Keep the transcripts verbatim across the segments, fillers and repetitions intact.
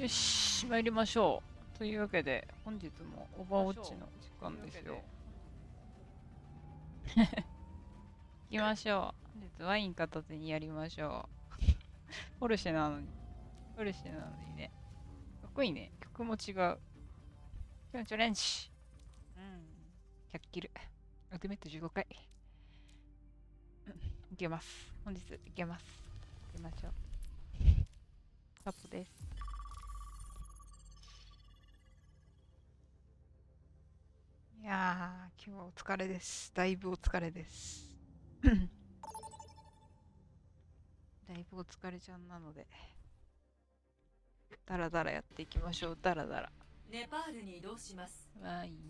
よし、参りましょう。というわけで、本日もオーバーウォッチの時間ですよ。行きましょう。本日ワイン片手にやりましょう。ポルシェなのに。ポルシェなのにね。かっこいいね。曲も違う。今日のチャレンジ。うん。ひゃっキル。アルティメットじゅうごかい。うん。いけます。本日いけます。行きましょう。カップです。いやー、今日はお疲れです。だいぶお疲れです。だいぶお疲れちゃんなので、だらだらやっていきましょう。だらだら。 ネパールに移動します。 わーい。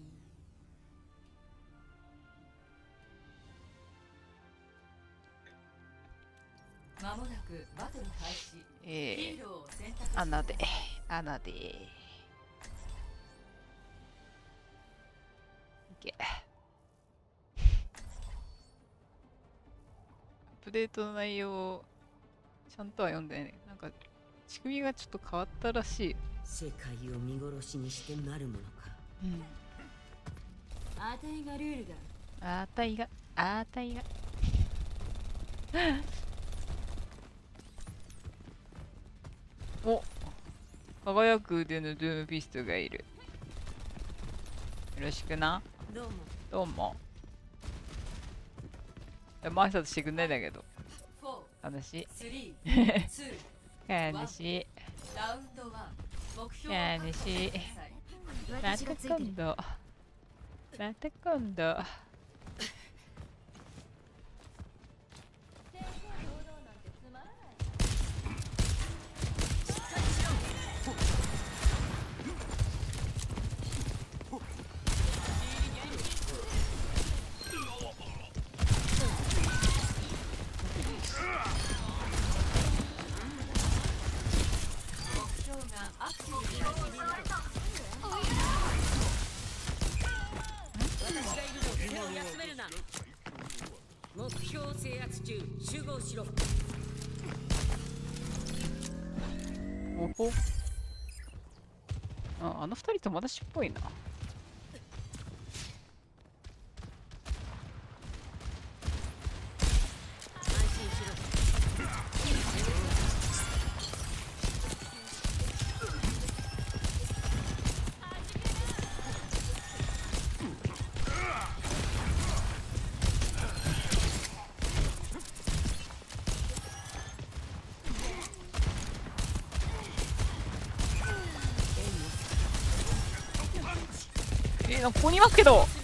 まもなくバトル開始。 えヒーローを選択してー、穴で、穴で。いけ。アップデートの内容をちゃんとは読んでないね。なんか、仕組みがちょっと変わったらしい。 世界を見殺しにしてなるものか。 うん。 あたいがルールだ。 あたいが、あたいが。お、輝く腕のドゥームピストがいる。よろしくな。 どうも。 どうも。え、挨拶してくんないんだけど。悲しい。悲しい。 ラウンドワン。目標悲しい。また今度。また今度。 目標制圧中、集合しろ。 おほ。あ、あの二人友達っぽいな。 安心しろ。 え、なんかここにいますけど。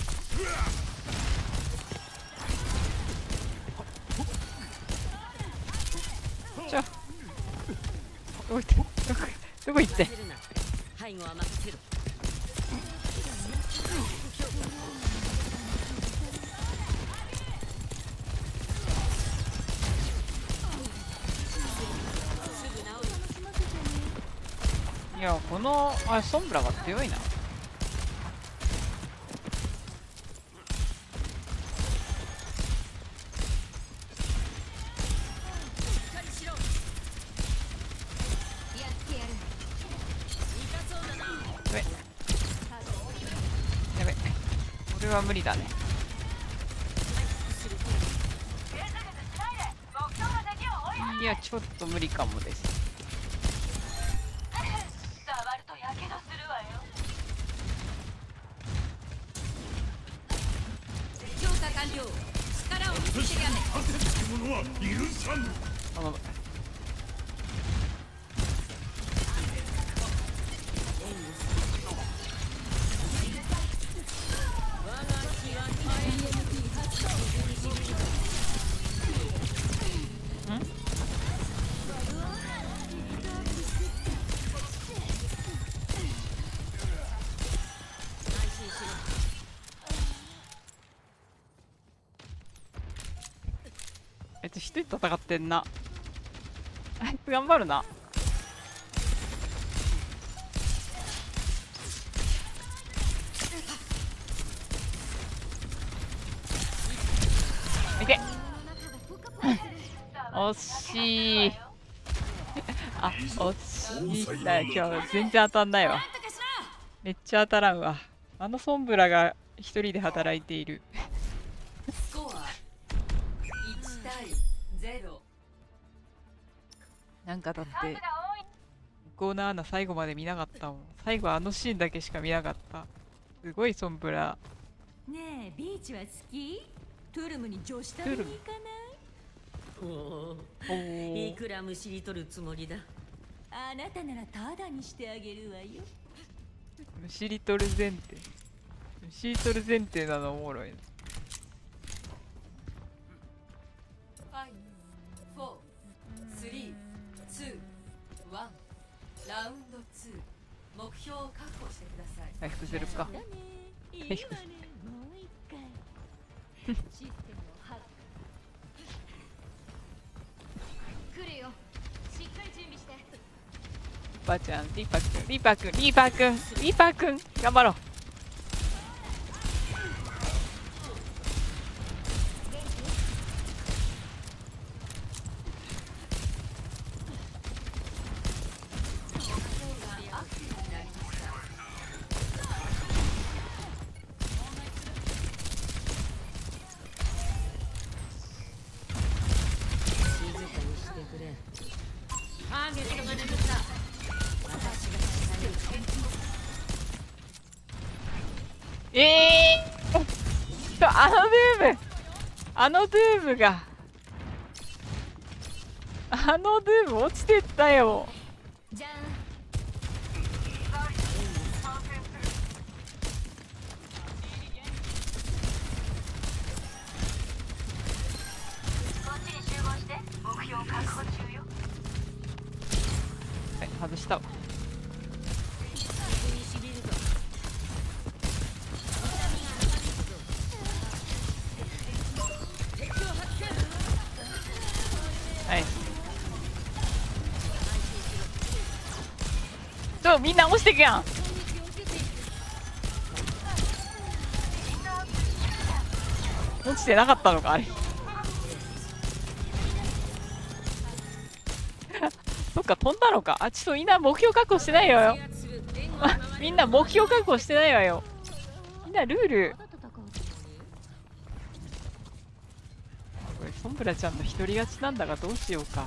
じゃあ、どこ行って、どこ、どこ行って。 背後は任せろ。 いや、この、あ、ソンブラが強いな。やべ。これは無理だね。いや、ちょっと無理かもです。 触るとやけどするわよ。強化完了。力を見せてやれ。 者は許さぬ。 頼む。あいつ一人戦ってんな。あいつ頑張るな。いけ。惜しい。 あ、惜しいな。今日全然当たんないわ。めっちゃ当たらんわ。あのソンブラが一人で働いている。 スコアいち対ゼロ。 なんかだって向こうのアナ最後まで見なかったもん。最後あのシーンだけしか見なかった。すごいソンブラ。 ねえビーチは好き？トゥルムに女子旅に行かない？ おおおーいくらむしり取るつもりだ。 あなたならタダにしてあげるわよ。 むしり取る前提。むしり取る前提なのおもろいな。 フォー、スリー、ツー、ワン。ラウンドツー。目標を確保してください。 回復するか。 いいわね。もう一回。システムをハック。来るよ。しっかり準備して。 ばあちゃん、リーパーくん、リーパーくん、リーパーくん、リーパーくん、頑張ろう。 静かにしてくれ。ターゲットが眠った。私が支える。 ええー、とあのドゥームあのドゥームがあのドゥーム落ちてったよ。 じゃん。 はい、外したわ。 水にしびるぞ。敵を発見。 はい。ちょみんな押してくやん。落ちてなかったのかあれ。そっか飛んだのか。あ、ちょっとみんな目標確保してないわよ。みんな目標確保してないわよ。みんなルール。これソンブラちゃんの独り勝ちなんだがどうしようか。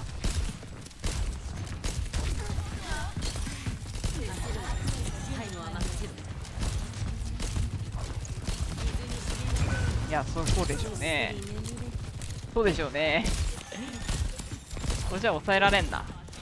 最後は任せる。 いや、そうそうでしょうね。そうでしょうね。これじゃ抑えられんな。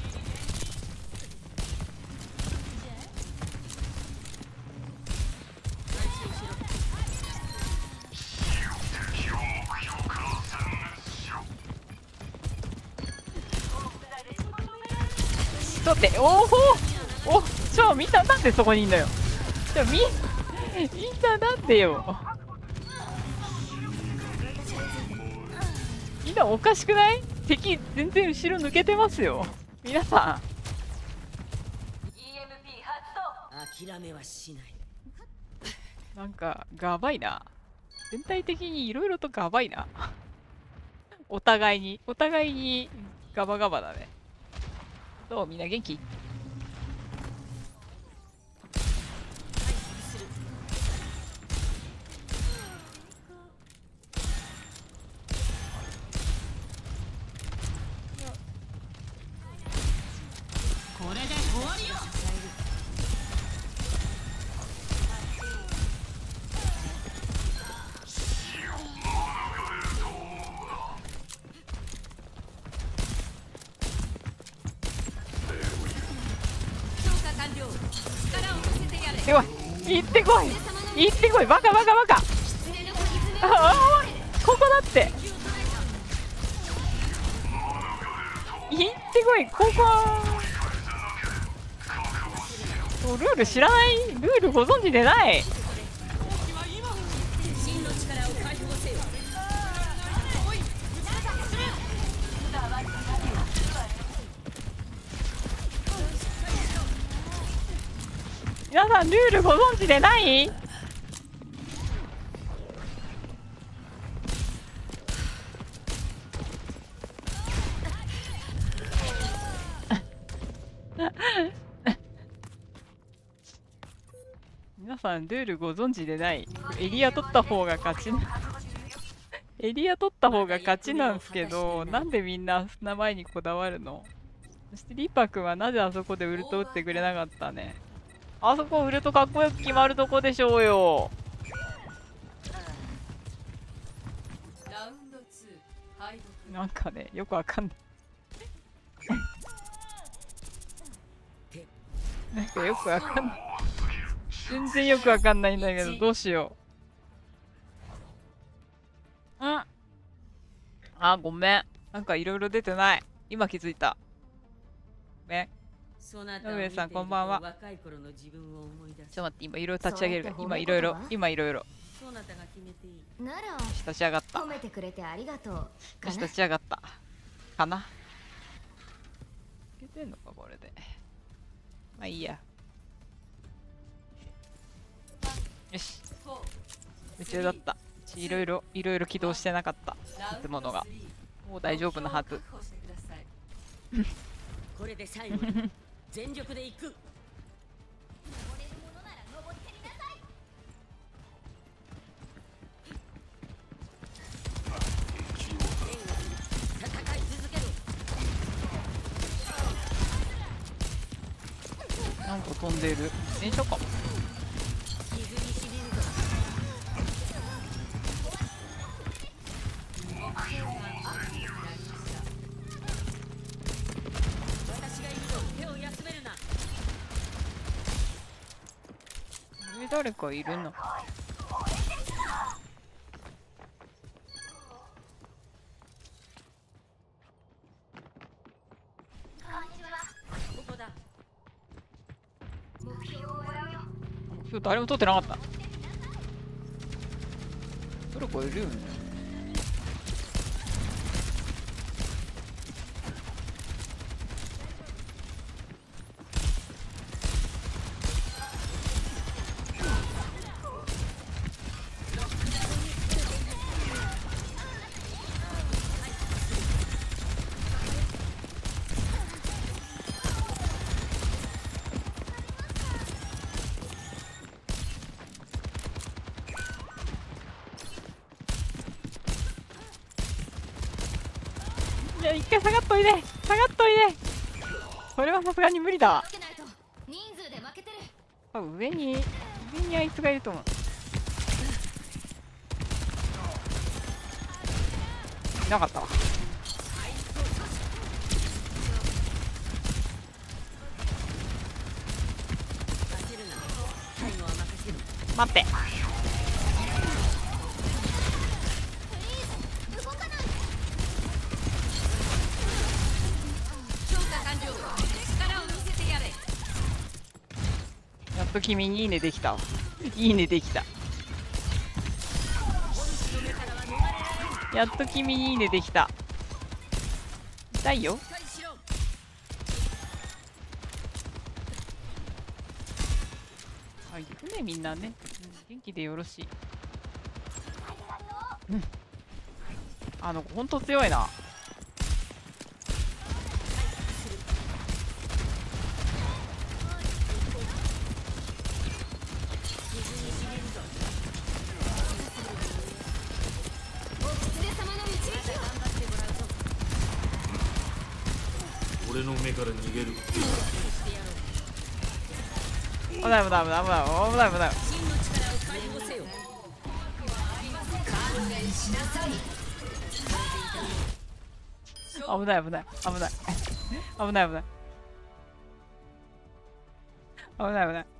ちょっと待って、おおおちょみんななんでそこにいんのよ。ちょみみんななんでよ。みんなおかしくない？敵全然後ろ抜けてますよ皆さ諦めはしない。 ん。なんかがばいな。全体的にいろいろとがばいな。お互いにお互いにガバガバだね。どうみんな元気？ これで終わりよ。 では行ってこい行ってこいバカバカバカ。ああここだって行ってこいここ。もうルール知らない？ルールご存知でない？ 真の力を解放せよ。 皆さんルールご存知でない？ さんルールご存知でない。エリア取った方が勝ちなエリア取った方が勝ちなんすけど、なんでみんな名前にこだわるの？そしてリパ君はなぜあそこでウルト打ってくれなかったね。あそこウルトかっこよく決まるとこでしょうよ。 ラウンドツー敗北。 なんかね、よくわかんないなんかよくわかんない。全然よくわかんないんだけど、どうしよう。んあ、ごめん。なんかいろいろ出てない。今気づいた。ごめん。ノベさん、こんばんは。ちょっと待って、今いろいろ立ち上げるから。今いろいろ、今いろいろ。よし、立ち上がった。よし、立ち上がった。かな。いけてんのか、これで。まあいいや。よし。夢中だった。いろいろ、いろいろ起動してなかった。建物が。もう大丈夫なはず。 これで最後に全力で行く。戦い続ける。 なんか飛んでる。電車かも。 傷にしみるぞ。私がいるぞ。手を休めるな。 上誰かいるの？ ここだ。 今日誰も取ってなかった。誰かいるよね。いや、一回下がっといで、下がっといで。これはさすがに無理だ。あ、上に上にあいつがいると思う。いなかったわ。待って。やっと君にいいねできたわ。いいねできた。やっと君にいいねできた。痛いよ。あ、行くね、みんなね。元気でよろしい。うん。あの子ほんと強いな。 俺の目から逃げる。 危ない危ない危ない危ない危ない危ない。危ない危ない危ない危ない危ない危ない危ない危ない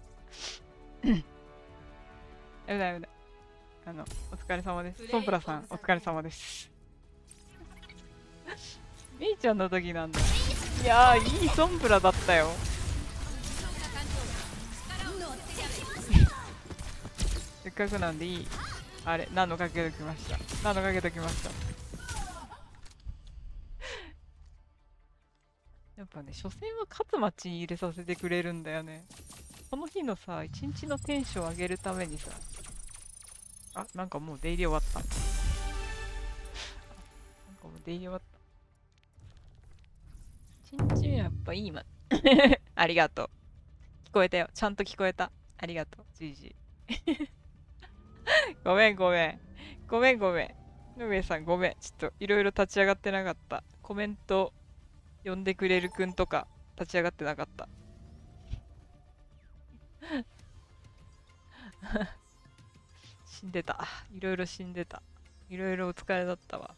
危ない危ない。あのお疲れ様です。ソンプラさんお疲れ様です。メイちゃんの時なんだ。いやー、いいソンプラだったよ。せっかくなんでいい。あれ、何のかけときました。何のかけときました。やっぱね、初戦は勝つマッチに入れさせてくれるんだよね。この日のさ、一日のテンション上げるためにさ。あ、なんかもう出入り終わった。なんかもう出入り終わった。一日やっぱいいまありがとう。聞こえたよ。ちゃんと聞こえた。ありがとう。じいじ。 ごめんごめん。ごめんごめん。のべえさんごめん。ちょっといろいろ立ち上がってなかった。コメント読んでくれるくんとか立ち上がってなかった。死んでた。いろいろ死んでた。いろいろお疲れだったわ。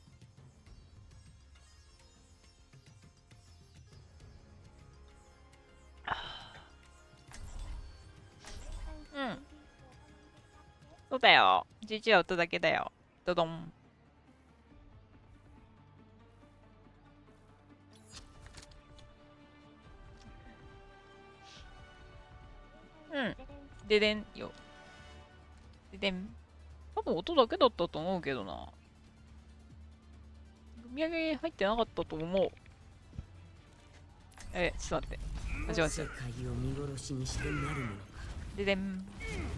うん。そうだよ。じゅういちは音だけだよ。ドドン。うん。ででんよ。ででん。多分音だけだったと思うけどな。読み上げ入ってなかったと思う。え、ちょっと待って。あ、違う違う。 世界を見殺しにしてなるものか。 ででん。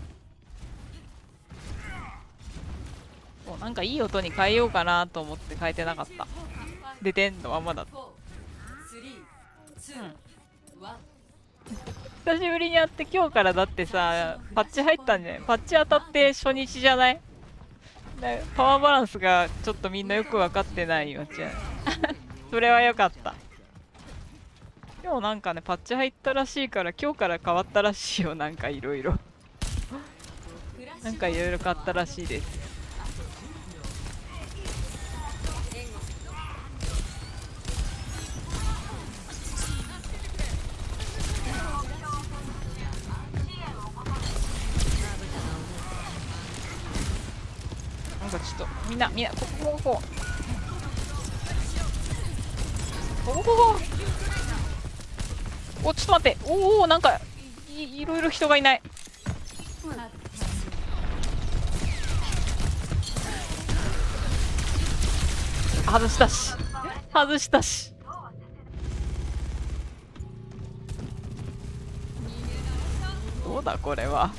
そう、なんかいい音に変えようかなと思って変えてなかった。ででんのままだった。うん。久しぶりに会って今日からだってさ、パッチ入ったんじゃない？パッチ当たって初日じゃない？だパワーバランスがちょっとみんなよく分かってないよ、じゃそれはよかった。今日なんかね、パッチ入ったらしいから今日から変わったらしいよ、なんかいろいろ。なんかいろいろ変わったらしいです。なんかちょっとみんなみんなここここここここおちょっと待っておおなんか い, いろいろ人がいない外したし外したしどうだこれは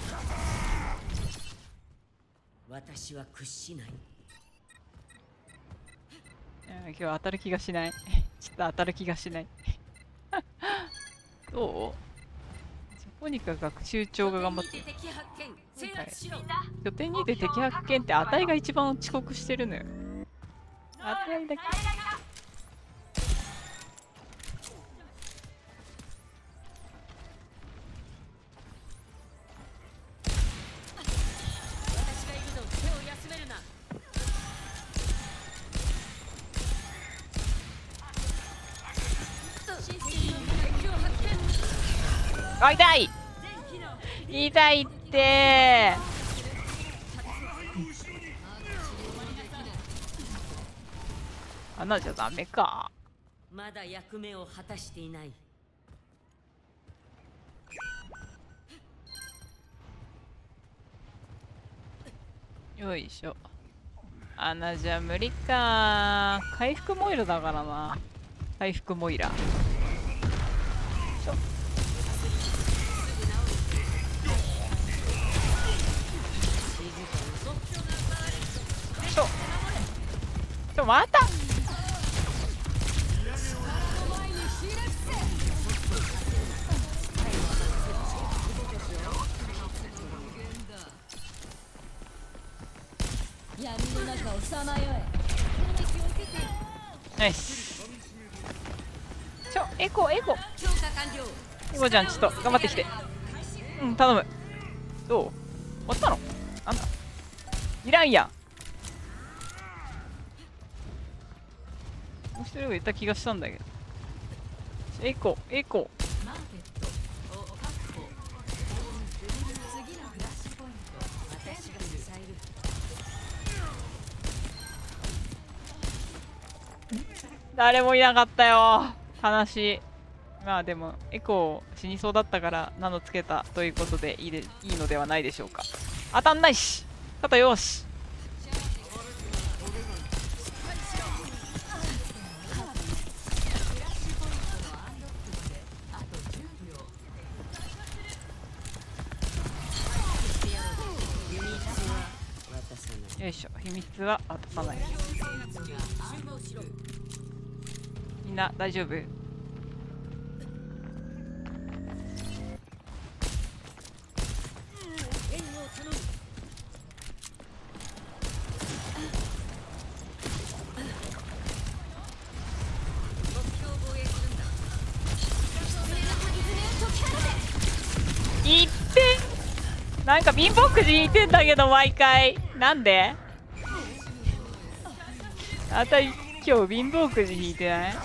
私は屈しない。 今日当たる気がしない。ちょっと当たる気がしない。どう？ジャポニカ学習長が頑張ってる。拠点にて敵発見って値が一番遅刻してるのよ。値だけ。あ、痛い痛いってー穴じゃダメか。 まだ役目を果たしていない。 よいしょ。穴じゃ無理か。回復モイラだからな。回復モイラ。ちょちょまた闇の中をさまよえナイスちょエコエコエコちゃんちょっと頑張ってきてうん頼むどう終わったのなんだいらんやんもう一人が言った気がしたんだけどエコエコ誰もいなかったよ悲しいまあでもエコー死にそうだったからナノつけたということでいいでいいのではないでしょうか当たんないし肩よしよいしょ秘密は渡さないみんな大丈夫なんか貧乏くじ引いてんだけど毎回なんであたり今日貧乏くじ引いてない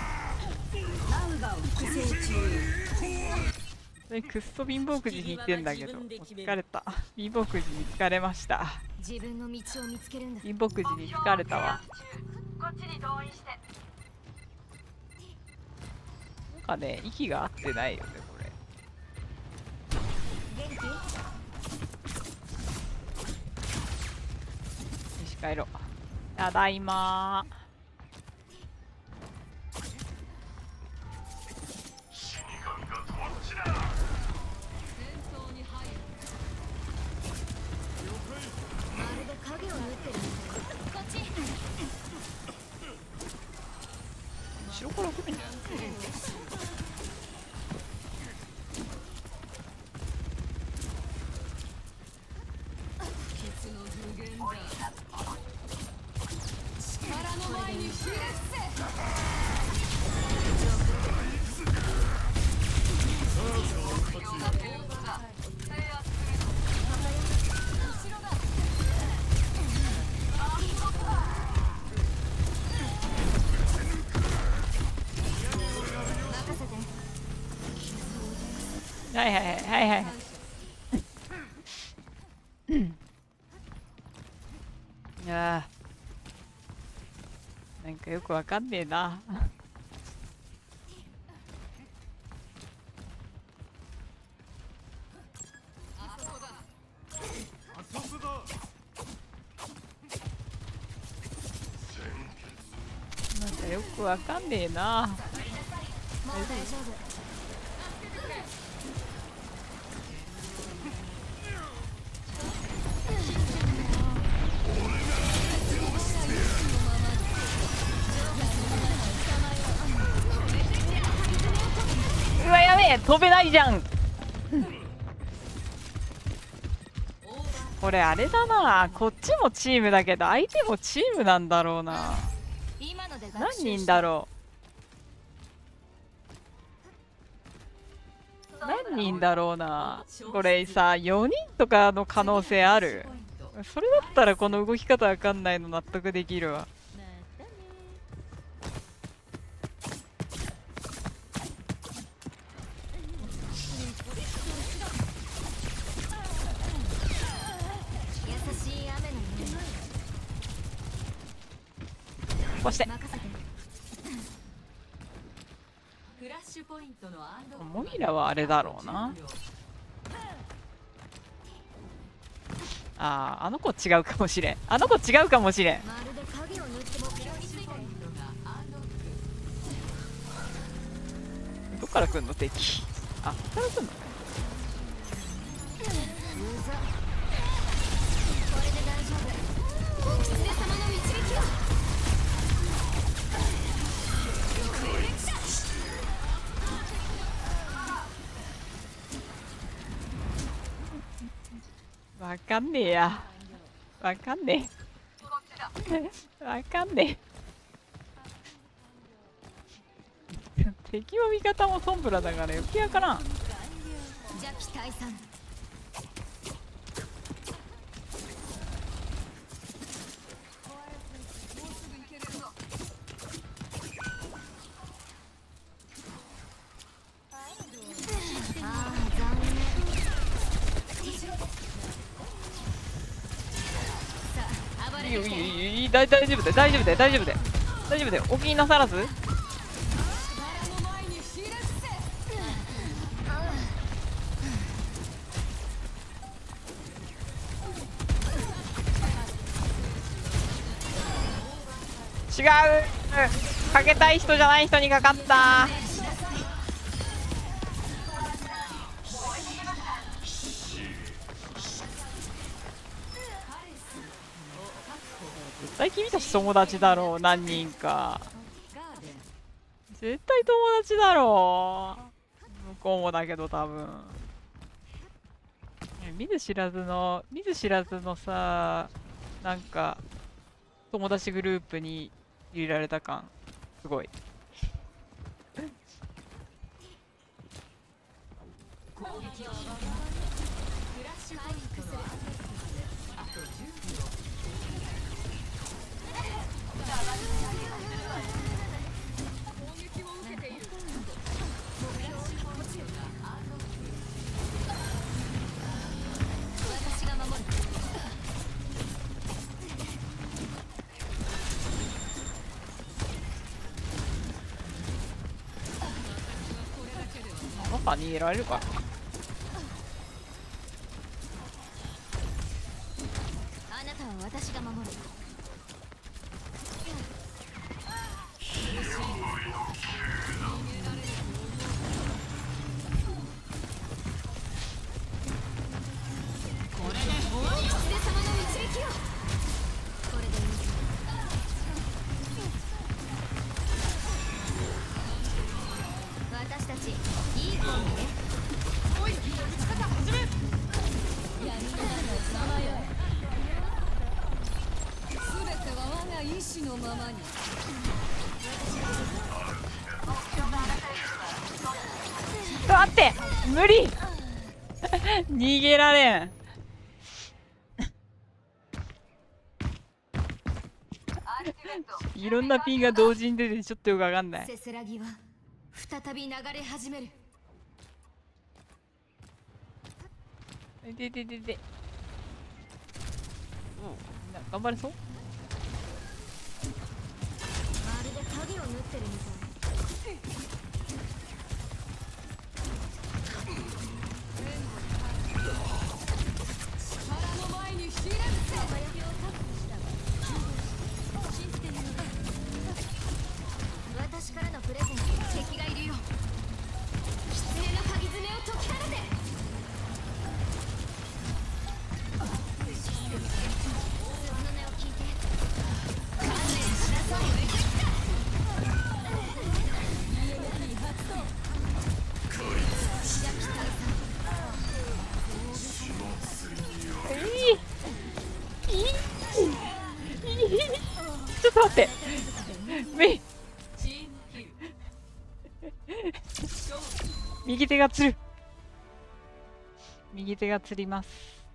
くっそ貧乏くじ引いてんだけど疲れた貧乏くじに疲れました自分の道を見つけるんだ。 貧乏くじに疲れたわこっちに同意して。 なんかね息が合ってないよねこれ元気？ よし帰ろうただいまーまるで影を縫ってる。こっち。 後ろから来るんじゃないはいはいはいはいはいいやーなんかよくわかんねえななんかよくわかんねえなもう大丈夫。 うわやべえ飛べないじゃんこれあれだなこっちもチームだけど相手もチームなんだろうな今ので学何習した人だろう何人だろうなこれさよにんとかの可能性あるそれだったらこの動き方わかんないの納得できるわ優しい雨の匂い。 こうして任せて。 フラッシュポイントのアンドモミラはあれだろうなあーあの子違うかもしれんあの子違うかもしれんまるで影を縫って目標についてる。 どっから来んの敵あここから来んのうざ。これで大丈夫。王様の導きを。 わかんねえやわかんねえわかんねえ敵も味方もソンブラだから余計わからん邪気退散。ああ残念。さあ暴れいいよいいよてきて。 いいよいい大大丈夫だよ大丈夫だよ大丈夫だよ大丈夫だよお気になさらず違うかけたい人じゃない人にかかった絶対君たち友達だろう何人か絶対友達だろう向こうもだけど多分見ず知らずの見ず知らずのさなんか友達グループに入れられた感すごい攻撃をフラッシパパ逃げられるかな。 あなたは私が守る。これで終わり。狐様の一撃を。これでいい。私たちいいコンビね。おい、打ち方始め。闇の中をさまよえ。すべては我が意志のままに。 待って、無理逃げられん。いろんなピンが同時に出てちょっとよくわかんない。 せせらぎは再び流れ始める。 でででで、うん、頑張れそう。 まるで影を縫ってるみたい。力の前にひれ伏せ。輝きを確保したわ。信じてるのだ。私からのプレゼント。敵がいるよ。狐の鍵爪を解き放て。その名を聞いて観念しなさい。 ちょっと待って、め右手がつる。右手がつります。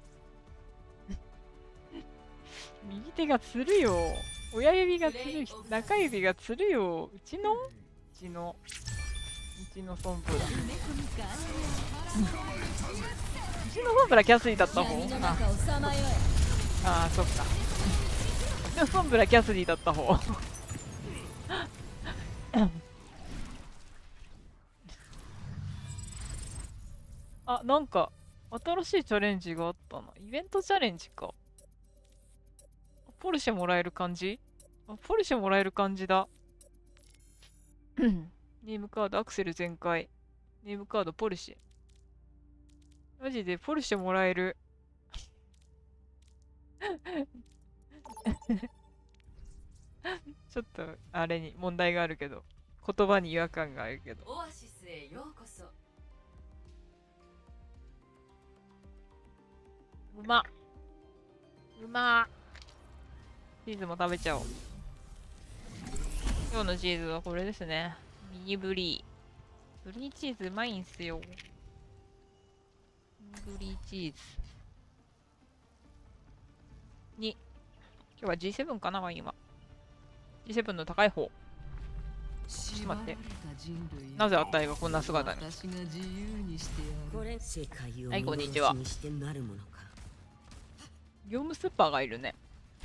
右手がつるよ。親指がつる。中指がつるよ。うちのうちのうちのソンブラ。うちのソンブラキャスリーだった方。ああー、そっか。うちのソンブラキャスリーだった方。あ、なんか新しいチャレンジがあったな。イベントチャレンジか。ポルシェもらえる感じ？あ、ポルシェもらえる感じだ。ネームカードアクセル全開。ネームカードポルシェ。マジでポルシェもらえる。ちょっとあれに問題があるけど、言葉に違和感があるけど。 オアシスへようこそ。 うまっ、うまっ。チーズも食べちゃおう。今日のチーズはこれですね。ミニブリー。ブリーチーズうまいんすよ。ブリーチーズに、今日は ジーセブン かな、ワインは。ジーセブン の高い方。ちょっと待って。なぜあったいがこんな姿に。はい、こんにちは。業務スーパーがいるね。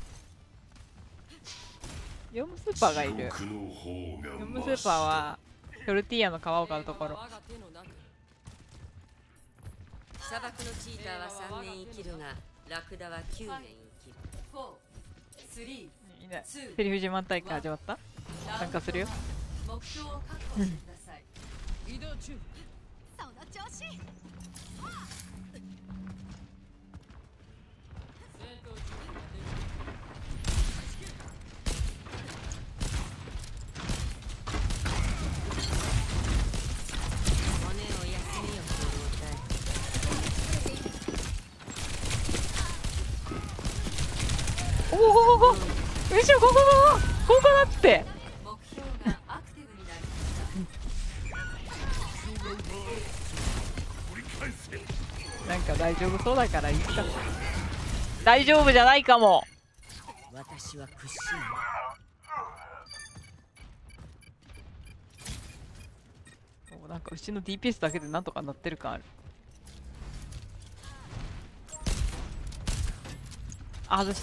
業務スーパーがいる。業務スーパーはトルティーヤの皮を買うところ。 砂漠のチーターはさんねん生きるが、ラクダはきゅうねん生きる。 いいね。セリフ自慢大会始まった？参加するよ。 目標を確保してください。 移動中。その調子。 おおおお、後ろここここここだって。 目標がアクティブになりました。 なんか大丈夫そうだからいいか。大丈夫じゃないかも。 私は屈しない。 お、なんかうちの ディーピーエス だけでなんとかなってる感ある。あ、外した。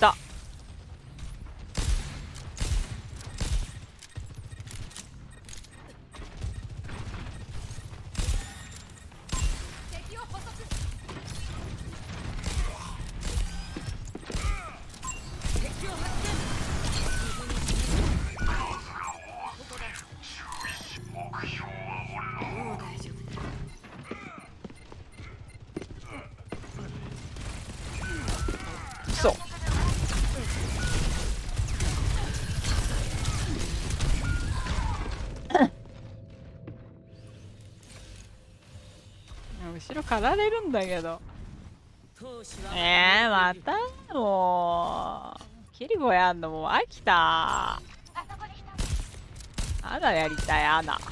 そう後ろかられるんだけど。えー、またもうキリコやんのもう飽きた。アナやりたい。アナ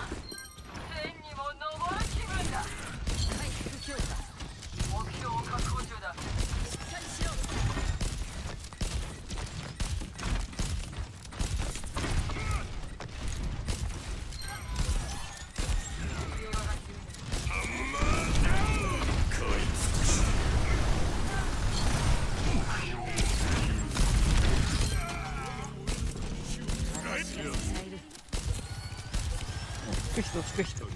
つく人つく人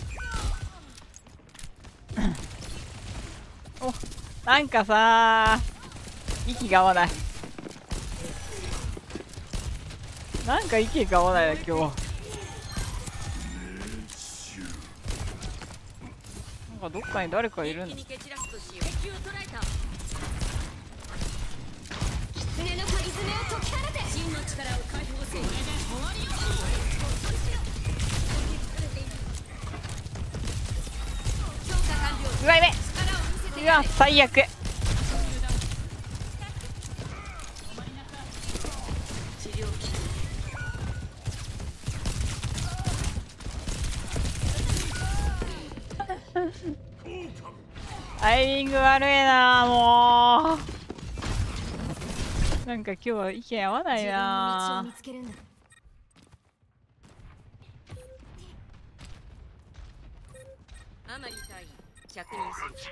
お、なんかさー息が合わない。なんか息が合わないな今日。なんかどっかに誰かいるの。 狐の鍵爪を解き放て。真の力を解放せ。これで終わりよ。強化完了。 うわいめ。 力を見せてうわ最悪。タイミング悪いなもう。なんか今日は意見合わないな。 自分の道を見つけるんだ。 アマリ隊員着任する。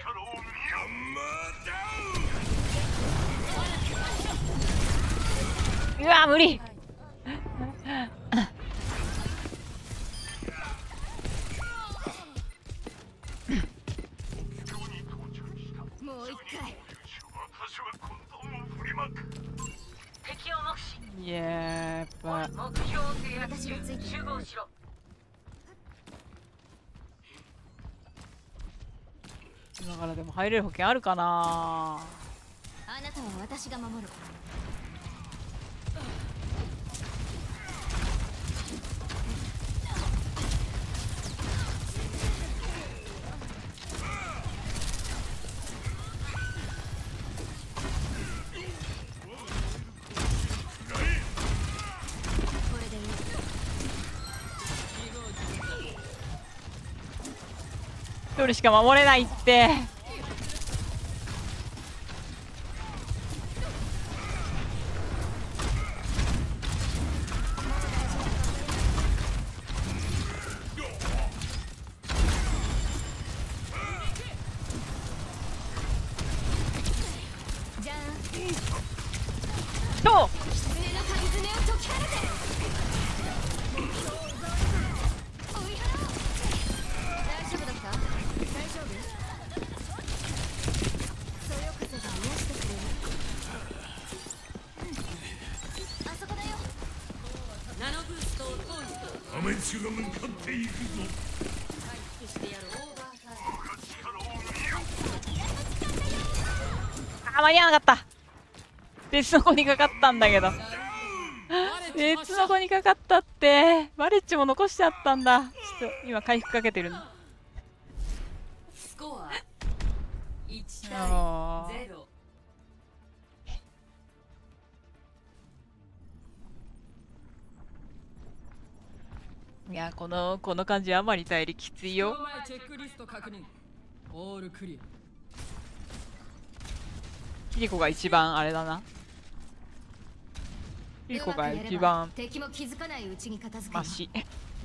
うわ無理。 もう一回。 いやーやっぱ私がついてる。 今からでも入れる保険あるかな。 あなたは私が守る。これでいい。 一人しか守れないって。 じゃあと狐の鍵爪を解き放て。追い払おう。大丈夫だった？大丈夫？そよ風が癒してくれる。あそこだよ。 ナノブーストを投与。 アメチュが向かっていくぞ。 回復してやろう。 あ間に合わなかった。別の子にかかったんだけど。別の子にかかったって。バレッジも残しちゃったんだ。ちょっと今回復かけてるの。 スコアいちあー対ゼロ。 いやこのこの感じあまり頼りきついよ。 前チェックリスト確認。オールクリア。 キリコが一番あれだな。キリコが一番敵も気づかないうちに片付ける。 マシ。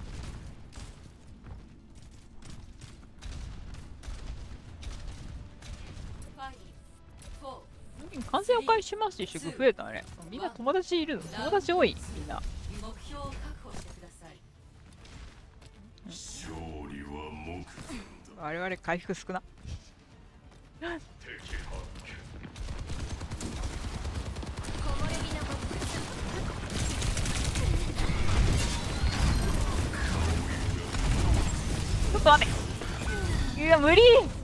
完全お返ししますし、増えたね。みんな友達いるの？友達多いみんな。 目標を確保してください。 勝利は目前だ。 我々回復少な。 敵発木漏れ日のごっちょっと待って。いや無理。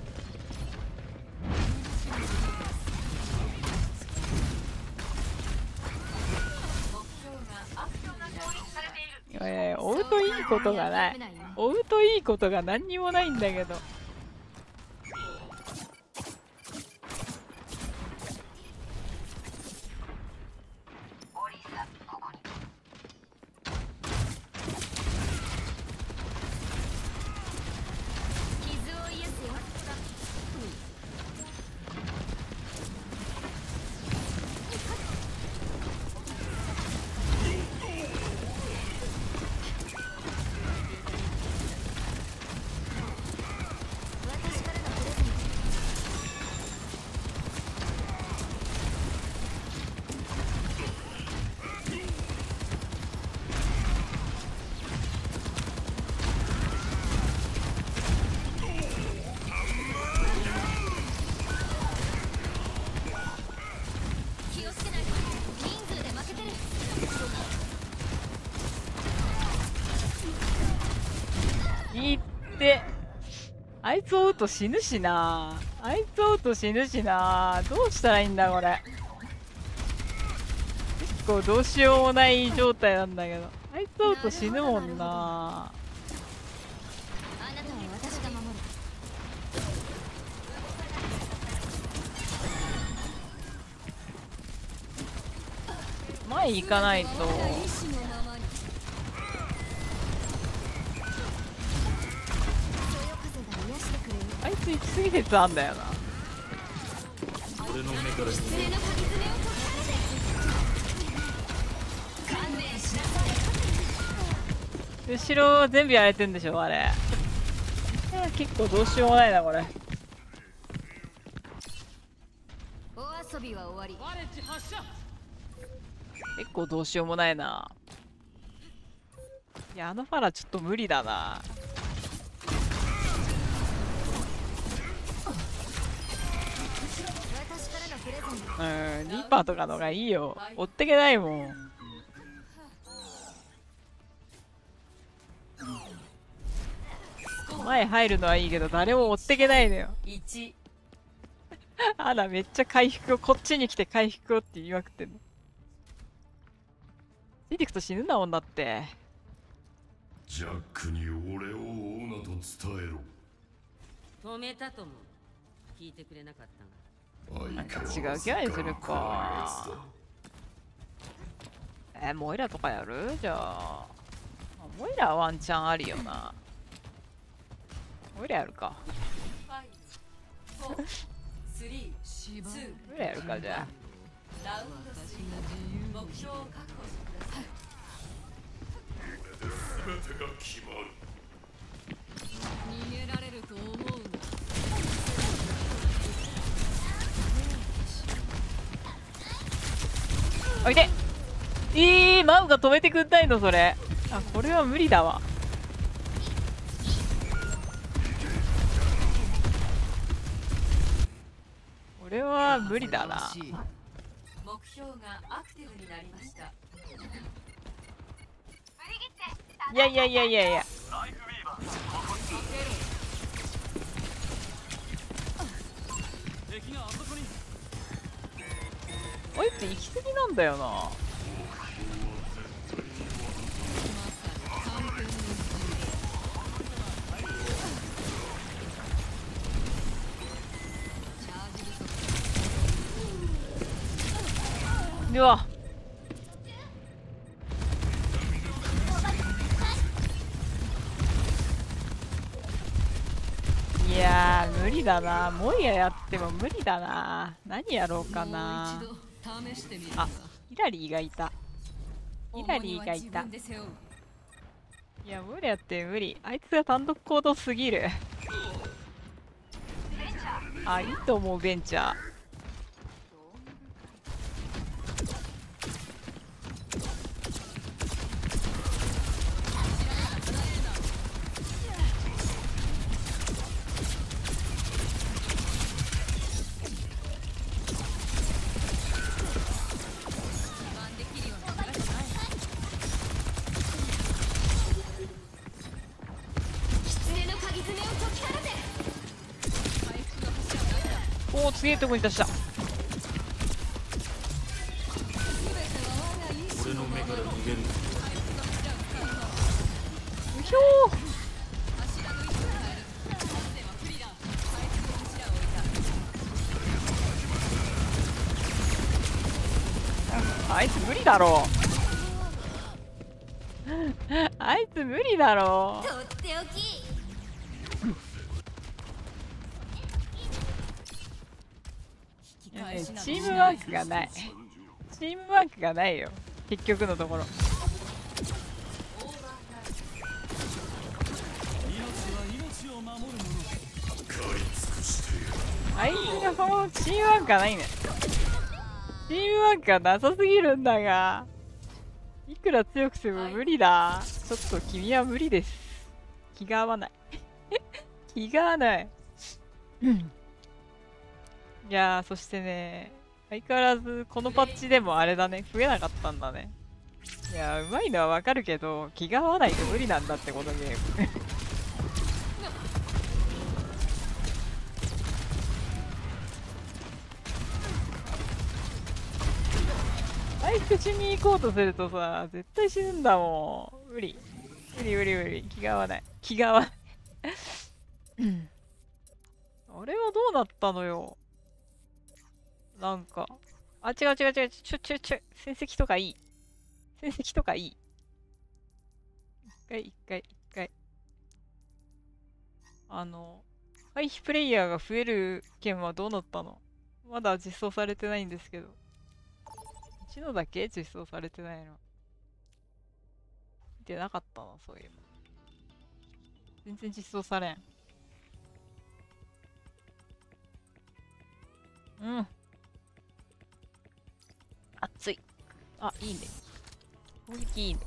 いやいや追うといいことがない。追うといいことが何にもないんだけど。 傷を癒すよ。私からのプレゼント。気をつけないと人数で負けてる。 いいってあいつ追うと死ぬしな。あいつ追うと死ぬしな。どうしたらいいんだこれ。結構どうしようもない状態なんだけど、あいつ追うと死ぬもんな。 あなたは私が守る。 前行かないと。 意志のままに。そよ風が癒してくれる。 あいつ行き過ぎ説あんだよな。 俺の目から逃失礼げる。 の鍵爪を解かせて。観念しなさい。 後ろ全部やられてんでしょあれ。いや結構どうしようもないなこれ。 お遊びは終わり。 結構どうしようもないな。いやあのファラちょっと無理だな。 私からのプレゼント。 うんリーパーとかのがいいよ。追ってけないもん。前入るのはいいけど誰も追ってけないのよ。 いち。 あらめっちゃ回復をこっちに来て回復をって言いまくってんの。ついてくと死ぬなもんだって。 ジャックに俺を追うなと伝えろ。 止めたとも聞いてくれなかったが。 なんか違うキャラにするか。えー、モイラとかやるじゃあ。モイラはワンチャンありよな。モイラやるか。 ファイブ、フォー、スリー、ツー、 モイラやるかじゃラウンドスリー、目標を確保してください。 全てが決まる。 逃げられると思うな。 あ。おいで。えー、マウが止めてくんないのそれ。あこれは無理だわ。これは無理だな。 目標がアクティブになりました。 いやいやいやいやいや。あいつ行き過ぎなんだよな。では。いやー無理だな。モイヤやっても無理だな。何やろうかもうな。 一度試してみるあ、ヒラリーがいた。ヒラリーがいた。 重荷は自分で背負う。 いや無理やって無理。あいつが単独行動すぎる。あ、いいと思うベンチャー。 狐の鍵爪を解き放て。 おお、すげえとこに出した。 俺の目から逃げる。 うひょー。あいつ無理だろあいつ無理だろとっておき。 いやね、チームワークがない。チームワークがないよ結局のところ。あいつがそのチームワークがないね。チームワークがなさすぎるんだが、いくら強くても無理だ。ちょっと君は無理です。気が合わない気が合わないうんいやー、そしてね、相変わらずこのパッチでもあれだね、増えなかったんだね。いやー、うまいのはわかるけど、気が合わないと無理なんだって、このゲームあいつ口に行こうとするとさ、絶対死ぬんだもん。無理。無理無理無理。気が合わない。気が合わないうんあれはどうなったのよ。なんか。あ、違う違う違う。ちょちょちょ。戦績とかいい。戦績とかいい。一回一回一回。あの、回避プレイヤーが増える件はどうなったの？まだ実装されてないんですけど。一度だけ実装されてないの。見てなかったな、そういえば。全然実装されん。うん。熱い。あ、いいね。攻撃いいね。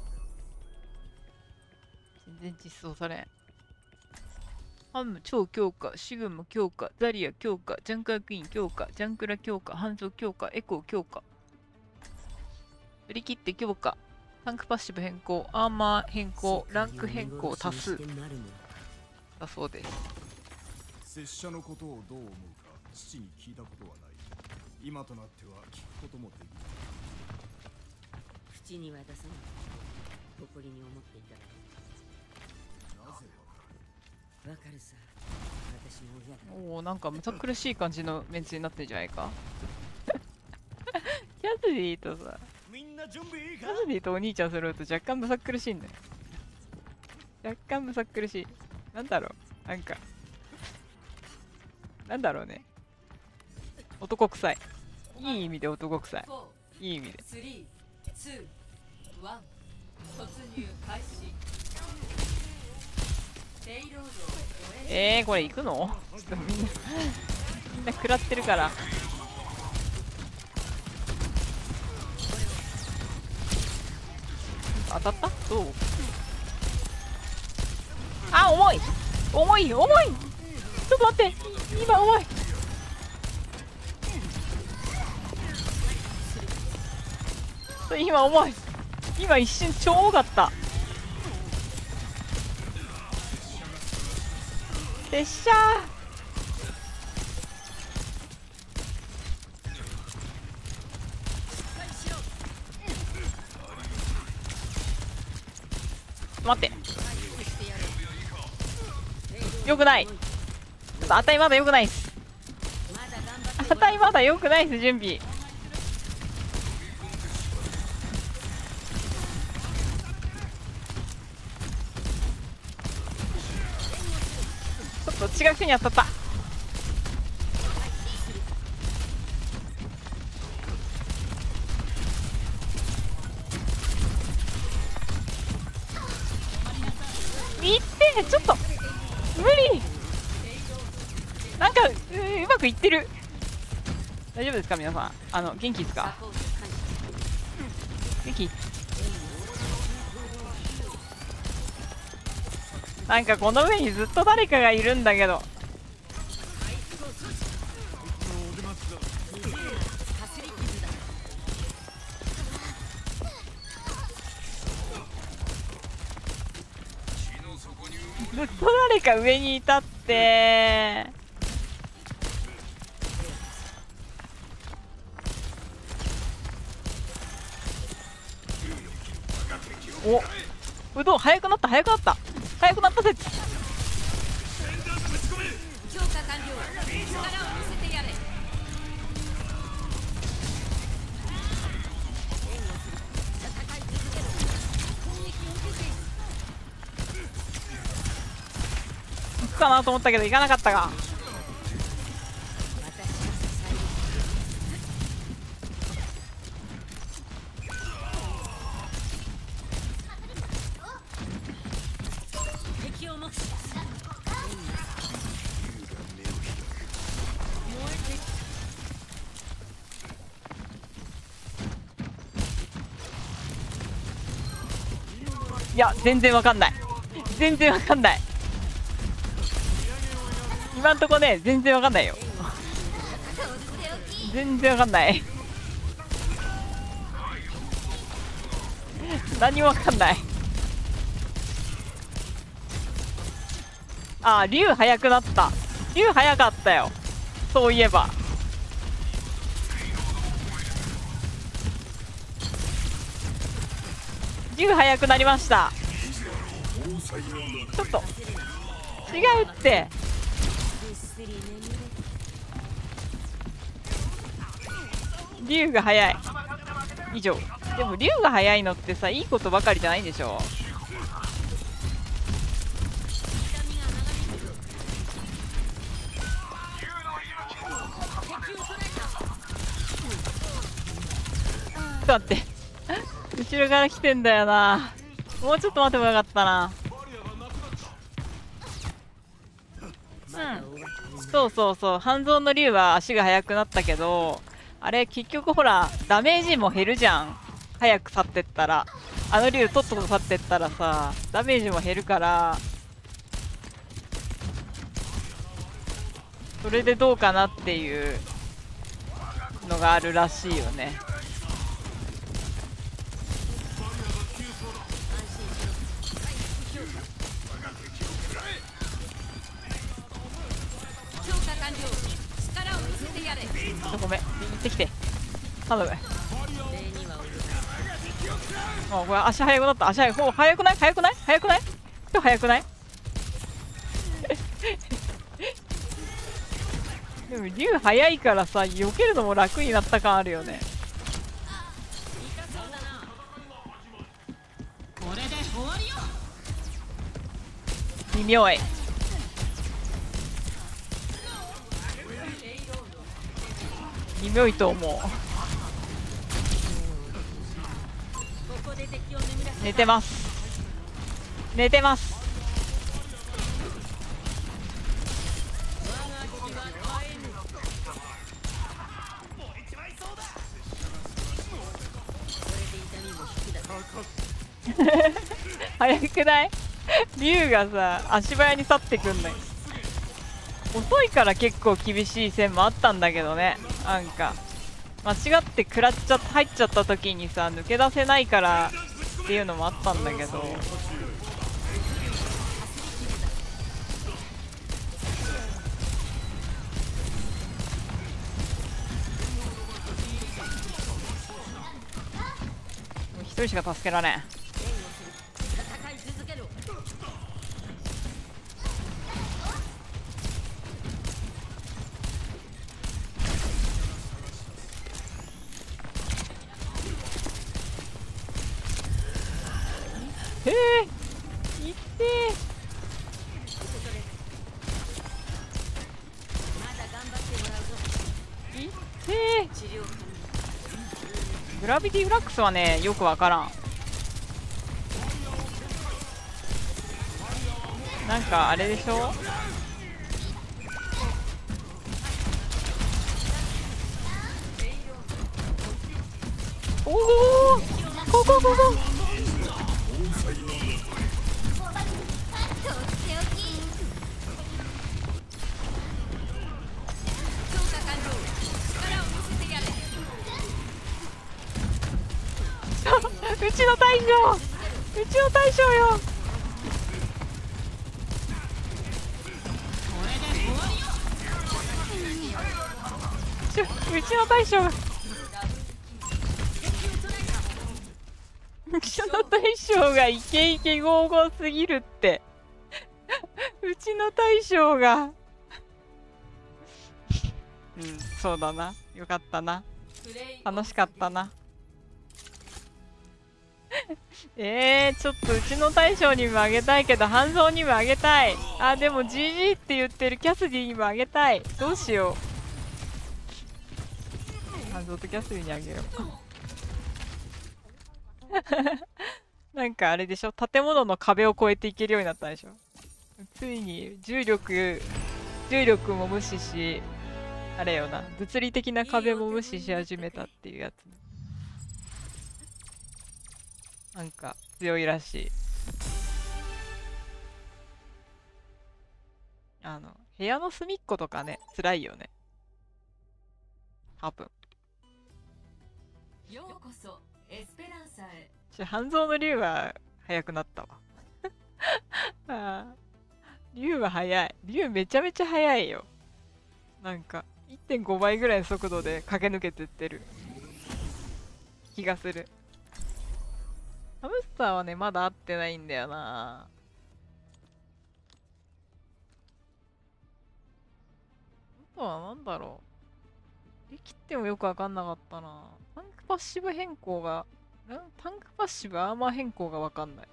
全然実装されん。ハム超強化、シグマ強化、ザリア強化、ジャンクアクイーン強化、ジャンクラ強化、ハンゾ強化、エコー強化。振り切って強化。タンクパッシブ変更、アーマー変更、ランク変更多数。だそうです。 拙者のことをどう思うか父に聞いたことはない。今となっては聞くこともできない。 口には出さない。誇りに思っていたら。 なぜわかるさ。私も嫌だ。 おお、なんかむさ苦しい感じのメンツになってんじゃないかキャスディとさ、 みんな準備いいか？ キャスディとお兄ちゃん揃うと若干むさ苦しいんだよ。若干むさ苦しい。なんだろう、なんかなんだろうね、男臭い。いい意味で男臭い。いい意味で。 スリー、ツー、ワン、突入開始。ペイロードを終ええー、これ行くの？ちょっとみんなみんな食らってるから。当たった？どう？あ、重い重い重いちょっと待って、今重い。今重い。今一瞬超重かった。拙者待って、よくない。ちょっと値まだよくないっす。値まだよくないっす。準備ちょっと違う国に当たった。いってちょっと無理。なんか う, うまくいってる。大丈夫ですか皆さん。あの元気ですか？元気？なんかこの上にずっと誰かがいるんだけど。ずっと誰か上にいたって。お、うどん速くなった速くなった速くなった説。 強化完了。力を見せてやれ。 行くかなと思ったけど行かなかったか。いや全然わかんない全然わかんない。今んとこね全然わかんないよ。全然わかんない何もわかんない。あー、竜速くなった。竜速かったよそういえば。竜速くなりました。ちょっと違うって。竜が速い以上。でも竜が速いのってさいいことばかりじゃないんでしょ。ちょっと待って後ろから来てんだよな。もうちょっと待ってもよかったな。うんそうそうそう半蔵の竜は足が速くなったけど、あれ結局ほらダメージも減るじゃん。早く去ってったらあの竜とっとと去ってったらさダメージも減るから、それでどうかなっていうのがあるらしいよね。ごめん行ってきて頼む。もうこれ足速くなった。足速くもう速くない速くない速くない今日速くないでも竜速いからさ避けるのも楽になった感あるよね。微妙い微妙いと思う。寝てます寝てます。早くない竜がさ足早に去ってくんのよ。遅いから結構厳しい線もあったんだけどね。なんか間違って食らっちゃ入っちゃった時にさ抜け出せないからっていうのもあったんだけど、一人しか助けられん。えー、いってグラビティフラックスはねよくわからん。なんかあれでしょ。おおここここ。 とっておき。 強化完了。力を見せてやれ。 うちの大将、うちの大将よ。ちょうちの大将がうちの大将がイケイケゴーゴーすぎるってうちの大将がうんそうだな、よかったな、楽しかったなえー、ちょっとうちの大将にもあげたいけど半蔵にもあげたい。あでも ジージー って言ってるキャスディにもあげたい。どうしよう、半蔵とキャスディにあげようなんかあれでしょ、建物の壁を越えていけるようになったでしょ。ついに重力重力も無視し、あれよな、物理的な壁も無視し始めたっていうやつ。なんか強いらしい。あの部屋の隅っことかね、辛いよね多分。 ようこそエスペランサへ。 ちょ半蔵の竜は速くなったわあ竜は速い。竜めちゃめちゃ速いよ。なんか いってんご 倍ぐらいの速度で駆け抜けてってる気がする。ハムスターはねまだ会ってないんだよな。あとはなんだろう、できてもよくわかんなかったな。タンクパッシブ変更がタンクパッシブアーマー変更がわかんない。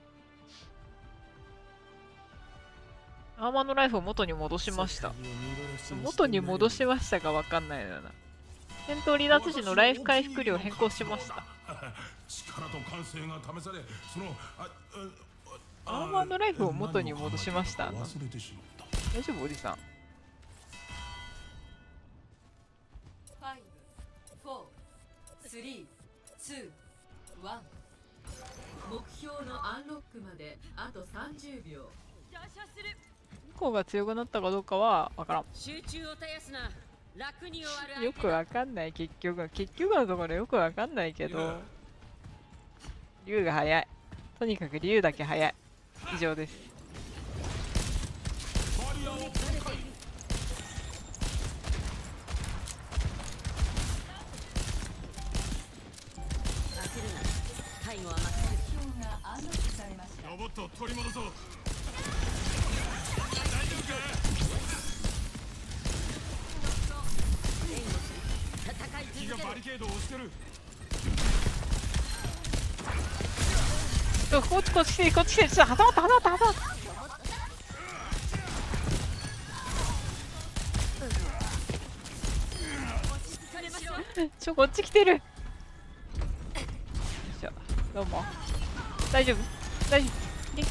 アーマーのライフを元に戻しました。元に戻しましたがわかんないのよな。戦闘離脱時のライフ回復量を変更しました。 力と感性が試され、そのあアーマーのライフを元に戻しました。 忘れてしまった。 大丈夫おじさん。 ご、よん、さん、に、に、いち。目標のアンロックまであとさんじゅうびょう。 向こうが強くなったかどうかはわからん。 集中を絶やすな。楽に終わる。 よくわかんない。結局結局のところよくわかんないけど、竜が速い。とにかく竜だけ速い。以上です。 最後は任せる。 ロボットを取り戻そう。敵がバリケードを押してる。 ちょこっちこっち来てこっち来て、ちょっと挟まった挟まった挟まった。ちょこっち来てる。よいしょ、どうも大丈夫大丈夫元気。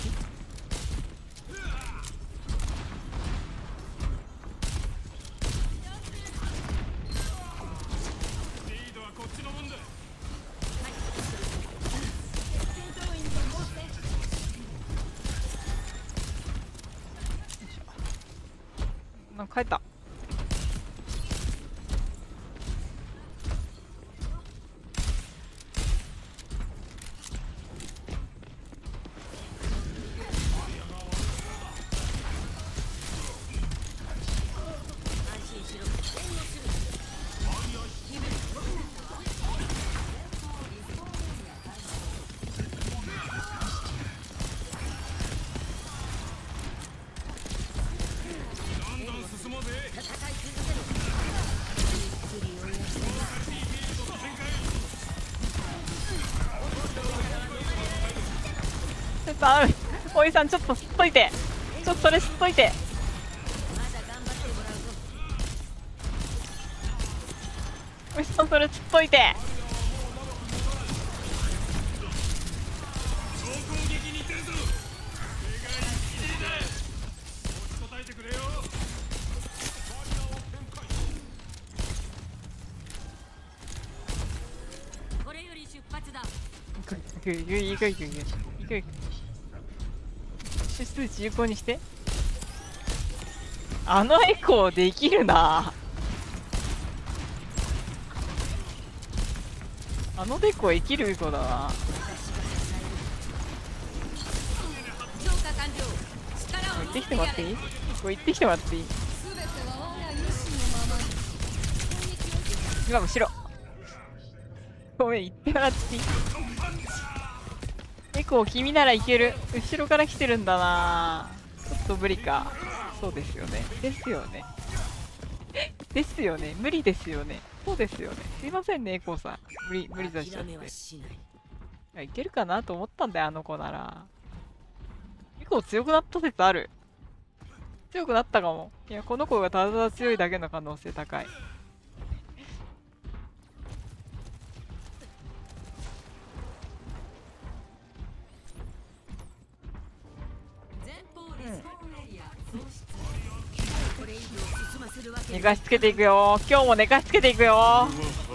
なんか帰った。おじさんちょっとすっといて、ちょっとそれすっといて。おじさんそれすっといて。 くいくいくいくいくいくいくいく。指数有効にして。あのエコーできるな。あのデコ生きるエコだな。行ってきてもらっていい？これ行ってきてもらっていい？今後ろ。ごめん、行ってもらっていい？エコー君ならいける。後ろから来てるんだな。ちょっと無理か。そうですよね。ですよね。ですよね。無理ですよね。そうですよね。すいませんね、エコーさん。無理、無理出しちゃって。いや、いけるかなと思ったんだよ、あの子なら。エコー強くなった説ある。強くなったかも。いや、この子がただただ強いだけの可能性高い。寝かしつけていくよ。今日も寝かしつけていくよ。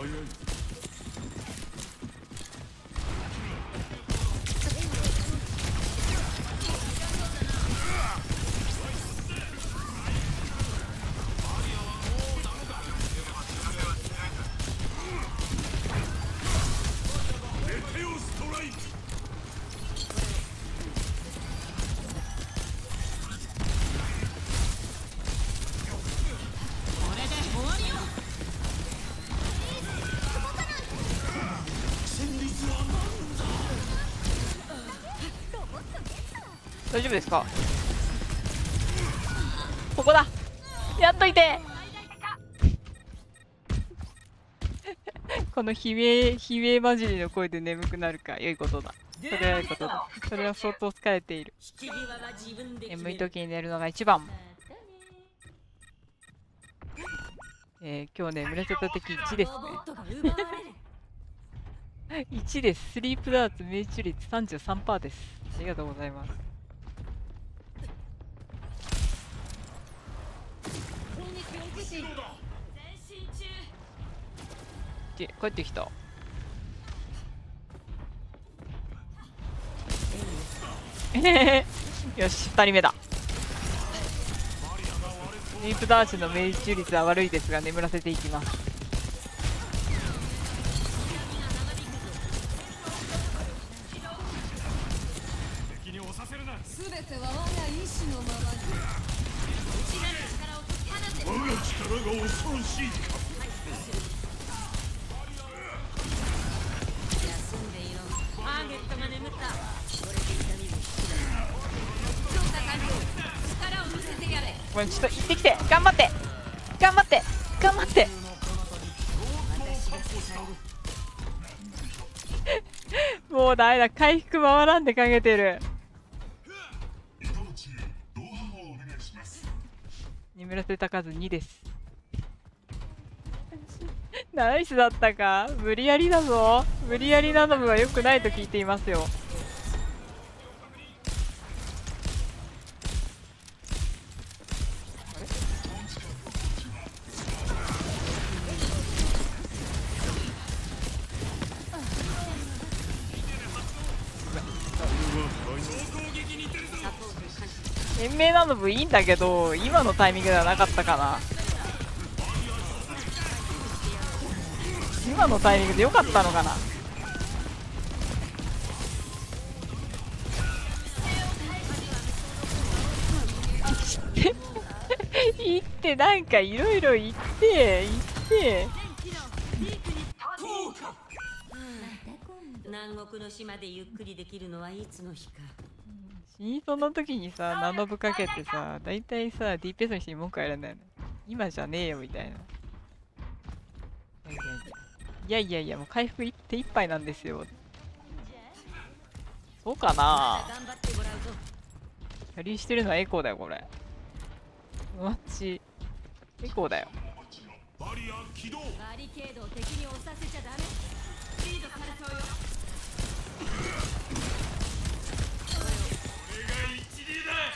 大丈夫ですか？ここだ。やっといて。この悲鳴悲鳴混じりの声で眠くなるか、良いことだ。それは良いことだ。それは相当疲れている。眠い時に寝るのが一番。えー、今日眠らせた敵いちですね。いちです。スリープダーツ命中率 さんじゅうさんパーセント です。ありがとうございます。で、帰ってきた。よし、ふたりめだ。ディープダーチの命中率は悪いですが眠らせていきます。 すべては我が意志のままに。 我が力が恐ろしいか。 休んでいろ。ターゲットが眠った。これで痛みも引きだ。強化完了。力を見せてやれ。 これちょっと行ってきて。頑張って頑張って頑張って。 私が支える。 もうダメだ。回復回らんでかけてる。眠らせた数にです。ナイスだったか。無理やりだぞ。無理やりなどは良くないと聞いていますよ。延命などもいいんだけど、今のタイミングではなかったかな。今のタイミングで良かったのかな。言ってなんかいろいろ言って言って南国の島でゆっくりできるのはいつの日か。 死にそうな時にさ、ナノブかけてさ、だいたいさ、ディーピーエス の人に文句言われるんだよね。今じゃねえよみたいな。いやいやいや、もう回復手いっぱいなんですよ。そうかな。キャリーしてるのはエコーだよ、これ。マッチエコーだよ。 バリア起動。 バリケードを敵に押させちゃダメ。リードされそうよ。 これが一理だ。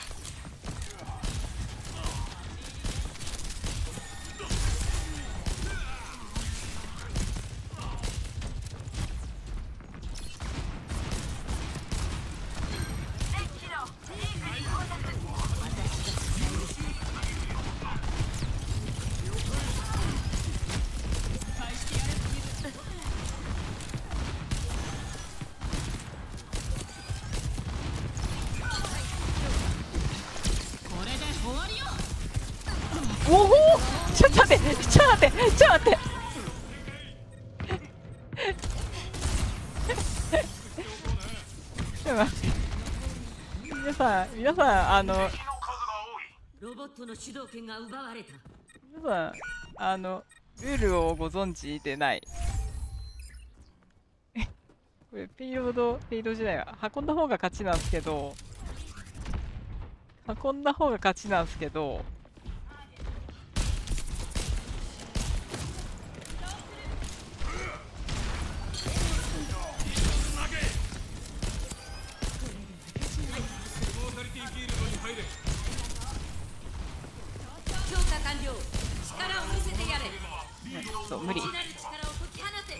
おおちょっと待ってちょっと待ってちょっと待ってでも皆さん皆さんあのロボットの主導権が奪われた。 皆さんあのルールをご存知でない。これペイロードペイロード時代は運んだ方が勝ちなんですけど運んだ方が勝ちなんですけど強化完了。力を見せてやれ。 そう無理力を解き放て。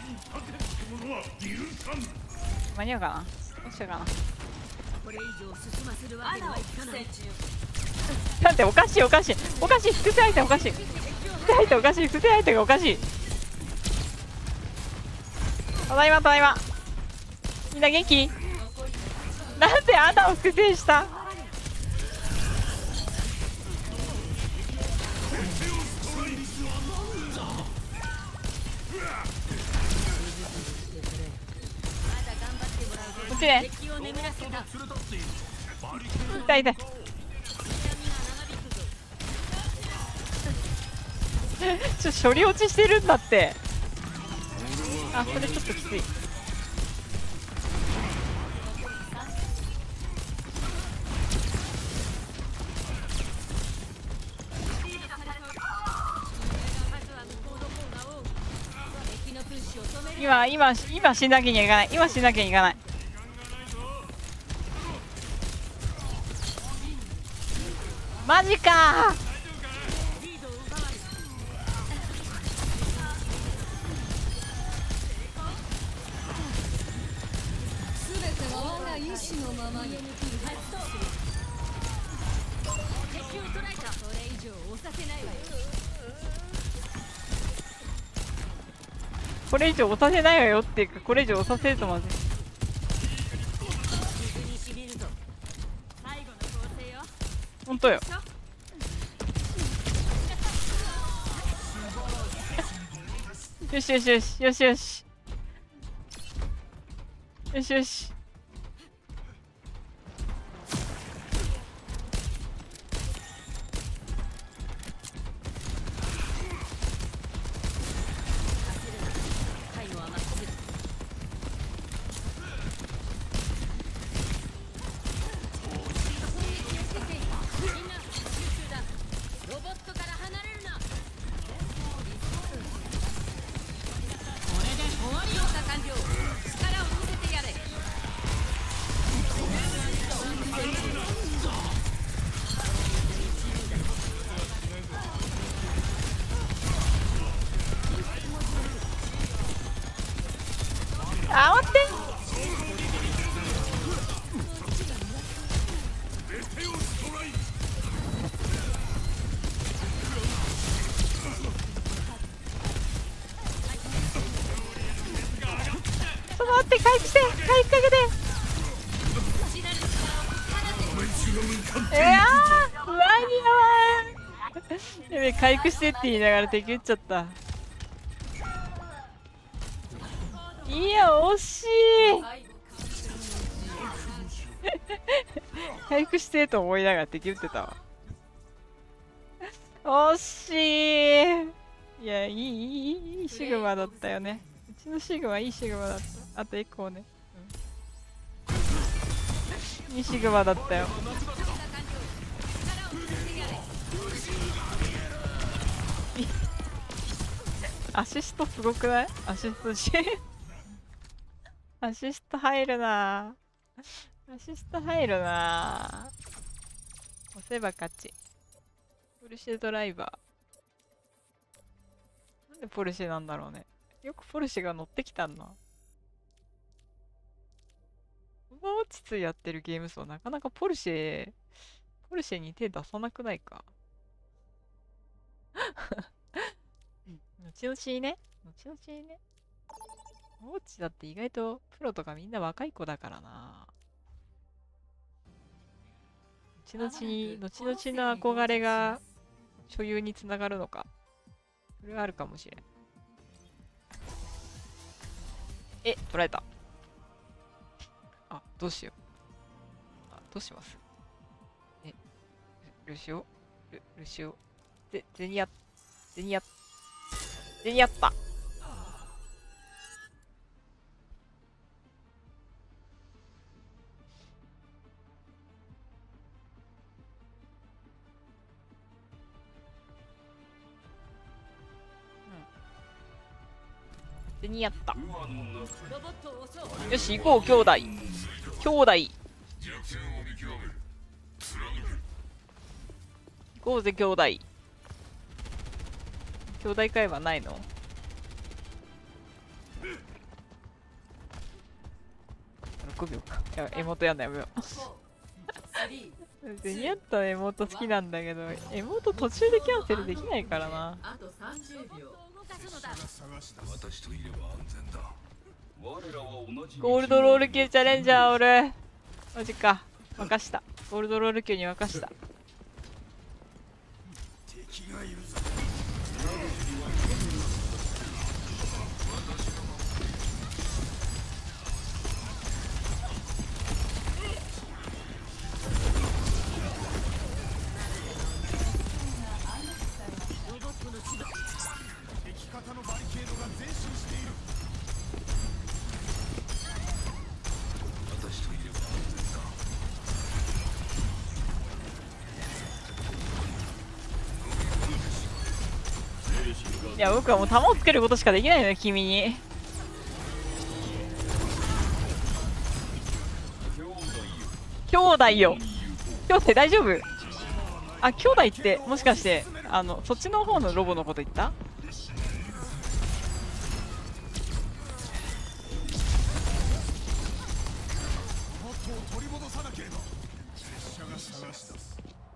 間に合うかなどうしようかなこれ以上進ませるわけにはいかない。 だっておかしいおかしいおかしい伏せ相手おかしい伏せ相手おかしい伏せ相手がおかしい。ただいまただいまみんな元気なんであんたを伏せしたこっちね敵を眠らせた。 痛い痛いちょっと処理落ちしてるんだってあそれちょっときつい今今今しなきゃいかない今しなきゃいかないマジか全ては我が意志のままに。 敵を捕らえた。 それ以上押させないわよ。 これ以上押させないわよっていうかこれ以上押させるとまずい水にしみるぞ。最後の構成よ。 ほんとよよしよしよしよしよしよしよしタイムは任せる。みんな集中だ。ロボットから離れるな。強化完了。力を見せてやれ。 あ待ってちょっと待って回復して回復かけていやー間に合わんやべ回復してって言いながら敵撃っちゃったいや惜しい回復してと思いながら敵撃ってたわ惜しいいやいいいいいいシグマだったよねうちのシグマいいシグマだったあとエコーね、うん、いいシグマだったよアシストすごくないアシストしアシスト入るなアシスト入るな押せば勝ちポルシェドライバーなんでポルシェなんだろうねよくポルシェが乗ってきたんなオーバーウォッチツーやってるゲーム層なかなかポルシェポルシェに手出さなくないか後々にね後々にねオーバーウォッチだって意外とプロとかみんな若い子だからな後々に後々の憧れが所有につながるのか。それはあるかもしれん。え、取られた。あ、どうしよう。あ、どうします？え、ルシオル、ルシオ。で、ゼニア、ゼニア、ゼニアった。ゼニアった。 ロボットを押そう。 よし、行こう、兄弟。兄弟。行こうぜ、兄弟。兄弟会話ないの？ろくびょうか。やばい、妹やんのやめよう。ゼニアッタの妹好きなんだけど、妹途中でキャンセルできないからな。 あとさんじゅうびょう。 私といれば安全だ。我らは同じゴールドロール級チャレンジャーおる。マジか。任した。ゴールドロール級に任した。 敵がいるぞ。敵方のバリケードが前進している。 私といれば安全だ。 いや、僕はもう弾をつけることしかできないのよ、君に。兄弟よ。兄弟大丈夫？あ、兄弟ってもしかしてあのそっちの方のロボのこと言った？ 取り戻さなければ。拙者が探し出す。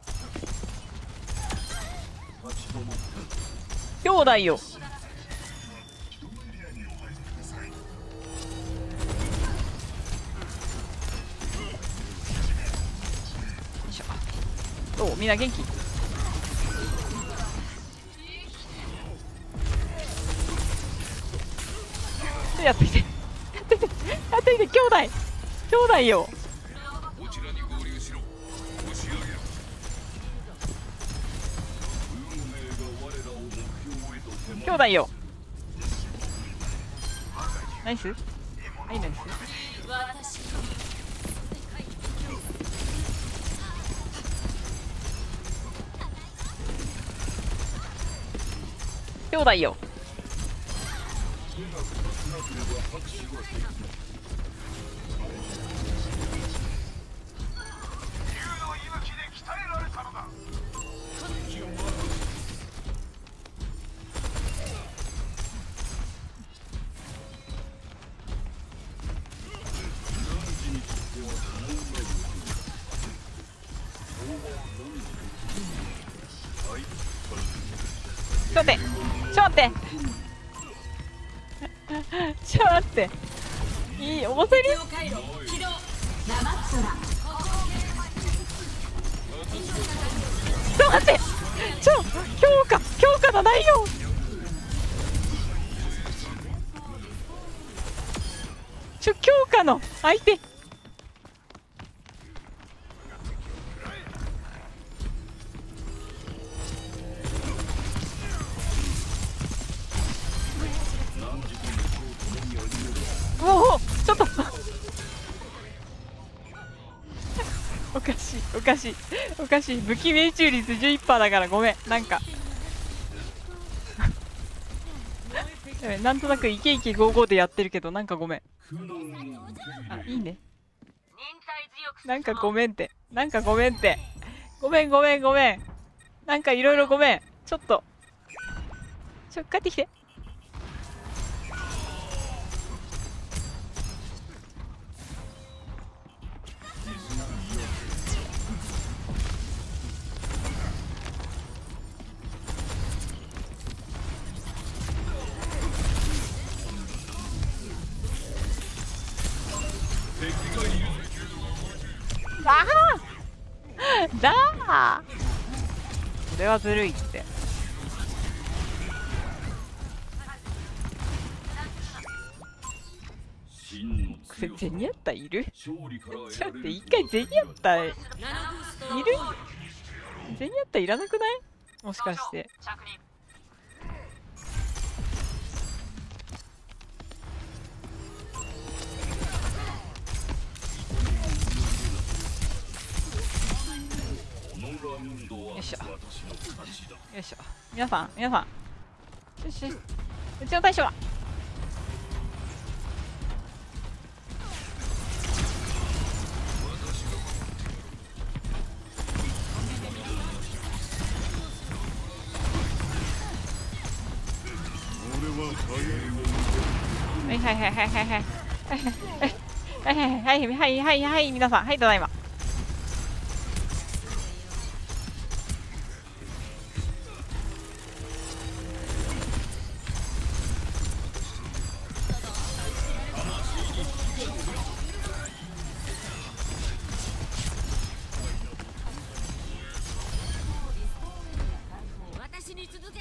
兄弟よ。どう？みんな元気？やってきてやってきてやってきて兄弟兄弟よ。 こちらに合流しろ。押し上げろ。運命が我らを目標へと迫る。 兄弟よ。ナイス。はい、ナイス。兄弟よ。ちょっと待ってちょっと待ってちょっと待っていい重せる？ちょっと待ってちょ強化強化だないよ。ちょ強化の相手おおちょっとおかしいおかしいおかしい武器命中率 じゅういちパーセント だからごめんなんかなんとなくイケイケゴーゴーでやってるけどなんかごめん。あいいねなんかごめんってなんかごめんってごめんごめんごめんなんかいろいろごめんちょっとちょ帰ってきて。ああだーれはずるいって。ゼニアッタいる？ちょっと待って、一回ゼニアッタいる？ゼニアッタいらなくない？もしかして。よいしょ。よいしょ。皆さん、皆さん。よしよし。うちの大将は。はいはいはいはいはいはいはいはいはいはいはいはい皆さんはいただいま。 私に続け。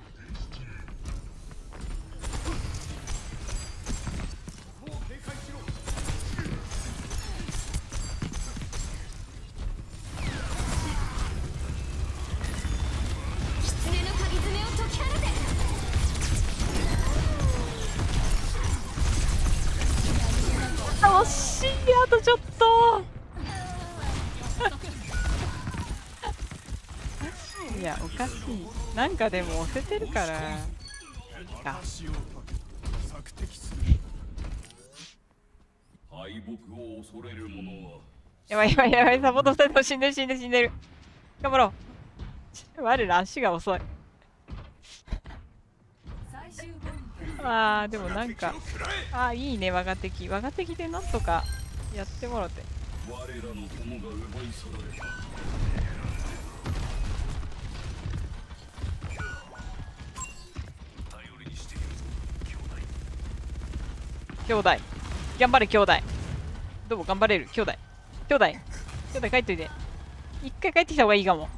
惜しい、あとちょっといやおかしい、なんかでも押せてるからいいか。やばいやばいやばい、サポートふたりとも死んでる死んでる死んでる。頑張ろう。我ら足が遅い。あーでもなんかあーいいね、我が敵我が敵でなんとかやってもろて。我らの友が奪い去られた。兄弟頑張れ兄弟、どうも頑張れる兄弟兄弟兄弟帰っといて、一回帰ってきた方がいいかも。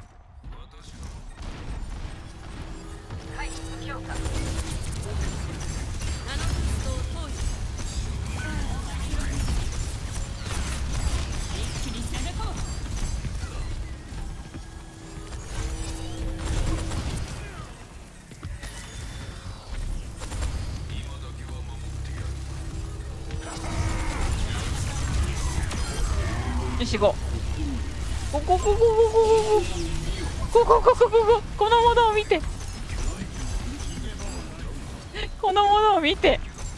よし、ゴーゴーゴーゴーゴーゴーゴーゴーゴーゴーゴーゴーゴー、このものを見てこのものを見て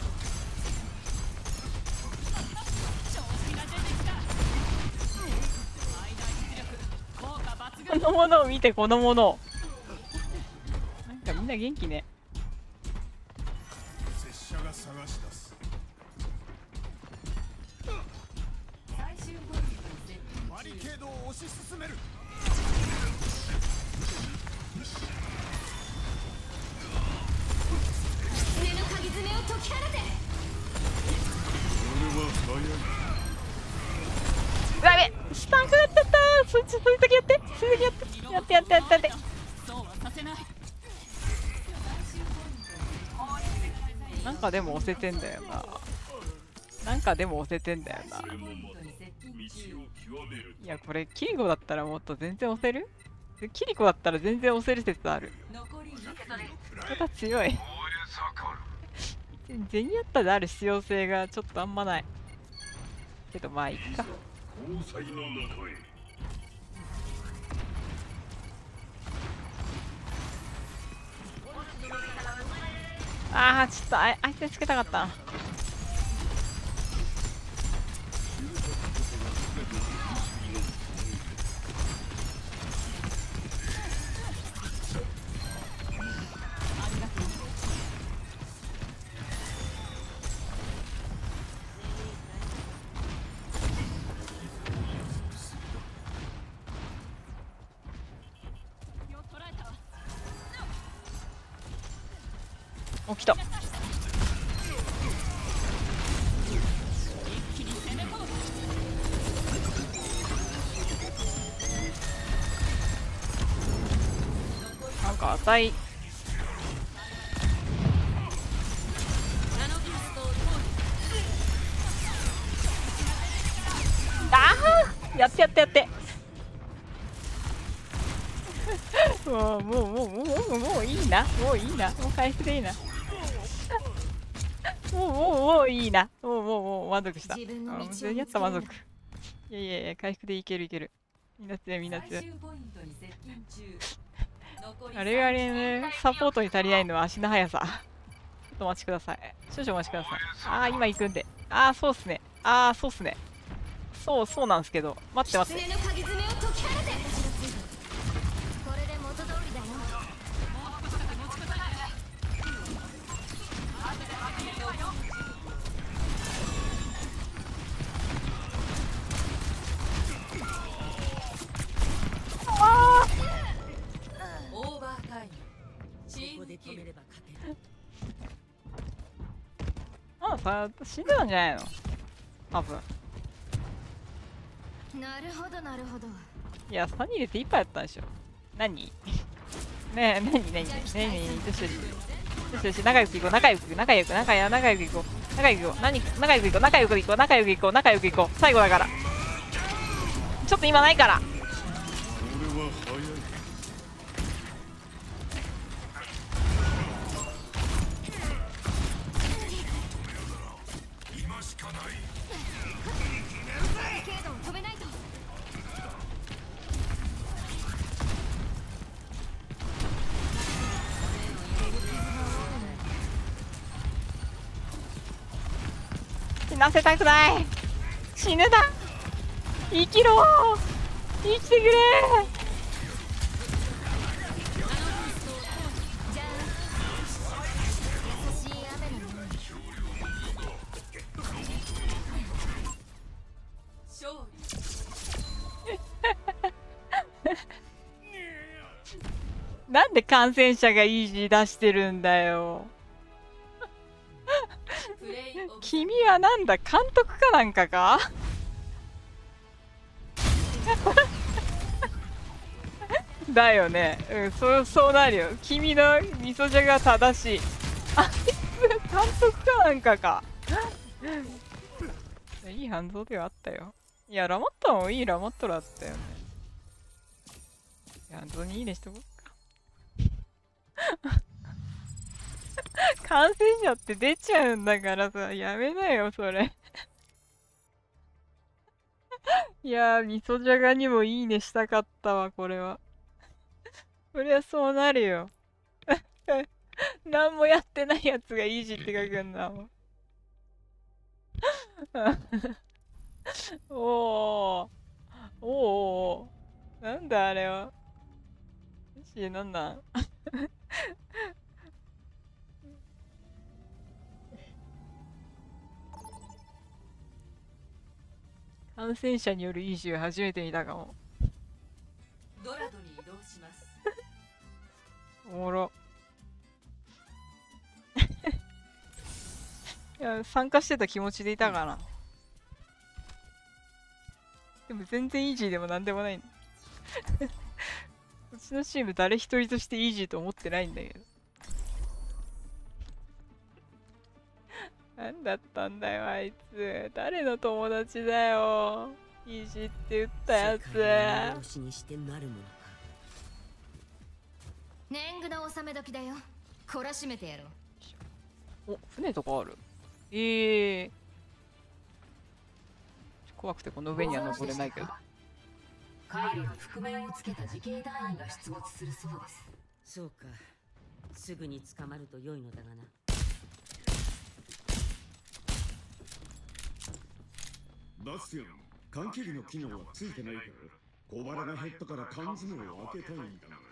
このものを見てこのものを、なんかみんな元気ね。 拙者が探し出す。バリケードを推し進める。 狐の鍵爪を解き放て。 俺は早い。 うわべ、スタンクなっちゃったー。そいつそいつだけやってそいつだけやってやってやってやってやって。 そうはさせない。 なんかでも押せてんだよな。なんかでも押せてんだよな。いやこれキリコだったらもっと全然押せる。キリコだったら全然押せる説ある。また強い。ゼニアッタである必要性がちょっとあんまないけど、まあいいか。ああちょっとあ相手つけたかったな。起きた。 なんか浅い。 ナノブーストを投ああやってやってやってもうもうもうもうもうもういいな、もういいな、もう回復でいいなもうもうもういいな、もうもうもう満足した。 自分の道をあ全然やった満足。いやいやいや回復でいけるいける。みんな強いみんな強い。 最終ポイントに接近中。残りあれがねサポートに足りないのは足の速さ。ちょっとお待ちください。少々お待ちください。ああ今行くんで。ああそうっすね。ああそうっすね。そうそうなんですけど、待って待って。 狐の鍵爪を解き放て。これで元通りだよ。 オーバータイム。チーここでムキル。 止めれば勝てる。 ああさ死んでたんじゃないの多分。 なるほどなるほど。 いやさんに入れていっぱいやったんでしょ。何ねえ何何何何何どうしようどうしようどうしよう。仲良くいこう仲良く仲良く仲良く仲良くいこう仲良くいこう何仲良くいこう仲良くいこう仲良くいこう仲良くいこう最後だから。ちょっと今ないから。 俺は早い。今しかない。 軽度を止めないと。 死なせたくない。死ぬだ。生きろ生きてくれ。 じゃあ優しい雨のように。 勝利。 なんで感染者がイージー出してるんだよ。 プレイオブ君はなんだ監督かなんかかだよね。うんそうそうなるよ。君の味噌じゃが正しい。あいつ監督かなんかかいい反応ではあったよ。いやラモットもいいラモットだったよね。いや本当にいいねしとこうか感染者って出ちゃうんだからさ、やめなよそれいやー味噌じゃがにもいいねしたかったわこれはそりゃそうなるよ何もやってないやつがイージーって書くんだもんおーおーなんだあれはしなんなん感染者によるイージーを初めて見たかも。 ドラドに移動します。 おもろいや参加してた気持ちでいたかな。でも全然イージーでもなんでもない。うちのチーム誰一人としてイージーと思ってないんだけど。なんだったんだよあいつ。誰の友達だよ。イージーって言ったやつ。 世界をしにしてなるものか。 年貢の納め時だよ。懲らしめてやろう。 お、船とかある。ええー。怖くてこの上には登れないけど。 カイロに覆面をつけた自警団員が出没するそうです。 そうか。すぐに捕まると良いのだがな。 バスティオン、缶切りの機能はついてないから小腹が減ったから缶詰を開けたいんだ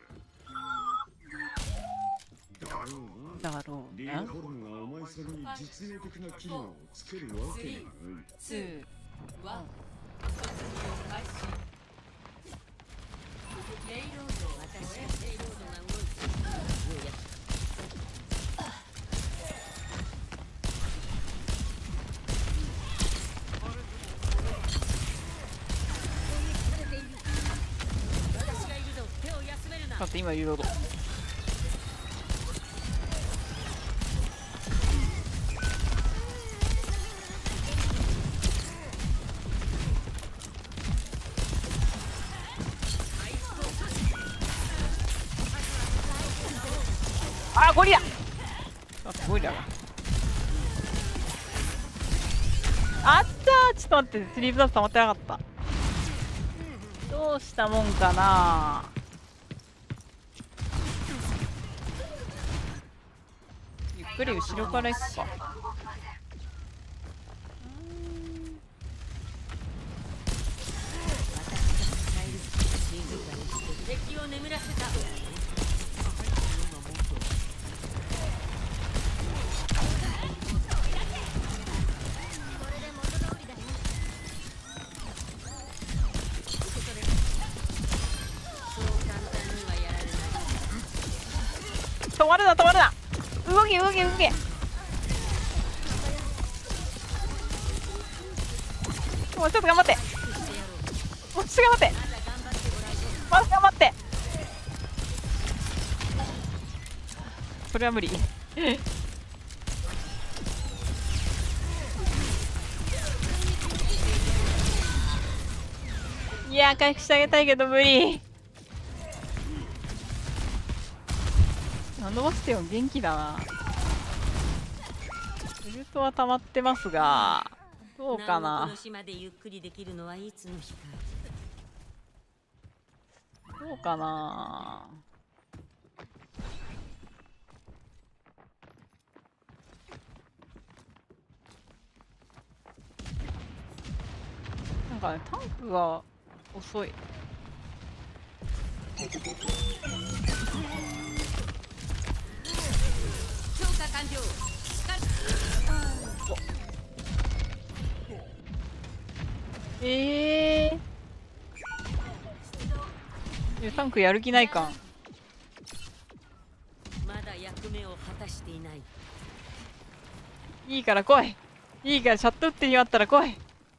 が。だろうな。 だろうな。 リーホルムはお前さんに実用的な機能をつけるわけがない。 ツー、ワン、突入開始。レイロードを私はペイロードが動いてようやく私がいるぞ。手を休めるな。 だって今リロード。 あーゴリラ。あゴリラがあったー。ちょっと待って、スリーブダーツ溜まってなかった。どうしたもんかな。ゆっくり後ろから行くか。 敵を眠らせた。 止まるな止まるな。動け動け動け。もうちょっと頑張って。もうちょっと頑張って。まず頑張って。それは無理。いやー回復してあげたいけど無理。ナノバスティオン元気だな。ウルトは溜まってますがどうかな。 この島でゆっくりできるのはいつの日か。 どうかな。なんかねタンクが遅い。 強化完了。 ええー、タンクやる気ないか。 まだ役目を果たしていない。 いいから来い。いいからシャット打ってにあったら来い。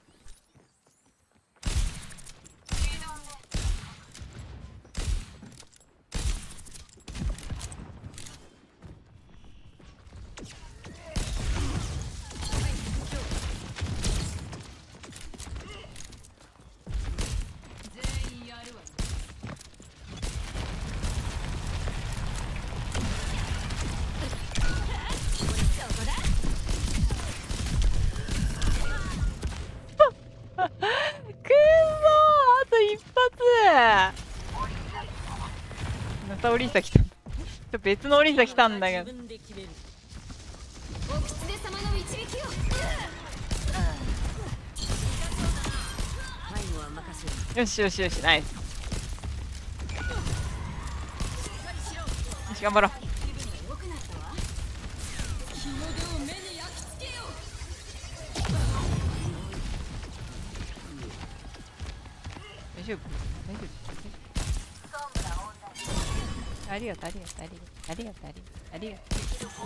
またオリーサ来た。別のオリーサ来たんだけど。 お狐様の導きを。 よしよしよし、ナイス。よし頑張ろう。大丈夫大丈夫。ありがとうありがとうありがとうありがとうありがとう。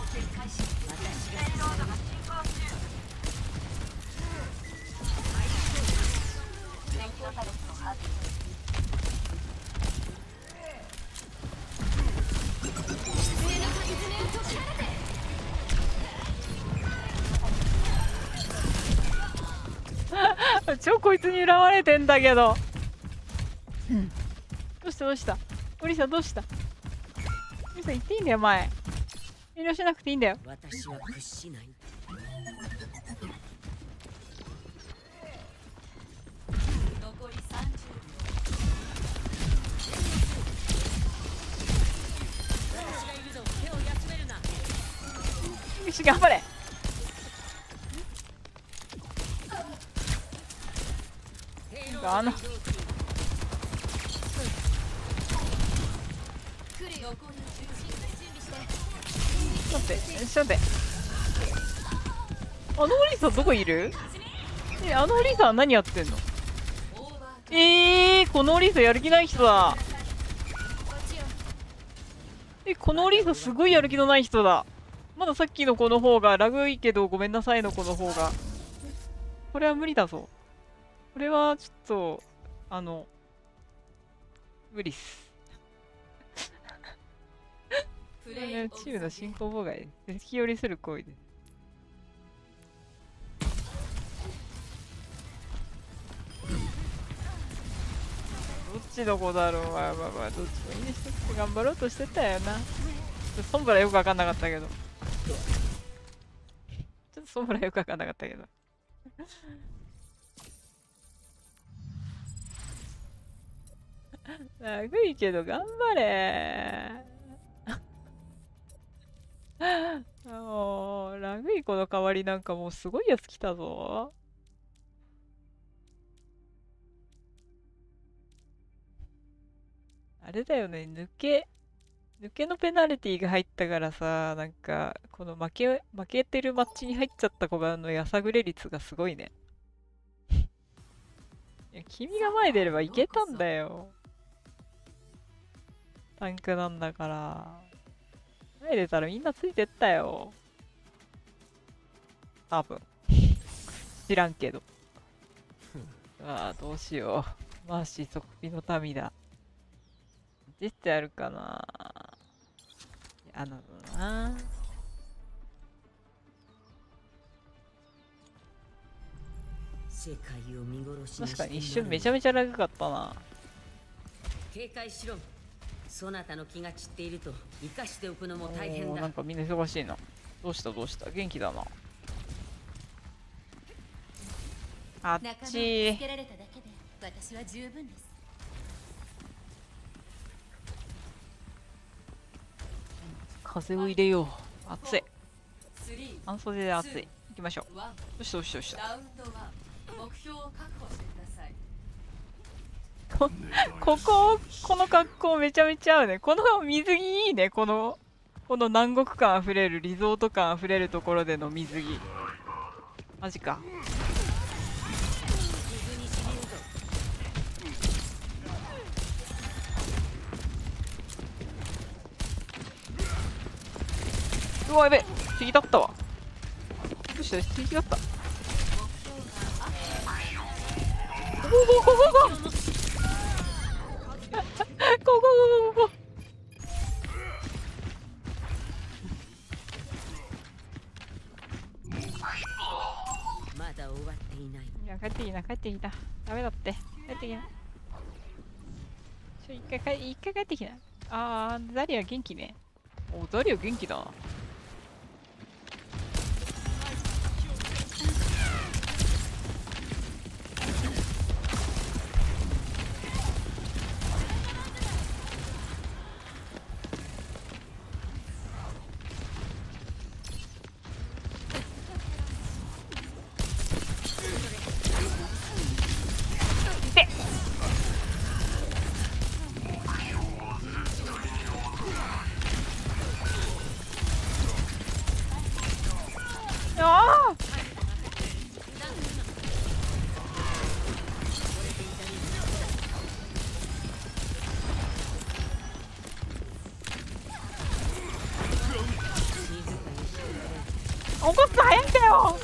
超こいつに恨まれてんだけど。うん、どうしたどうした。オリサどうした。オリサ行っていいんだよ前。遠慮しなくていいんだよ。 私は屈しない。 残りさんじゅう私がいるぞ。手を休めるな。 よし頑張れ。あの待ってちょっと待って。あのオリーサどこいる。えあのオリーサは何やってんの。えー、このオリーサやる気ない人だ。えこのオリーサすごいやる気のない人だ。まださっきの子の方がラグいけどごめんなさいの子の方が。これは無理だぞ。これはちょっとあの無理っす。チームの進行妨害です。敵寄りする行為です。どっちの子だろう。まあまあまあどっちもいいにしてって頑張ろうとしてたよな。 とソンブラよくわかんなかったけど。ちょっとソンブラよくわかんなかったけど。長いけど頑張れー。もう、ラグイコの代わりなんかもうすごいやつ来たぞ。あれだよね、抜け、抜けのペナルティが入ったからさ、なんか、この負け、負けてるマッチに入っちゃった子がのやさぐれ率がすごいね。いや、君が前出ればいけたんだよ。タンクなんだから。前出たらみんなついてったよ。多分。知らんけど。ああ、どうしよう。マーシー即尾の民だ。実際あるかな。あのな。 世界を見殺しに確かに一して瞬めちゃめちゃ長かったな。 警戒しろ。そなたの気が散っていると生かしておくのも大変だ。 おーなんかみんな忙しいな。どうしたどうした元気だな。あっ仲間をちつけられただけで私は十分です。 風を入れよう。暑い。 スリー、 半袖で暑い。行きましょう。 ワン、 どうしたどうしたどうした。 ラウンドワン、目標を確保してください。 こここ、この格好めちゃめちゃ合うね。この水着いいね。この、この南国感あふれる、リゾート感あふれるところでの水着。マジか。うわ、やべ、敵だったわ。どうした敵だった。おおおおおおここここここ。 まだ終わっていない。 いや、帰ってきな、帰ってきな。ダメだって。帰ってきな。ちょ、一回帰、一回帰ってきな。あー、ザリア元気ね。お、ザリア元気だな。ああ怒った早いんだよ。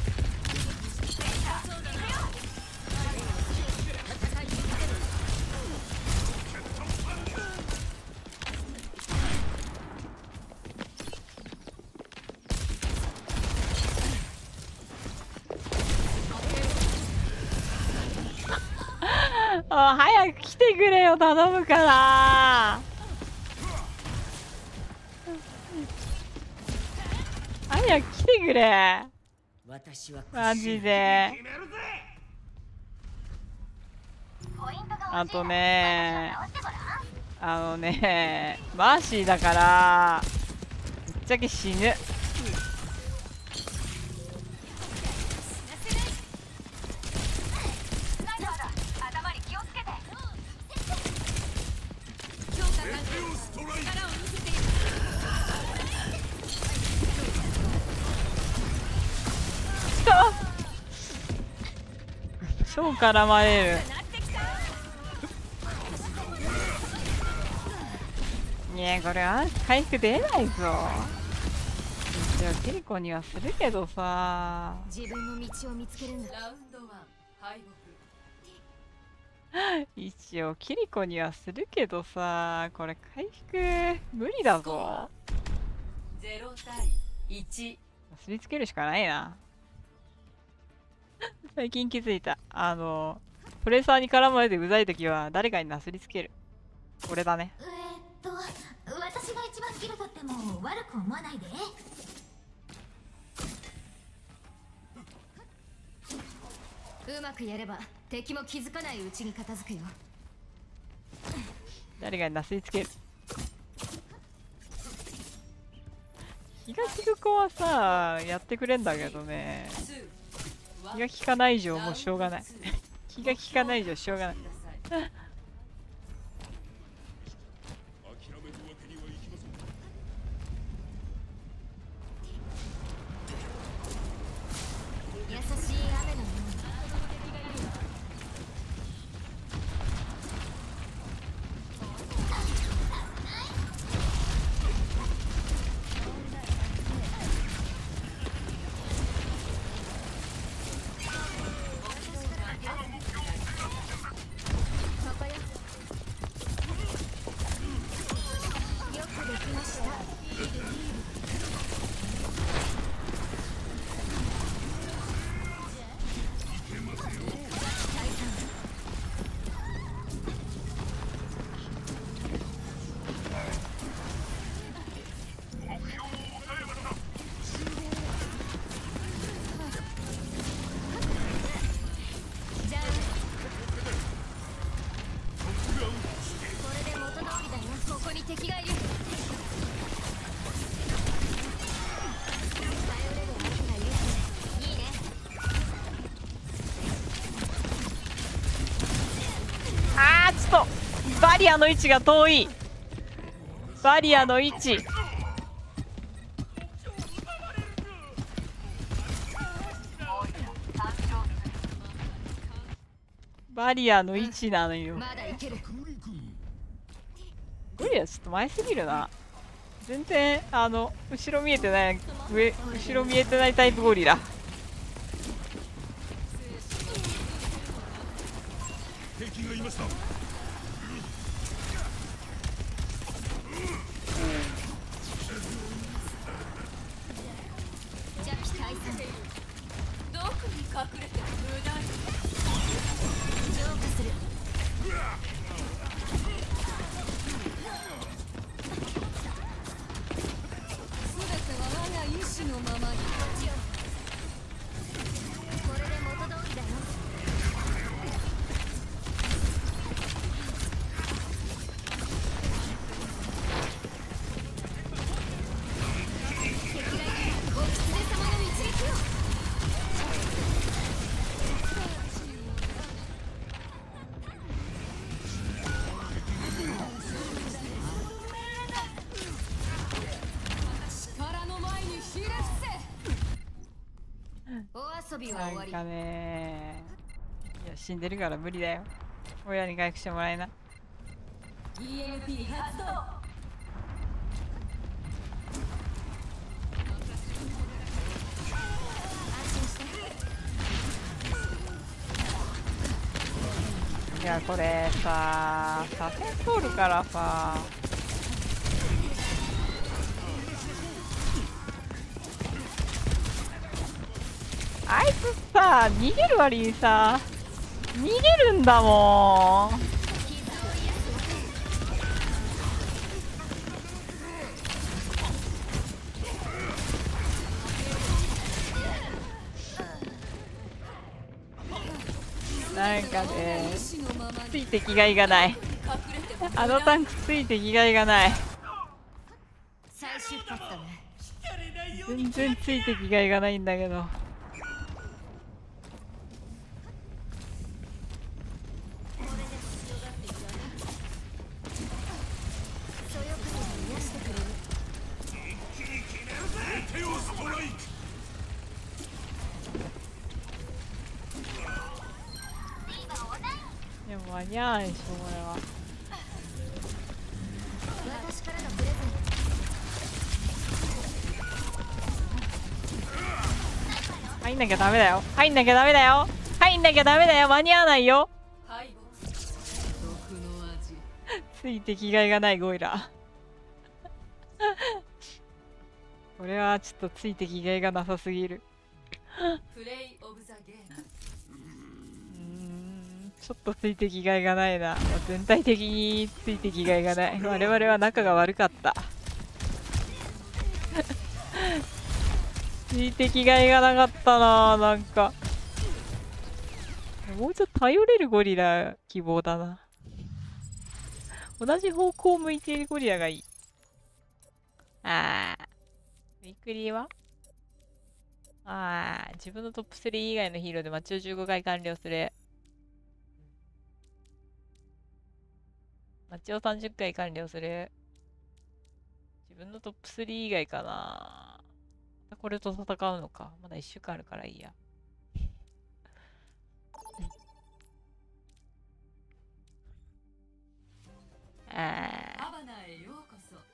あ、早く来てくれよ、頼むから早く来てくれ。 私はマジで。あとね、あのね、マーシーだからぶっちゃけ死ぬ。超絡まれる。ねえ、これは回復出ないぞ。一応キリコにはするけどさ。 自分の道を見つけるんだ。 ラウンドワン、敗北。 一応キリコにはするけどさ、これ回復無理だぞ。 ゼロ対一。 すりつけるしかないな。最近気づいた。あの、プレッサーに絡まれてうざいときは誰かになすりつける。これだね。 えー、っと私が一番好きだとっても悪く思わないで。うまくやれば敵も気づかないうちに片付くよ。 誰がなすりつける。気が利く子はさやってくれんだけどね、気が利かない以上もうしょうがない。気が利かない以上しょうがない。 優しい雨のように。敵がいる。頼れる相手がいる。いいね。 あーちょっとバリアの位置が遠い。バリアの位置バリアの位置なのよ。 まだいける。 ゴリラちょっと前すぎるな。全然あの後ろ見えてない上後ろ見えてないタイプゴリラ。 敵がいました。 邪気退散。 どこに隠れても無駄に。 浄化する。のままに。これで元通りだよ。お狐様の一撃を。お遊びは終わり。 なんかねいや死んでるから無理だよ。親に回復してもらえな。 イーエムピー 発動。 いやこれさ左遷通るからさあいつさ逃げる割にさ逃げるんだもん。なんかねついて気がいがない。あのタンクついて気がいがない。 再出発だね。 全然ついて気がいがないんだけど。でも間に合わないでしょこれは。 私からのプレゼント。入んなきゃダメだよ。入んなきゃダメだよ。入んなきゃダメだよ。間に合わないよ。ついて気概がないゴイラ。これはちょっとついて気概がなさすぎる。 プレイオブザゲーム。 ちょっとついて気概がないな。全体的について気概がない。我々は仲が悪かった。 水滴がいがなかったな、なんか。もうちょっと頼れるゴリラ希望だな。同じ方向を向いているゴリラがいい。あー。ウィークリーはあー。自分のトップスリー以外のヒーローでマッチをじゅうごかい完了する。マッチをさんじゅっかい完了する。自分のトップスリー以外かな。またこれと戦うのか。まだいっしゅうかんあるからいいや。あハバナへようこそ。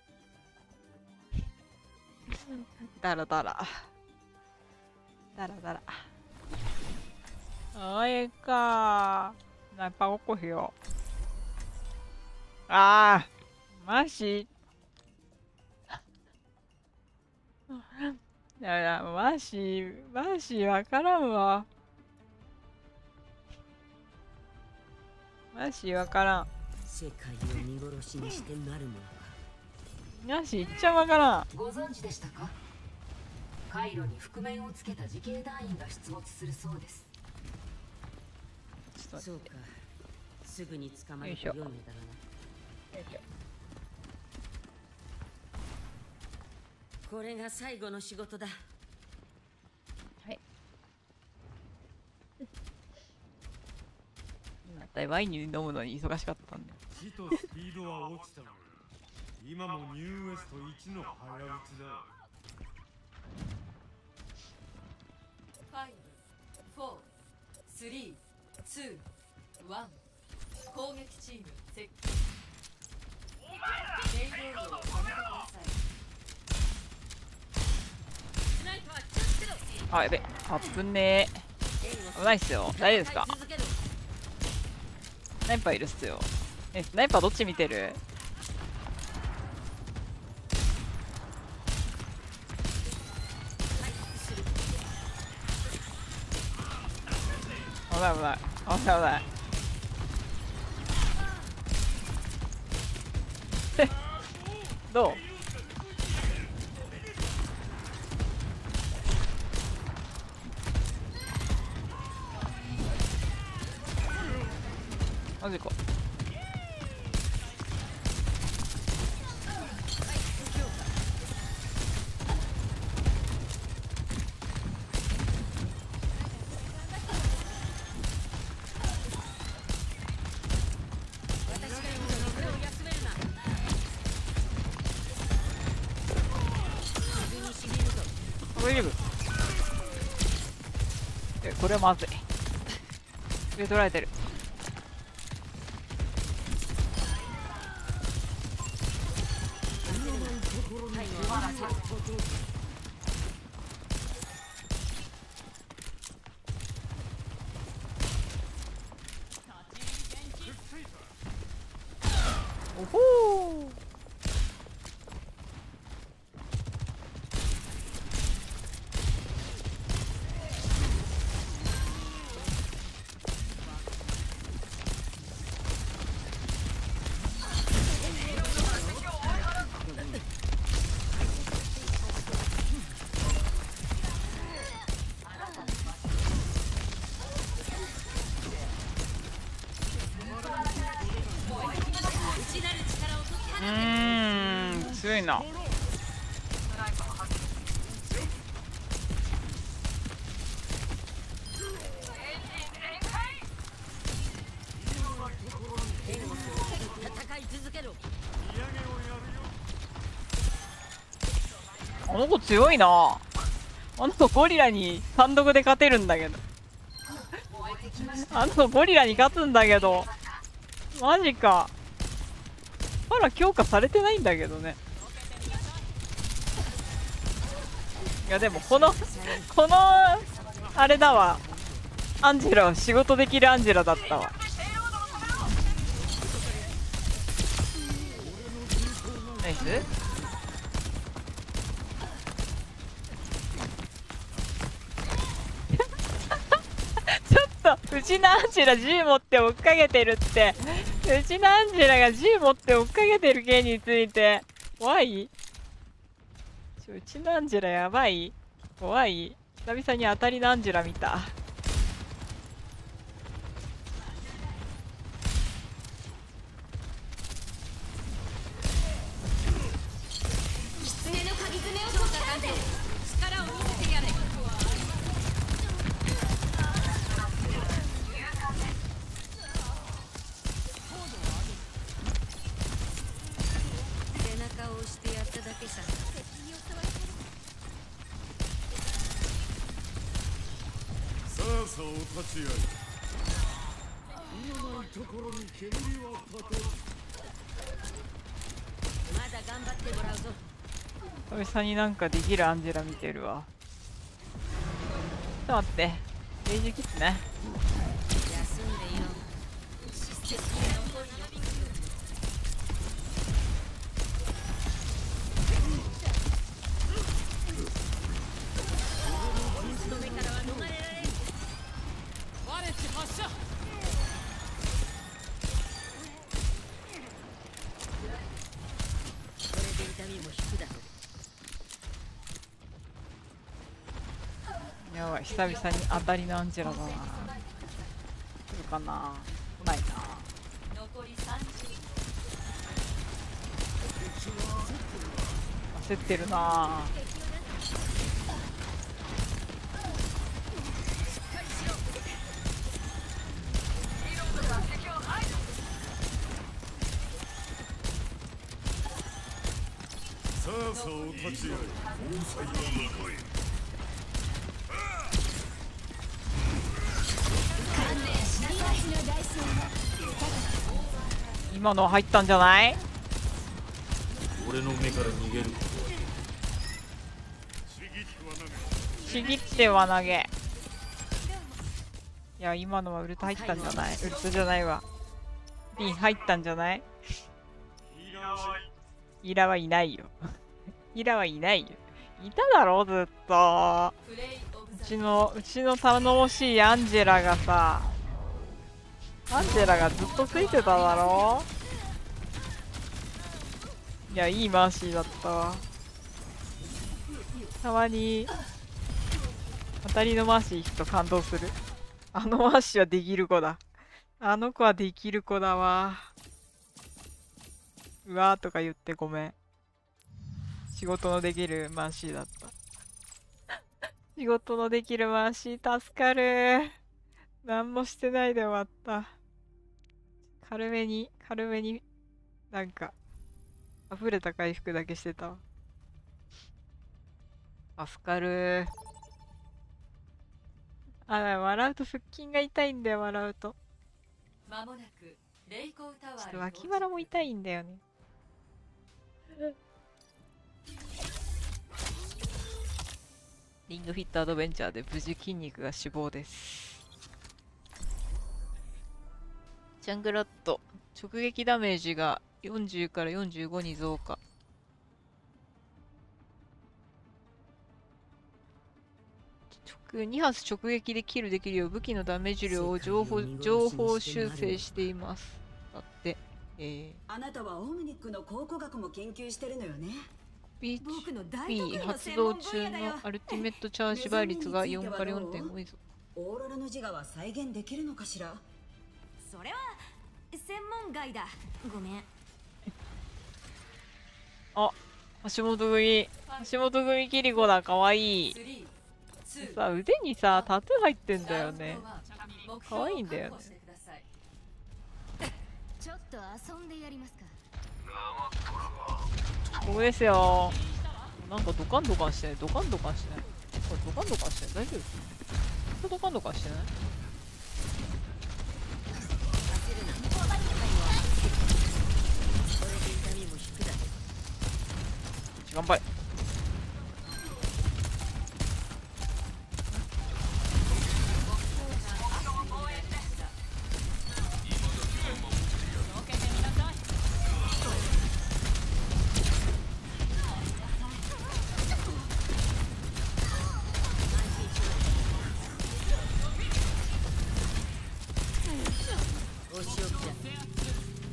ー。だらだら。だらだら。あえかー。ナイパーごっこしよう。あー。マジいやいや、マジ、マジわからんわ。マジわからん。 世界を見殺しにしてなるものか。 マジいっちゃわからん。 ご存知でしたか？カイロに覆面をつけた自警団員が出没するそうです。 ちょっとそうか。すぐに捕まると良いのだろうな。 よいしょ。 これが最後の仕事だ。 はい。またワインに飲むのに忙しかったんで。 死とスピードは落ちたが、今もニューウエスト一の早打ちだ。 ファイブ、フォー、スリー、ツー、ワン。攻撃チーム接近。レイロードを止めてください。 スナイパー気をつけろ。 あ、やべ。あっぶねー。危ないっすよ。大丈夫ですか？ 続けろ。 スナイパーいるっすよ。え、スナイパーどっち見てる？危ない危ない。危ない危ない。どう？マジか。大丈夫。え、これはまずい。上取られてる。おほー。うーん、強いな。 戦い続けろ。 あの子強いな。あの子ゴリラに単独で勝てるんだけど。あの子ゴリラに勝つんだけど。マジか。まだ強化されてないんだけどね。いやでもこのこのあれだわ。アンジェラは仕事できるアンジェラだったわ。ナイス。ちょっとうちのアンジェラ銃持って追っかけてるって。うちのアンジェラが銃持って追っかけてる件について怖い？ちうちのアンジェラやばい。怖い。久々に当たりのアンジェラ見た。 狐の鍵爪を解き放て。 力を見せてやれ。背中を押してやっただけさ。 さあさあお立ち会い。 今ないところに煙は立てる。 まだ頑張ってもらうぞ。 久々になんかできるアンジェラ見てるわ。ちょっと待って。ゲージキッズね。 休んでいよう。目からは逃れられん。ワレッジ発射。これで痛みも引くだろう。 やばい、久々に当たりのアンジェラだな。来るかな。来ないな。 残りさんじゅう。 焦ってるな。 さあさあお立ち会い。盆栽はどこへ。 今の入ったんじゃない？ 俺の目から逃げる。 ちぎっては投げ。いや、今のはウルト入ったんじゃない？ウルトじゃないわ。ビン入ったんじゃない？イラはいないよ。イラはいないよ。いただろ、ずっと。うちの、うちの頼もしいアンジェラがさ、アンジェラがずっとついてただろ。いや、いいマーシーだったわ。たまに当たりのマーシー行くと感動する。あのマーシーはできる子だ。あの子はできる子だわ。うわーとか言ってごめん。仕事のできるマーシーだった。仕事のできるマーシー助かる。何もしてないで終わった。軽めに、軽めに、なんか、溢れた回復だけしてたわ。助かる。あ、笑うと腹筋が痛いんだよ、笑うと。 まもなくレイコウタワーにちょっと脇腹も痛いんだよね。リングフィットアドベンチャーで無事筋肉が死亡です。ジャングラット直撃ダメージがよんじゅうからよんじゅうごに増加。に発直撃でキルできるよう武器のダメージ量を情報情報修正しています。だって、えー、 あなたはオムニックの考古学も研究してるのよね。 ビー僕の大チ得意 B の発専動中門分野だよのアルティメットチャージ倍率がよんからよんてんご以上。 オーロラの自我は再現できるのかしら。 それは専門外だ。ごめん。 あ、橋本組橋本組キリコだ。かわいい。さ腕にさタトゥー入ってんだよね。かわいいんだよね。 ちょっと遊んでやりますか。 ここですよ。なんかドカンドカンしてない。ドカンドカンしてない。これドカンドカンしてない。大丈夫？これドカンドカンしてない？頑張れ。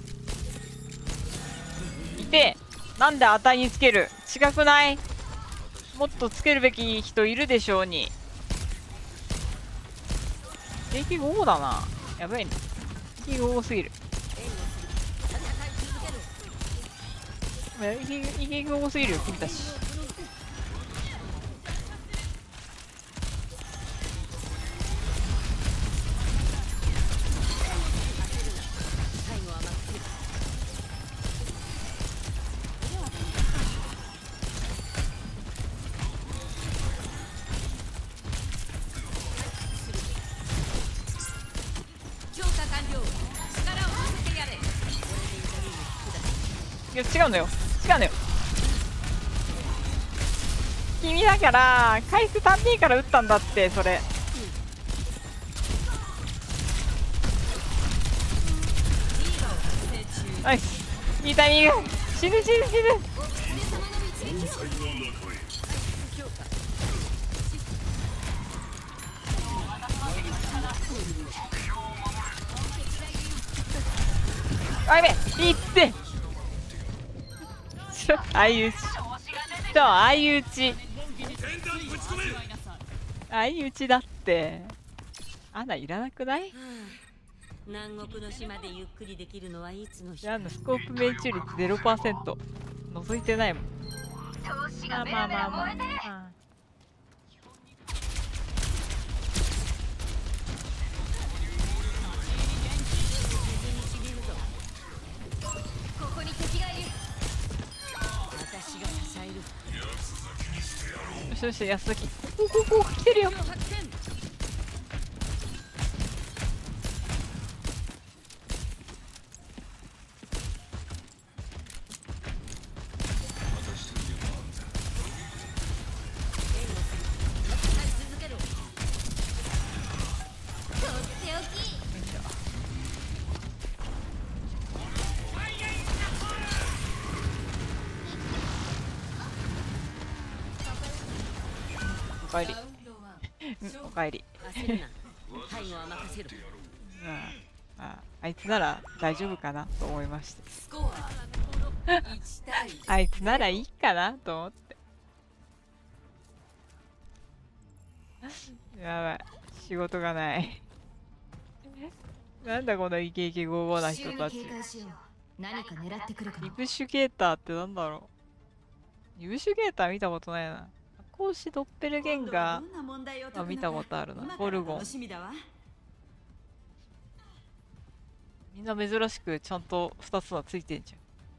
いて、なんで値につける？違くない？ もっとつけるべき人いるでしょうに。平気ごだな。やばいね。平気ごすぎる。平気ごすぎるよ君たち。いや違うのよ違うのよ。君だから回数足んねえから打ったんだってそれ。ナイスいいタイミング。死ぬ死ぬ死ぬ。あやべいって相打ちと相打ち相打ちだって。あんないらなくない？ 南国の島でゆっくりできるのはいつの日？ あのスコープ命中率 ゼロパーセント 覗いてないもん。まあまあまあまあ、あここに敵がいる。 私が支える。 よしよし安崎おおおお来てるよ。おかえりおかえり。 焦るな。背後は任せる。 あああいつなら大丈夫かなと思いました。 スコアいち対あいつならいいかなと思って。やばい仕事がない。なんだこのイケイケゴーゴーな人たち。 何か狙ってくるかリブシュゲーターってなんだろう。リブシュゲーター見たことないな。講師ドッペルゲンガーは見たことあるな。ゴルゴンみんな珍しくちゃんとふたつはついてんじ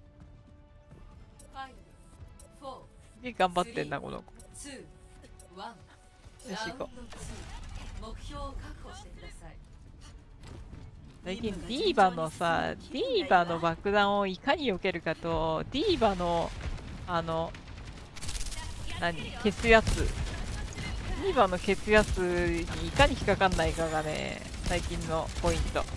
ゃん。すげえ頑張ってんなこの子。よし行こう。 目標を確保してください。 最近ディーバのさディーバの爆弾をいかに避けるかとディーバのあの何消すやつディーバの消すやつにいかに引っかかんないかがね最近のポイント。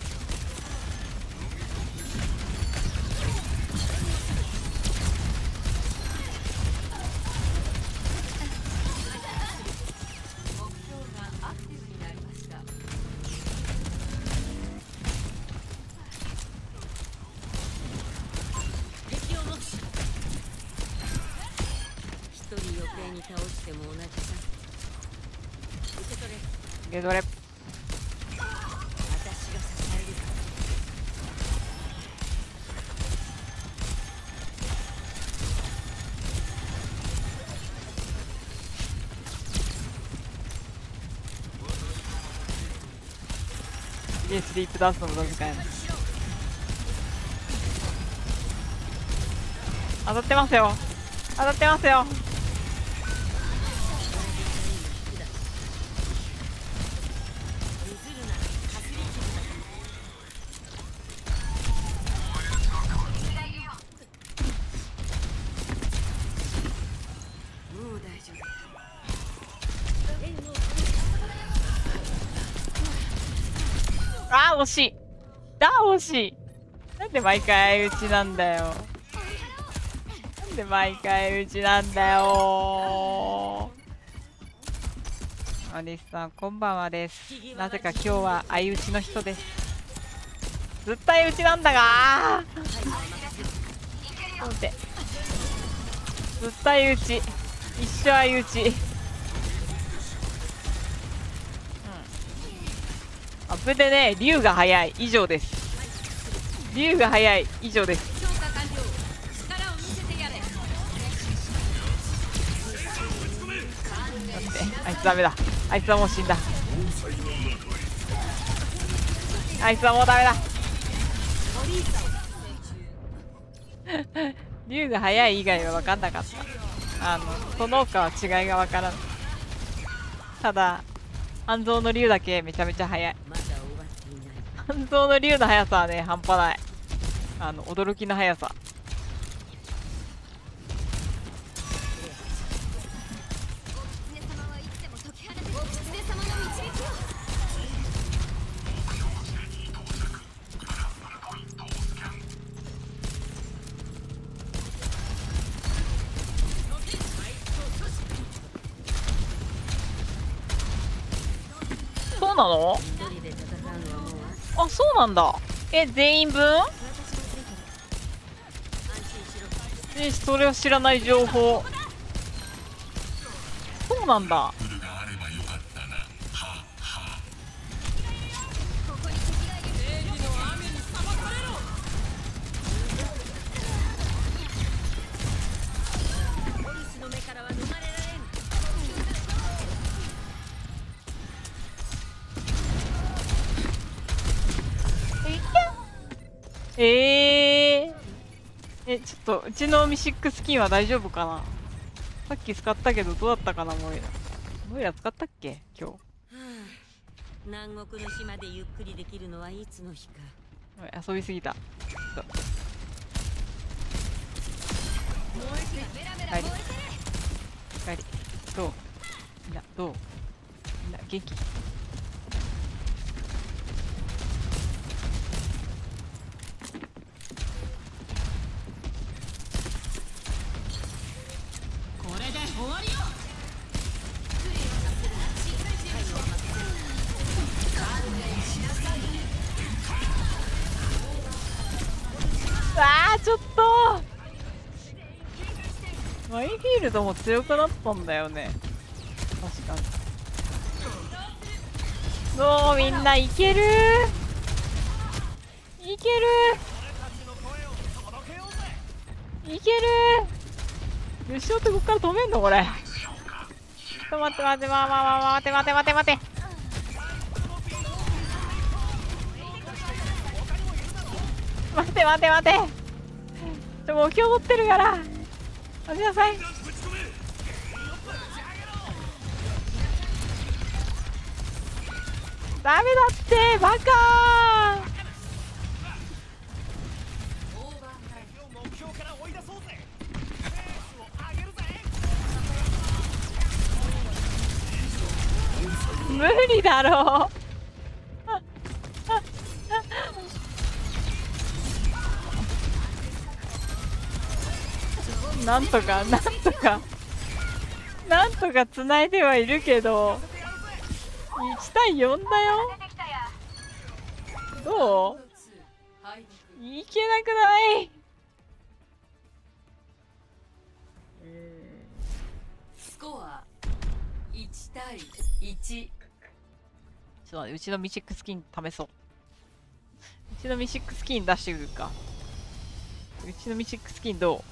倒しても同じさ。受け取れ。 受け取れ。 私が支える。 でスリープダンスの無駄遣い。当たってますよ当たってますよ。あー惜しいだー惜しい。なんで毎回相打ちなんだよ。なんで毎回相打ちなんだよ。アリスさんこんばんはです。なぜか今日は相打ちの人です。ずっと相打ちなんだがー待ってずっと相打ち一生相打ち。うん、アップでね、竜が速い以上です。竜が速い以上です。 強化完了。力を見せてやれ。 待って、あいつダメだ。あいつはもう死んだ。あいつはもうダメだ。竜が速い以外は分かんなかった。あのその他は違いが分からない。ただ半蔵の竜だけめちゃめちゃ速い。 まだ終わっていない。 半蔵の竜の速さはね半端ない。あの驚きの速さ。 お狐様はいつでも解き放て。お狐様の導きを。 そうなの？ 一人で戦うのはもうあ、そうなんだ。え、全員分？ 安心しろ。 え、それは知らない情報。そうなんだ。 フルがあればよかったな。ははここに敵がいる。 正義の雨に裁かれろ。オルシの目からは逃れられん。 えー、え、ちょっとうちのミシックスキンは大丈夫かな。さっき使ったけどどうだったかな。モイラモイラ使ったっけ今日。 はあ、南国の島でゆっくりできるのはいつの日か。 おい遊びすぎた。そう帰り帰り。どうみんなどうみんな元気。 これで終わりよ。 あーちょっとマイフィールドも強くなったんだよね。確かに。どうみんないけるいけるいける。よしおってこっから止めんのこれ。ちょっと待って待ってまあまあまあ待て待て待て待て待て待て待て。ちょ目標持ってるから待ちなさい。ダメだってバカー。無理だろう。なんとかなんとかなんとか繋いではいるけどいち対よんだよ。どういけなくない？ スコアいち対いち。 ちょっと待って、うちのミシックスキン試そう。うちのミシックスキン出してくるか。うちのミシックスキンどう？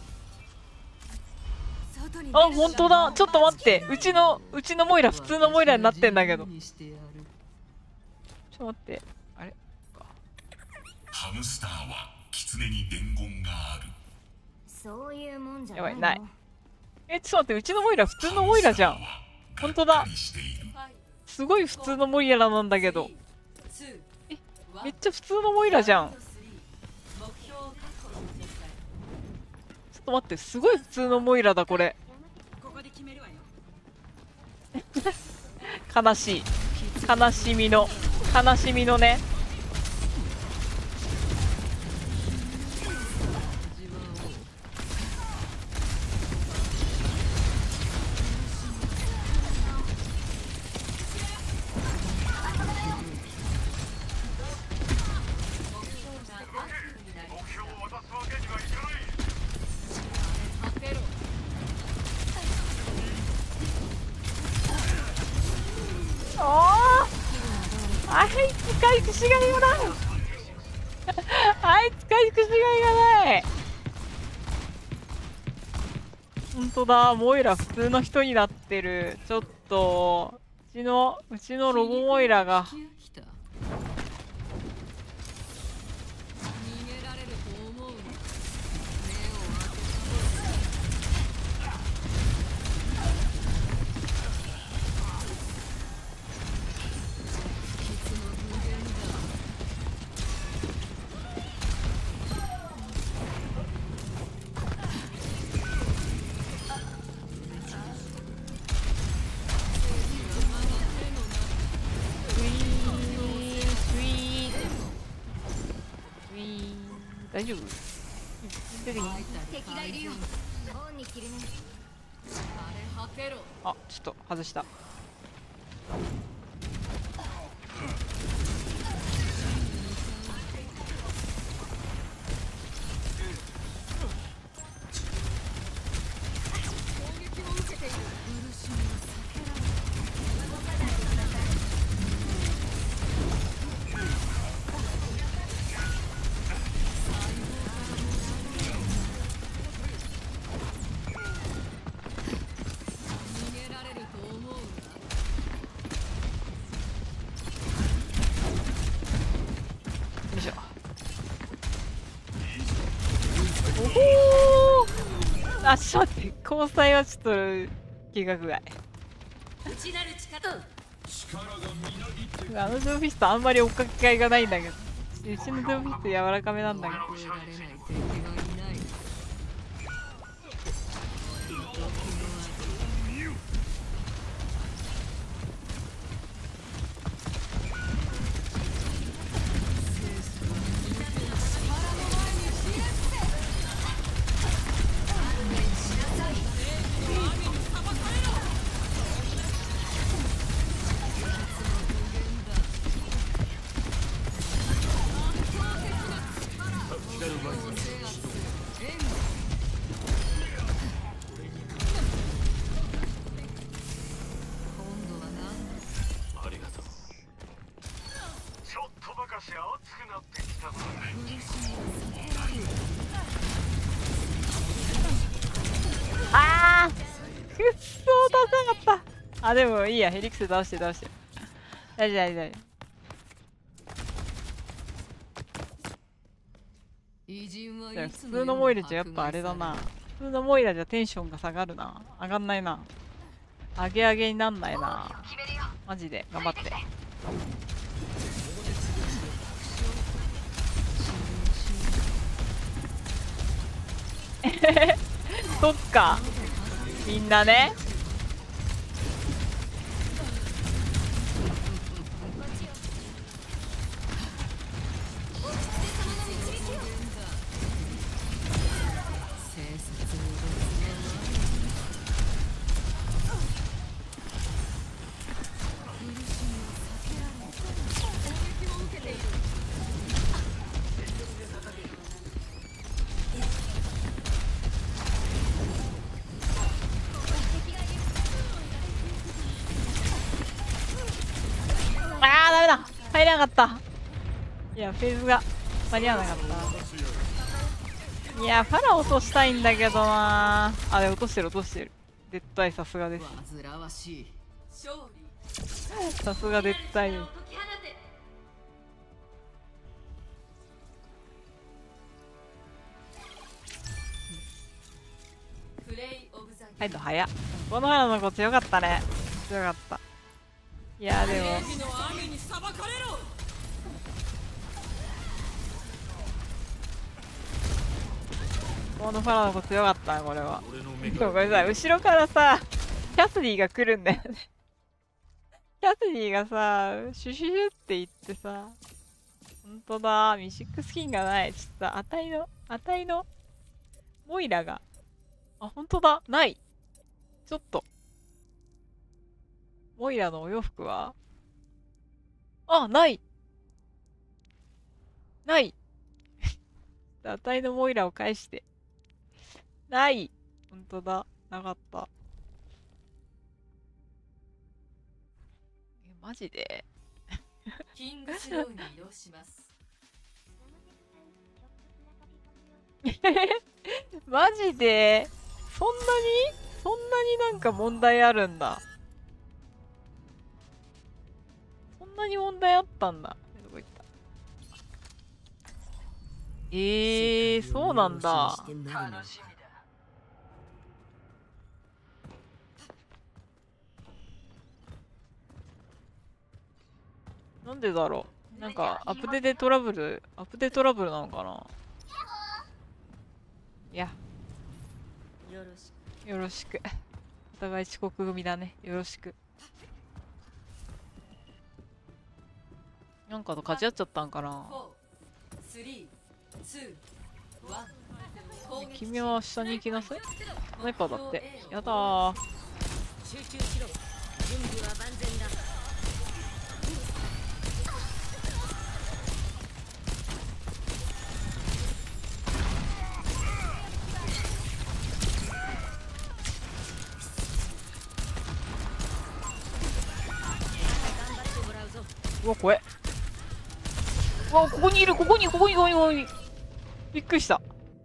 あ、本当だ。ちょっと待って。うちの、うちのモイラ普通のモイラになってんだけど。ちょっと待って。あれハムスターは狐に伝言がある。 そういうもんじゃやばい、ない。え、ちょっと待って。うちのモイラ普通のモイラじゃん。本当だ。すごい普通のモイラなんだけど。え、めっちゃ普通のモイラじゃん。ちょっと待って、すごい普通のモイラだこれ。悲しい悲しみの悲しみのね。 あいつ回復しがいがないあいつ回復しがいがない。ほんとだ、モイラ普通の人になってる。ちょっとうちのうちのロボモイラが逃げられると思うの。目を大丈夫？出てき敵がいるよ。オンに切り抜はけろ。 あ、ちょっと外した。あ、ちょっと待って、交際はちょっと計画外。 内なる力あのジョーフィストあんまり追っかけがいがないんだけど、うちのジョーフィスト柔らかめなんだけど。あーくっそー、出さなかった。あ、でもいいや、ヘリクス倒して倒して。大丈夫大丈夫。普通のモイラじゃやっぱあれだな。普通のモイラじゃテンションが下がるな。上がんないな。上げ上げになんないな。マジで頑張って。そっか、みんなね。あーダメだ、入れなかった。いやフェーズが間に合わなかった。いやファラ落としたいんだけどな。あれ落としてる落としてる。絶対さすがです。さすが絶対です。はいと早っ。この花の子強かったね。強かった。いやでもこのファラの子強かったなこれは。そうこれさ、後ろからさキャスディが来るんだよねキャスディがさシュシュシュって言ってさ、ほんとだミシックスキンがない。ちょっと値の値のモイラが、あほんとだない。ちょっとモイラのお洋服は、あ、ないない値のモイラを返して。ない。ほんとだ。なかった。え、マジでキングスローに移動します。 マジでそんなにそんなになんか問題あるんだ。そんなに問題あったんだ。どこ行った。えー、そうなんだ。なんでだろう。なんかアップデートトラブルアップデートトラブルなのかな。いや、 よろしく。 よろしく。お互い遅刻組だね。よろしく。なんかと勝ち合っちゃったんかな。君は下に行きなさい。スナイパーだって。やだー。 集中しろ。準備は万全だ。 うわ、怖え。うわ、ここにいる、ここに、ここに、ここに、ここに。びっくりした。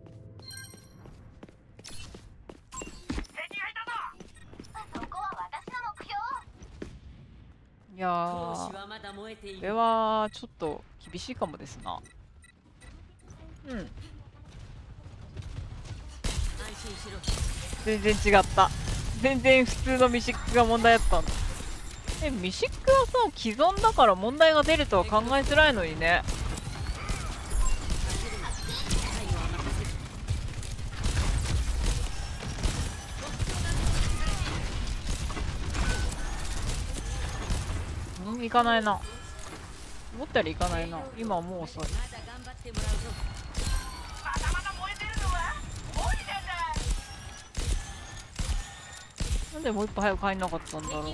いやー、これはちょっと厳しいかもですな。うん。全然違った。全然普通のミシックが問題だったんだ。え、ミシックはさ、既存だから問題が出るとは考えづらいのにね。うん、行かないな。思ったより行かないな。今はもう遅い。なんでもう一歩早く帰んなかったんだろう。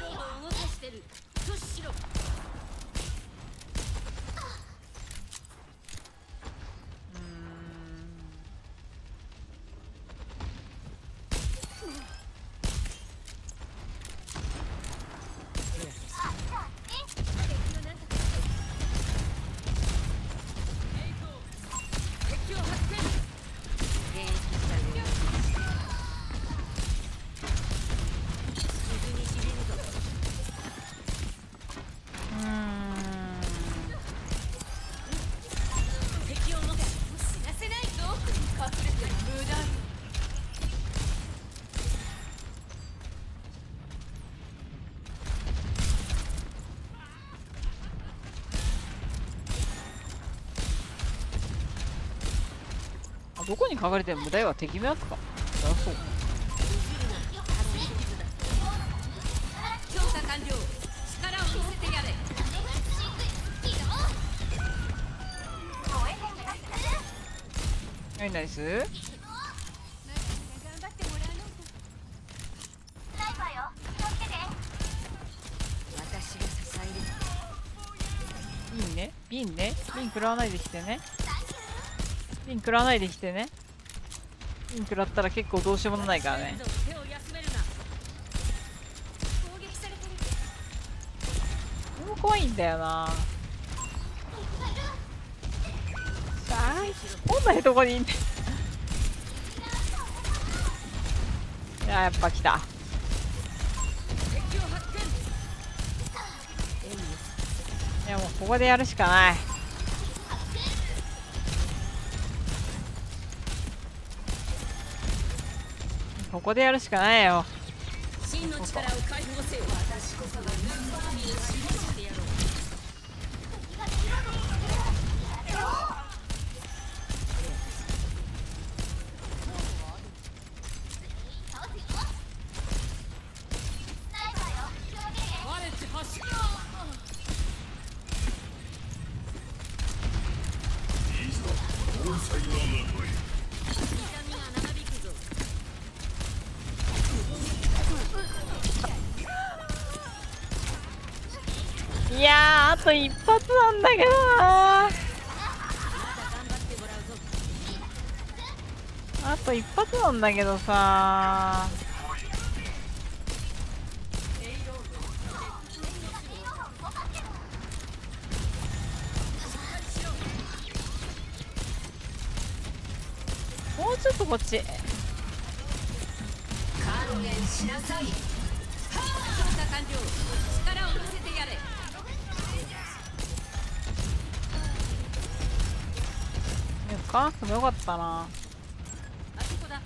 どこに書かれてる無駄は敵のやつか。そりゃそう。 調査完了。力を見せてやれ。 はい、ナイス。ビンね、ビンね、ビン食らわないできてね。ビン食らわないできてね。ビン食らったら結構どうしようもないからね。これも怖いんだよな。さあ、こんなとこにいんね。いや、やっぱ来た。いや、もうここでやるしかない。ここでやるしかないよ。 真の力を解放せよ。私こそがヌンバーミーを示してやろう。マレッジ発進。 いやー、あと一発なんだけどなー。あと一発なんだけどさー。 ちょっとこっち。 観念しなさい。 強化完了。力を見せてやれ。 スカーフもよかったな。 あそこだ。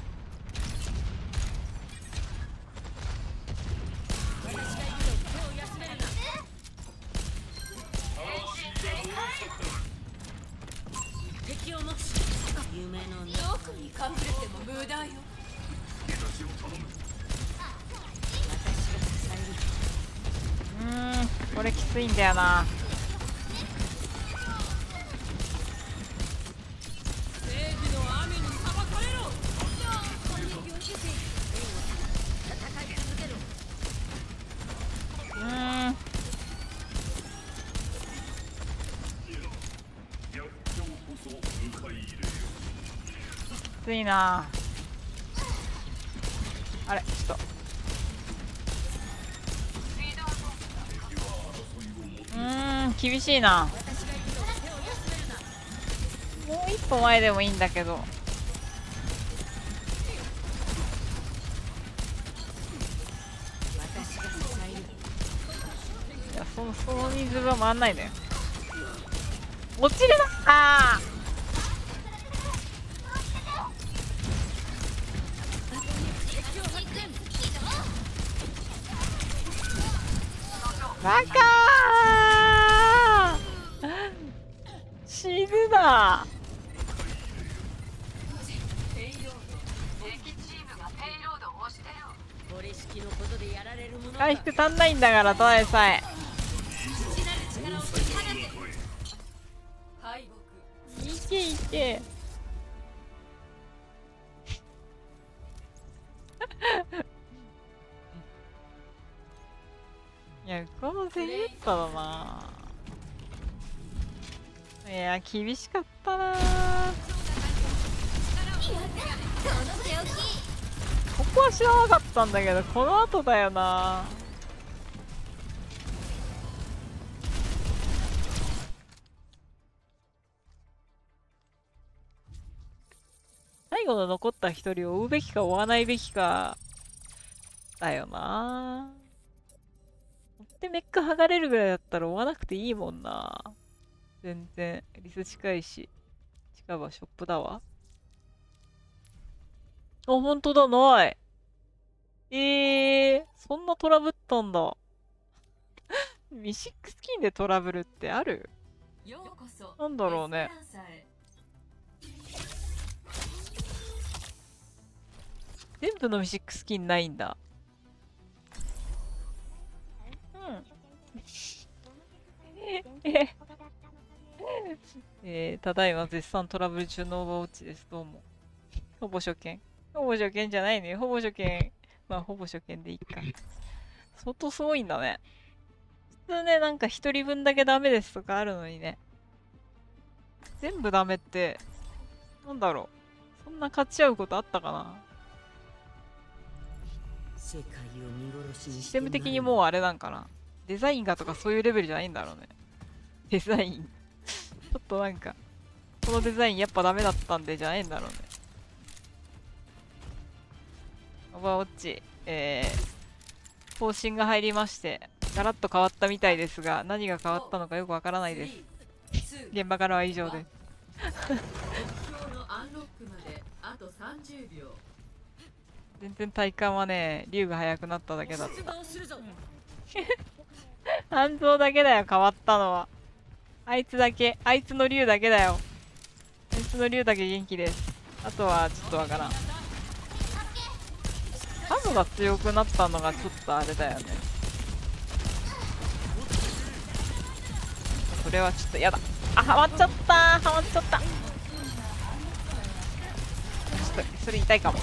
私がいると手を休めるな。敵を目視。夢のね。 どこに隠れても無駄よ。 うーん、これきついんだよな。 正義の雨に裁かれろ。戦い続けろ。 うーん、きついな。あれ、ちょっと。うーん、厳しいな。もう一歩前でもいいんだけど。いや、そのその水は回んないのよ。落ちるな。ああ。バカー死ぬな。 俺式のことでやられるものか。 回復足んないんだから、ただでさえ。 敗北。 いけいけ。いや、このセリフだったな。いや、厳しかったな。ここは知らなかったんだけど、この後だよな。最後の残った一人を追うべきか追わないべきかだよな。追ってメッカ剥がれるぐらいだったら追わなくていいもんな。全然リス近いし。近場ショップだわ。あ、ほんとだ、ない。えー、そんなトラブったんだ。ミシックスキンでトラブルってある？ ようこそ。 なんだろうね。全部のミシックスキンないんだ。うん。えー、ただいま絶賛トラブル中のオーバーウォッチです。どうも。ほぼ初見。ほぼ初見じゃないね。ほぼ初見。まあ、ほぼ初見でいいか。相当すごいんだね。普通ね、なんか一人分だけダメですとかあるのにね。全部ダメって、なんだろう。そんな勝ち合うことあったかな。 世界を見殺しにしてシステム的にもうあれなんかな。デザインがとかそういうレベルじゃないんだろうね。デザイン。ちょっとなんか、このデザインやっぱダメだったんでじゃないんだろうね。オーバーウォッチ、えー、更新が入りまして、ガラッと変わったみたいですが、何が変わったのかよくわからないです。現場からは以上です。 目標のアンロックまであとさんじゅうびょう。 全然体感はね、竜が速くなっただけだった。半蔵だけだよ、変わったのは。あいつだけ、あいつの竜だけだよ。あいつの竜だけ元気です。あとはちょっとわからん。ハムが強くなったのがちょっとあれだよね。それはちょっとやだ。あ、はまっちゃったー、はまっちゃった。ちょっと、それ痛いかも。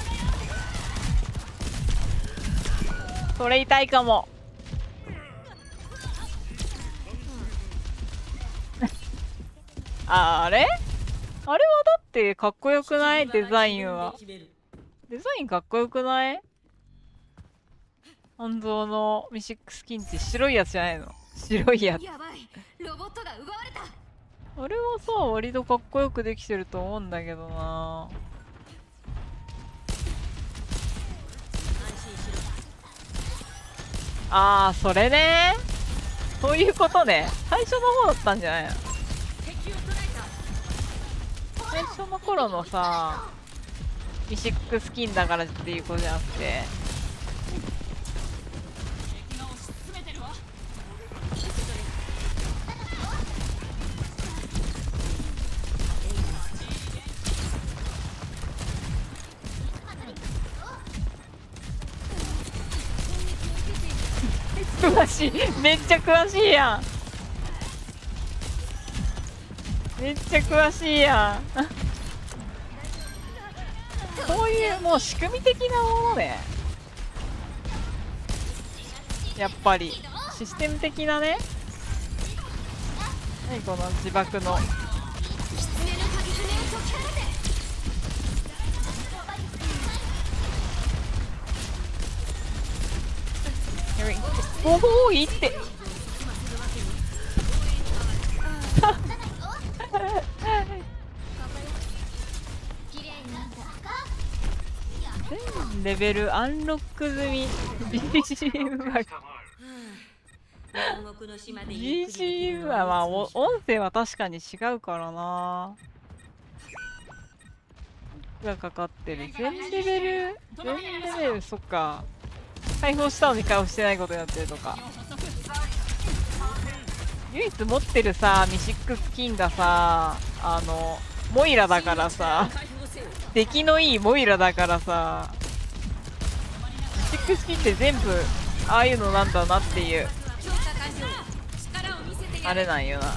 それ痛いかも。あれあれはだってかっこよくない？デザインは。デザインかっこよくない？半蔵のミシックスキンって白いやつじゃないの？白いやつ。 やばい、ロボットが奪われた。 あれはさ、割とかっこよくできてると思うんだけどな。 ああ、それね。そういうことね。最初の方だったんじゃないの？最初の頃のさ、ミシックスキンだからっていうことじゃなくて。詳しい、めっちゃ詳しいやん。めっちゃ詳しいやん。そういうもう仕組み的なものね。やっぱりシステム的なね。何この自爆の。おお、いいって全レベルアンロック済み ビージーエム は ビージーエム はまあお音声は確かに違うからながかかってる。全レベル全レベル、そっか、解放したのに解放してないことになってるとか。唯一持ってるさミシックスキンがさ、あのモイラだからさ、出来のいいモイラだからさ、ミシックスキンって全部ああいうのなんだなっていうあれなんよな。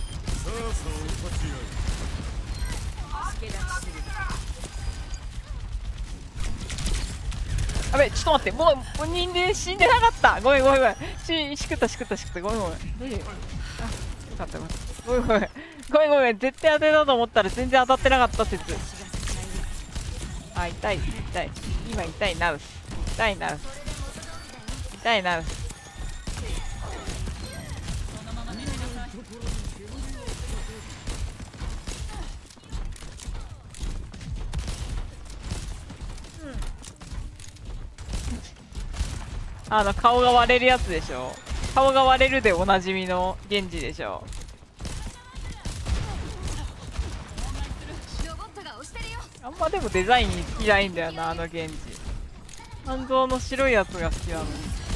あべ、ちょっと待って、もう、もう人間死んでなかった。ごめんごめんごめん。し、しくったしくったしくった。ごめんごめん。どういう。あ、よかったよかった。ごめんごめん。ごめんごめん。絶対当てたと思ったら全然当たってなかった説。あ、痛い、痛い。今痛いなうす。痛いなうす。痛いなうす。あの顔が割れるやつでしょ。顔が割れるでおなじみの源氏でしょ。あんまでもデザイン好きないんだよな、あの源氏。半蔵の白いやつが好きなのに。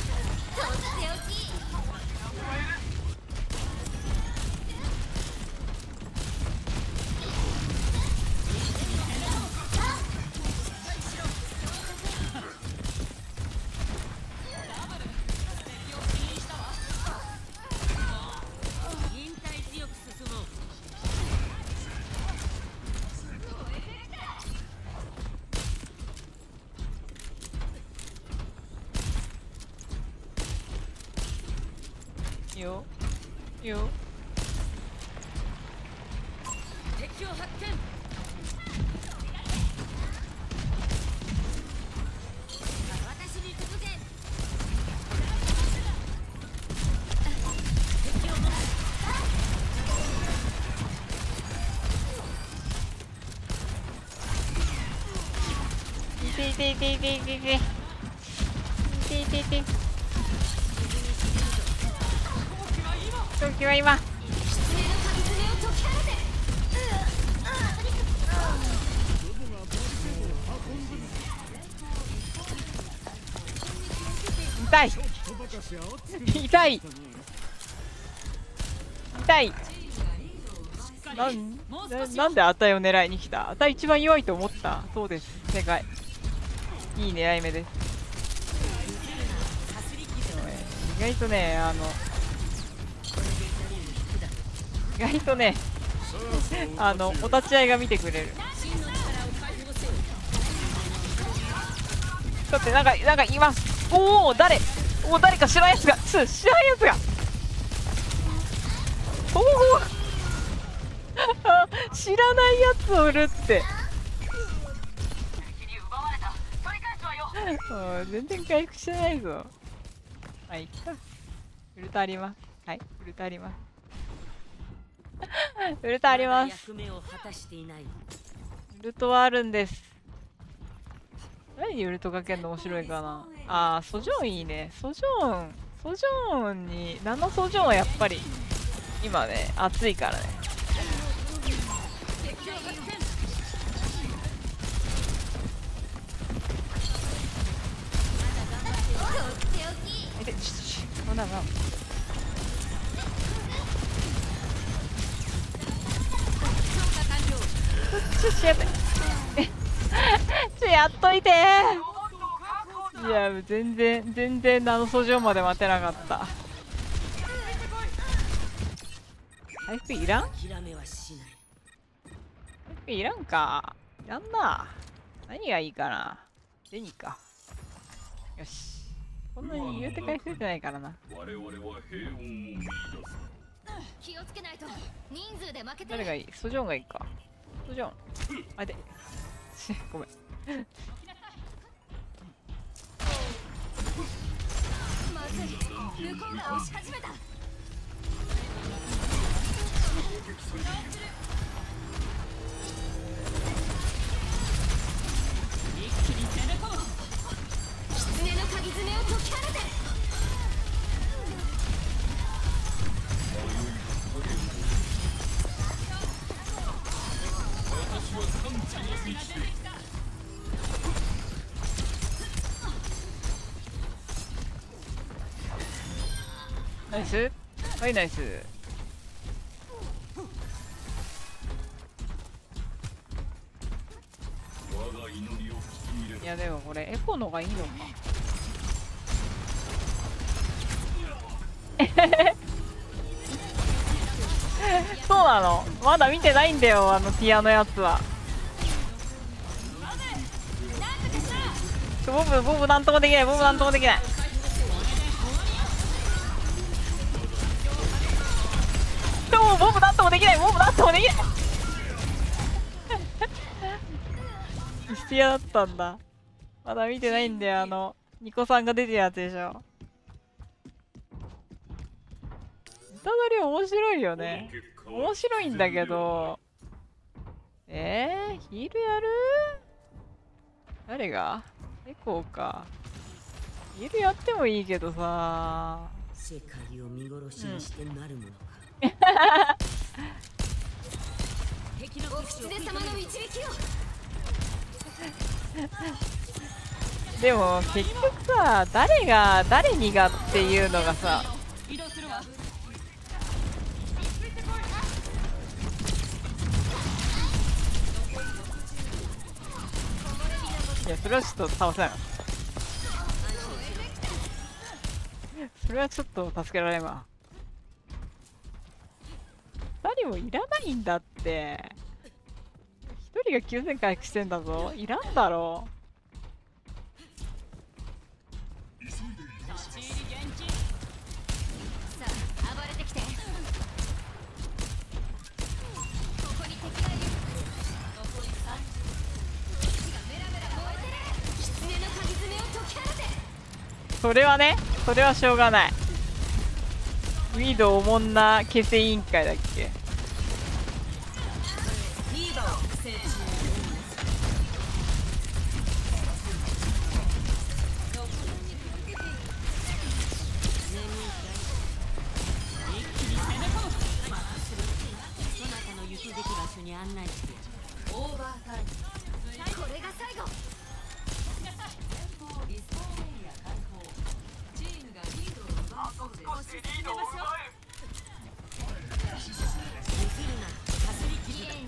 いいよいいよ。 敵を発見。私に続け。敵を持つ。いていていていていていていていていていて。時は今。痛い痛い痛い。なんななんでアタイを狙いに来た。アタイ一番弱いと思った。そうです、正解。いい狙い目です。意外とね、あの意外とねあのお立ち会いが見てくれる。だってなんかなんかいます。おお、誰おお、誰か知らんやつが知らんやつがおお知らないやつを売るって全然回復してないぞ。まあいっか。ウルトあります。はい、ウルトありますウルトあります。ウルトはあるんです。何にウルトかけるの面白いかな。あー、ソジョンいいね。ソジョンソジョーンにナノソジョーンはやっぱり今ね熱いからね。えでちょちょほらほらちょちょやべちょやっといてー。いや全然全然ナノソジョーンまで待てなかった。回復いらん？回復いらんか。いらんな。何がいいかな。ゼニか。よし。こんなに言うて回復してないからな。 我々は平穏を見出す。 気をつけないと人数で負けてる。 誰がいい？ソジョーンがいいか。ソジョーン。あで。ごめん。 まずい、向こうが押し始めた。狐の鍵爪を解き放て。 ナイス。はいナイス。いやでもこれエコのがいいのか。そうなの？まだ見てないんだよあのティアのやつは。ボブボブなんともできないボブなんともできない。もうボブなんともできないボブなんともできない。スティアだったんだ。まだ見てないんだよあのニコさんが出てるやつでしょ。歌取り面白いよね。面白いんだけどえー、ヒールやる？誰が？エコーか。ヒールやってもいいけどさ。 世界を見殺しにしてなるものか。敵のお狐様の導きを。 でも結局さ誰が誰にがっていうのがさ。いやそれはちょっと倒せない。それはちょっと助けられまふたりもいらないんだって。ひとりがきゅうせん回復してんだぞ。いらんだろう。 さあ暴れてきて。ここに敵がいる。残りさん。血がメラメラ燃えてる。狐の鍵爪を解き放て。 それはねそれはしょうがない。ウィードおもんな消せ委員会だっけ。 リーバーを成中。 そなたの行くべき場所に案内して。 オーバータイム。 これが最後。 リストーエリア開放。チームがリードを奪うそうです。 譲るな。かすり傷だ。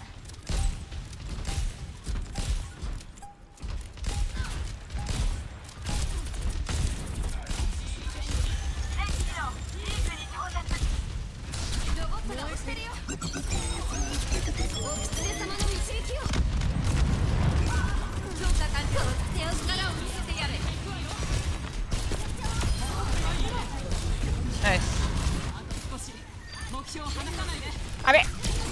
ロボットが押してるよ。お狐様の導きを。強化完了。手を力を見せてやれ。 ナイス。あれ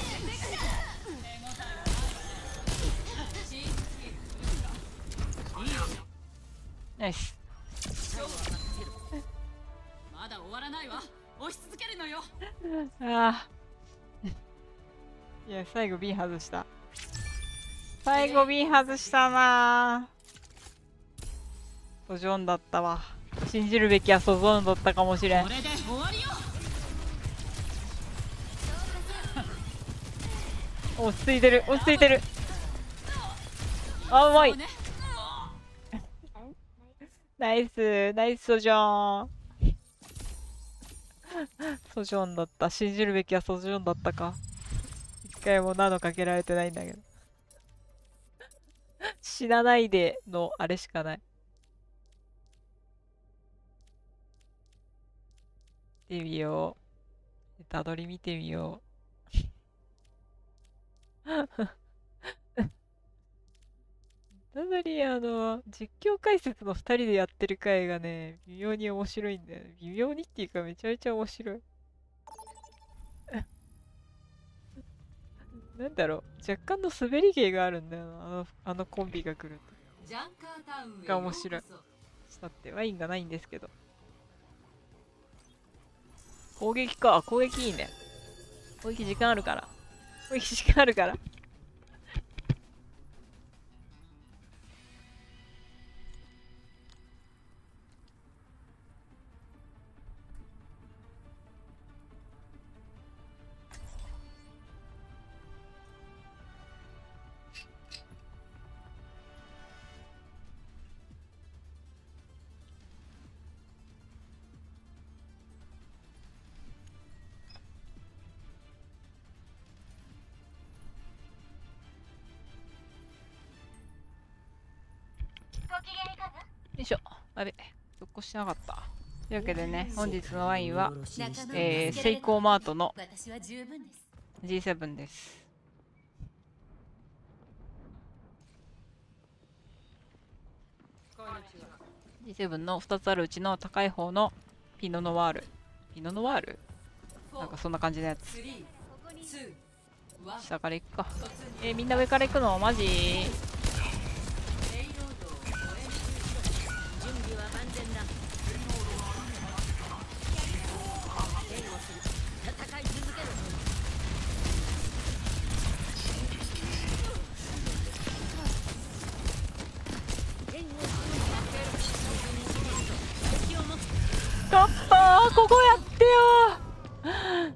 ナイス。 まだ終わらないわ。押し続けるのよ。 ああいや最後 B 外した。最後 B 外したなー。ソジョンだったわ。よし信じるべきはソゾーンだったかもしれん。 これで終わりよ。 落ち着いてる、落ち着いてる。あ、うまい。ナイス、ナイスソジョーン。ソジョーンだった。信じるべきはソジョーンだったか。一回もナノかけられてないんだけど。死なないでのあれしかない。見てみよう。たどり見てみよう。なのにあの実況解説のふたりでやってる回がね、微妙に面白いんだよね。微妙にっていうかめちゃめちゃ面白い。なんだろう、若干の滑り芸があるんだよな、あの、あのコンビが来るジャンカータウンと。 へが面白い。 ようこだってワインがないんですけど。攻撃か、攻撃いいね。攻撃時間あるから。攻撃時間あるから。よいしょ。あれ、続行してなかった。というわけでね、本日のワインは、えー、セイコーマートの ジーセブン です。ジーセブン のふたつあるうちの高い方のピノノワール。ピノノワールなんかそんな感じのやつ。下から行くか。えー、みんな上から行くのマジ？ちょっとー、ここやってよ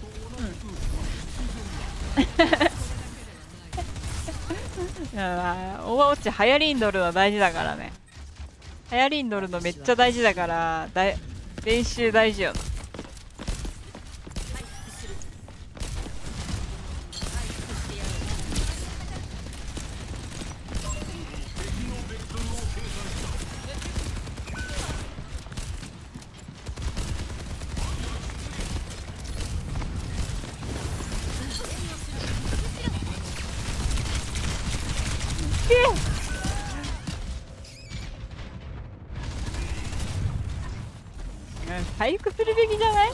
ー、うん、いやー、オーバーウォッチはやりんどるの大事だからね。はやりんどるのめっちゃ大事だからだい練習大事よな。回復するべきじゃない？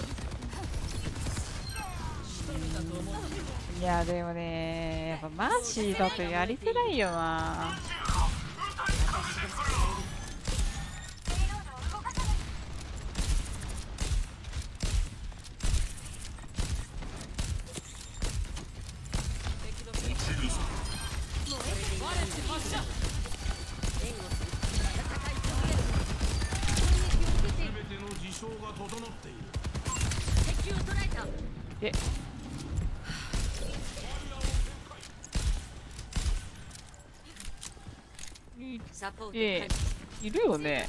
いやでもね、やっぱマーシーだとやりづらいよな。ええいるよね。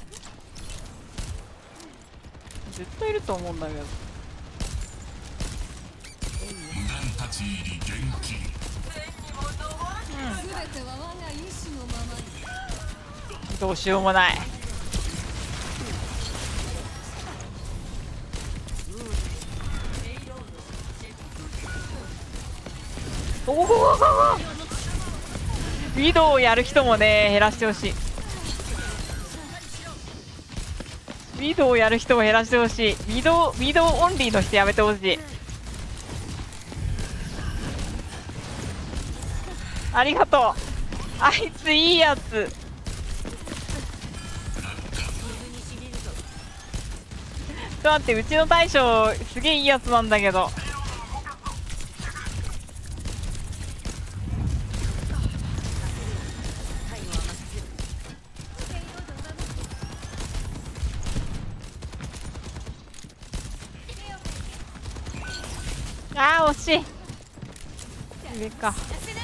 絶対いると思うんだけど。うん、どうしようもない。おお、ウィドウをやる人もね減らしてほしい。ウィドウをやる人も減らしてほしい。ウィドウ、ウィドウオンリーの人やめてほしい。ありがとう。あいついいやつ。ちょっと待って、うちの大将すげえいいやつなんだけど。 あー惜しい。上か。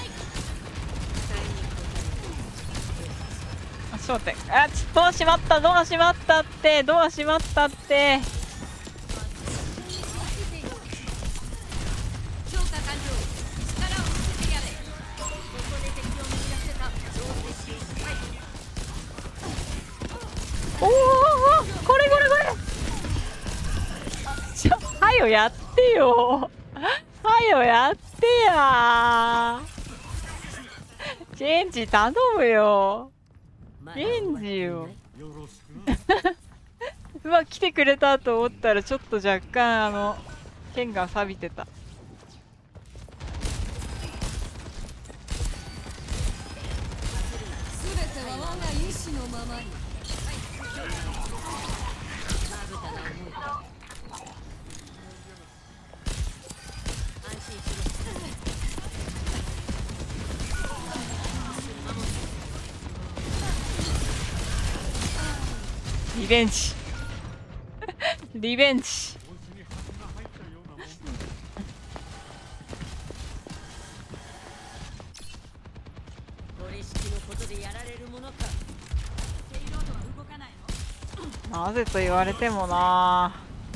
あ、焦点。あ、ちょっとドア閉まった、ドア閉まったって、ドア閉まったって。おお、これこれこれ。ちょ、はよやってよ。はよやってや。チェンジ頼むよ。チェンジよ。うわ、来てくれたと思ったらちょっと若干あの剣が錆びてた。 全ては我が意志のままに。 リベンジリベンジ。なぜと言われてもな。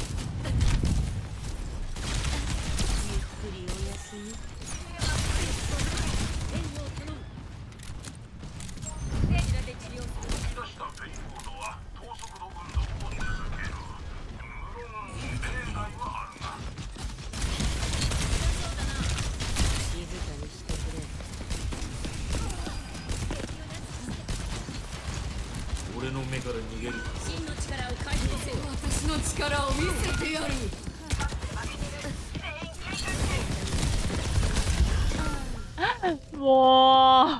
俺の目から逃げる。 真の力を解放せよ。私の力を見せてやる。 も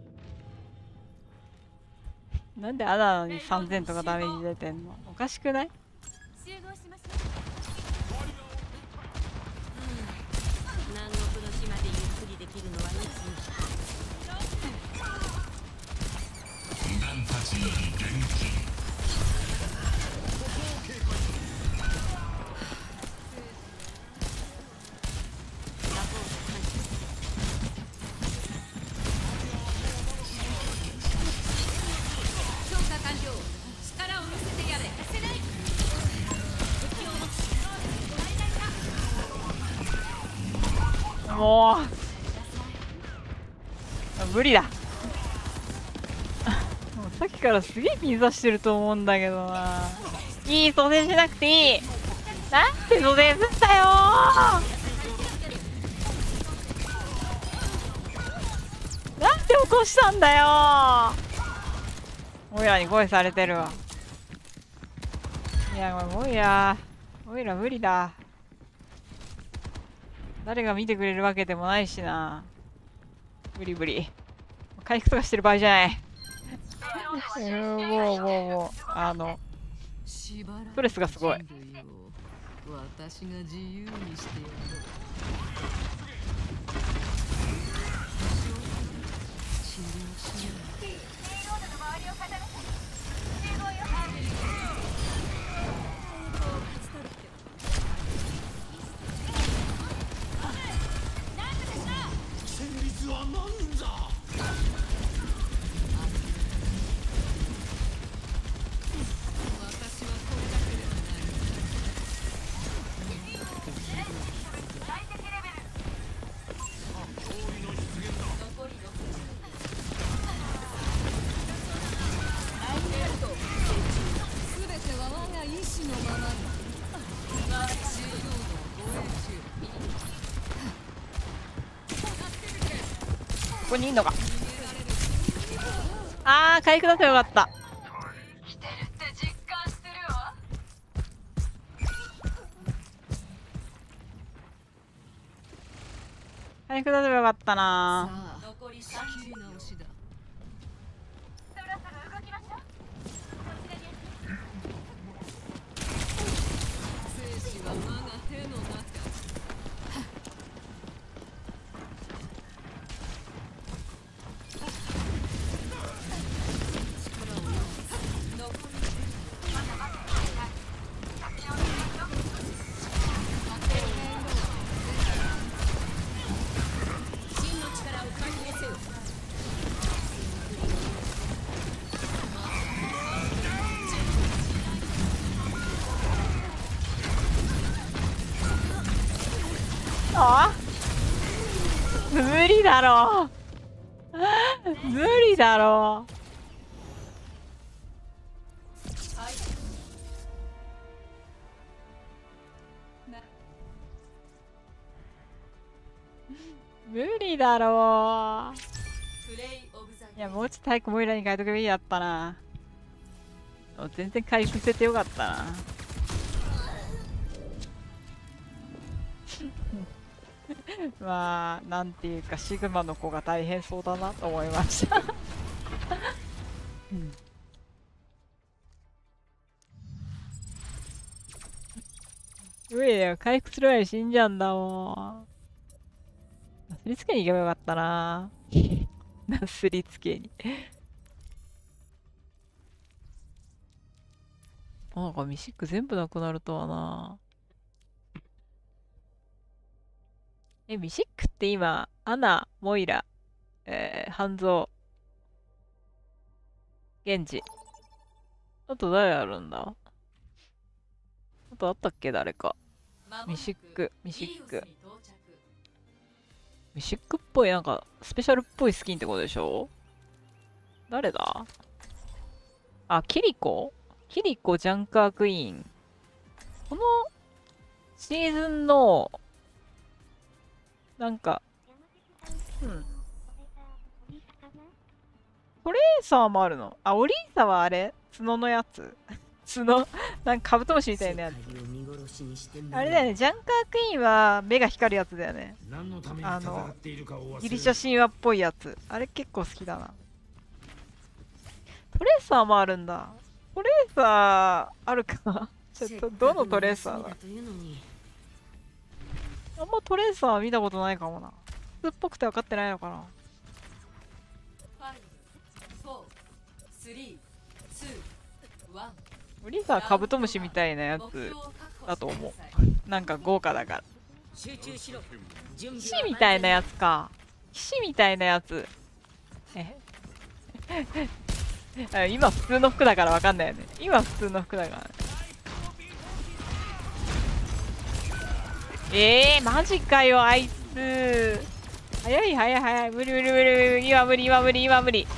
うなんであなのにさんぜんとかダメージ出てんの。おかしくない？ 集合しましょう。 南国の島でゆっくりできるのはいつ？ 軍団たちに元気。 強化完了。力を見せてやれ。せない。敵を持つ。 もう無理だ。もうさっきからすげえピン刺してると思うんだけどな。いい、蘇生しなくていい。なんで蘇生すんだよー。なんで起こしたんだよー。おいらに恋されてるわ。いや、もうおいらおいら無理だ。誰が見てくれるわけでもないしな。ブリブリ回復とかしてる場合じゃない。もうもうもうあのストレスがすごい。 私が自由にしてやる。 ここにいんのか。あー、回復だとよかった。回復だとよかったな。 残りさんじゅう直しだ。生死は我が手の中。 あ無理だろ無理だろ無理だろいや、もうちょっと早くモイラに変えとけばいいやったな。全然回復しててよかったな。まあなんていうかシグマの子が大変そうだなと思いました、うん、無理だよ、回復する前に死んじゃうんだもん。なすりつけに行けばよかったななすりつけになんかミシック全部なくなるとはな。え、ミシックって今、アナ、モイラ、えー、半蔵、ゲンジ。あと誰あるんだ？あとあったっけ誰か。ミシック、ミシック。ミシックっぽい、なんか、スペシャルっぽいスキンってことでしょ？誰だ？あ、キリコ？キリコ、ジャンカークイーン。このシーズンの、なんか、うん。トレーサーもあるの？あ、オリーサはあれ？角のやつ角、なんかカブトムシみたいなやつ。あれだよね、ジャンカークイーンは目が光るやつだよね。あの、ギリシャ神話っぽいやつ。あれ結構好きだな。トレーサーもあるんだ。トレーサーあるかなちょっと、どのトレーサーだ？あんまトレーサー見たことないかもな。普通っぽくて分かってないのかな。オリーサーカブトムシみたいなやつだと思う。なんか豪華だから。騎士みたいなやつか。騎士みたいなやつ。え今普通の服だから分かんないよね。今普通の服だからね。えー、マジかよ、あいつ。早い早い早い。無理無理無理無理。今無理今無理今無理。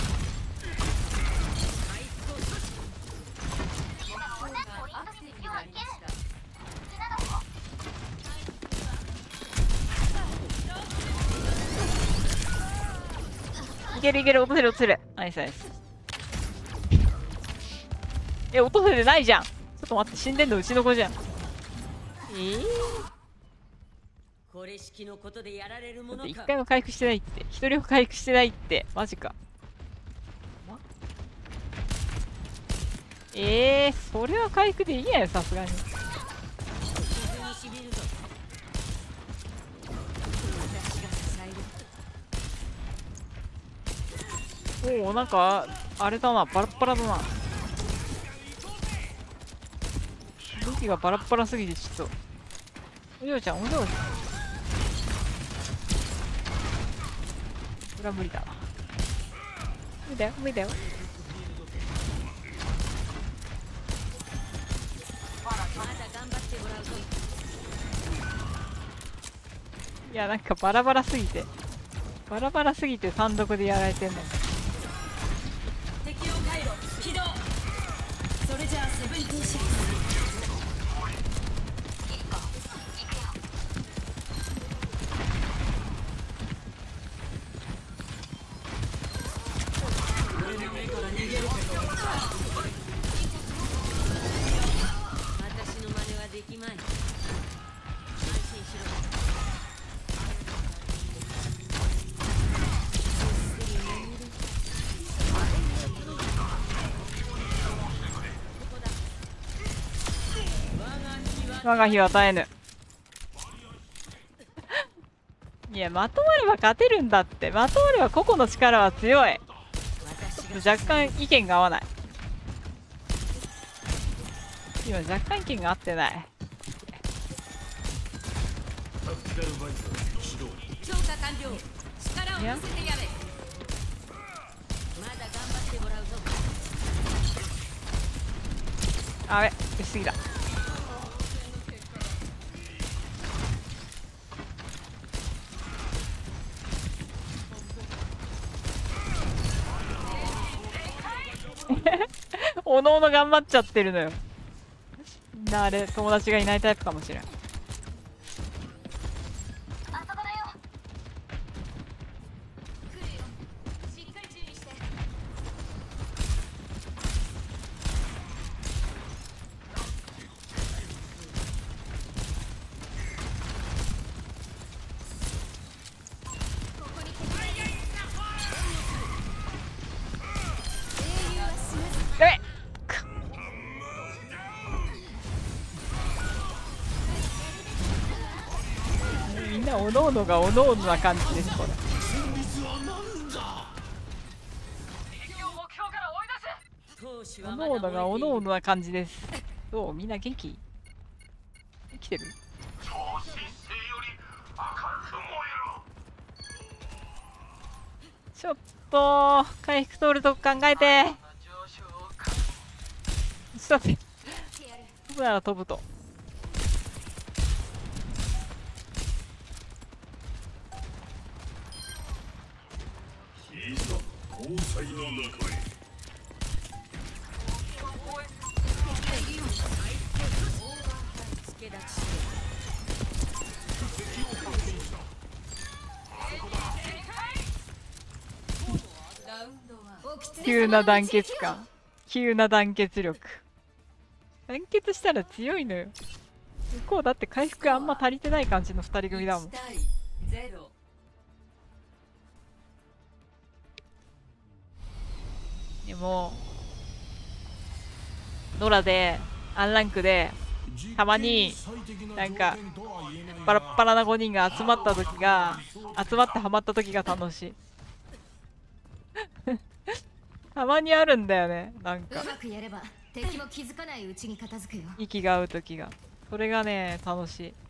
いけるいける、落とせる落とせる。ナイスナイス。え、落とせてないじゃん。ちょっと待って、死んでんのうちの子じゃん。えー、これ式のことでやられるものか。一回も回復してないって。一人も回復してないって。マジか。えー、それは回復でいいやよ、さすがに。おお、なんかあれだな、バラッバラだな。武器がバラッバラすぎてちょっとお嬢ちゃんお嬢ちゃん、これは無理だな。無理だよ無理だよ。いや、なんかバラバラすぎてバラバラすぎて単独でやられてんの。 敵音回路起動。それじゃあセブンティーシックス。私の真似はできまい。安心しろ。我が日は絶えぬ。いや、まとまれば勝てるんだって。まとまれば個々の力は強い。若干意見が合わない。今若干意見が合ってない。強化完了。力を見せてやれ。まだ頑張ってもらうぞ。あべ、しすぎだ。 おのおの頑張っちゃってるのよ。みんなあれ友達がいないタイプかもしれん。みんなおのおのがおのおのな感じです。これおのおのがおのおのな感じです。どうみんな元気生きてる？ちょっと回復通るとこ考えて。ちょっと待って、飛ぶなら飛ぶと。急な団結感、急な団結力。団結したら強いのよ。向こうだって回復あんま足りてない感じのふたり組だもん。でもノラでアンランクでたまになんかバラッバラなごにんが集まった時が集まってハマった時が楽しい。たまにあるんだよね、なんかうまくやれば敵も気づかないうちに片付くよ。 息が合う時が、それがね楽しい。 よ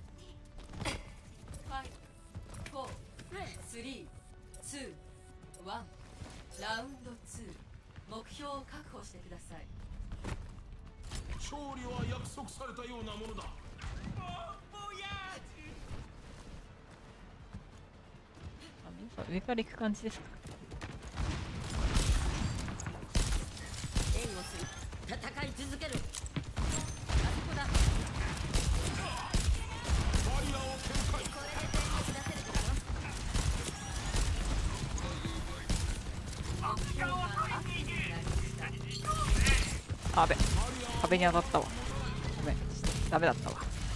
ん、スリー、ツー、ワン、ラウンドツー、目標を確保してください。 勝利は約束されたようなものだ。 あ、皆さん上から行く感じですか？ 援護する。戦い続ける。あそこだ。 バリアを展開。 これで全力出せるかあべ、壁に当たったわ。ごめん、ダメだったわ。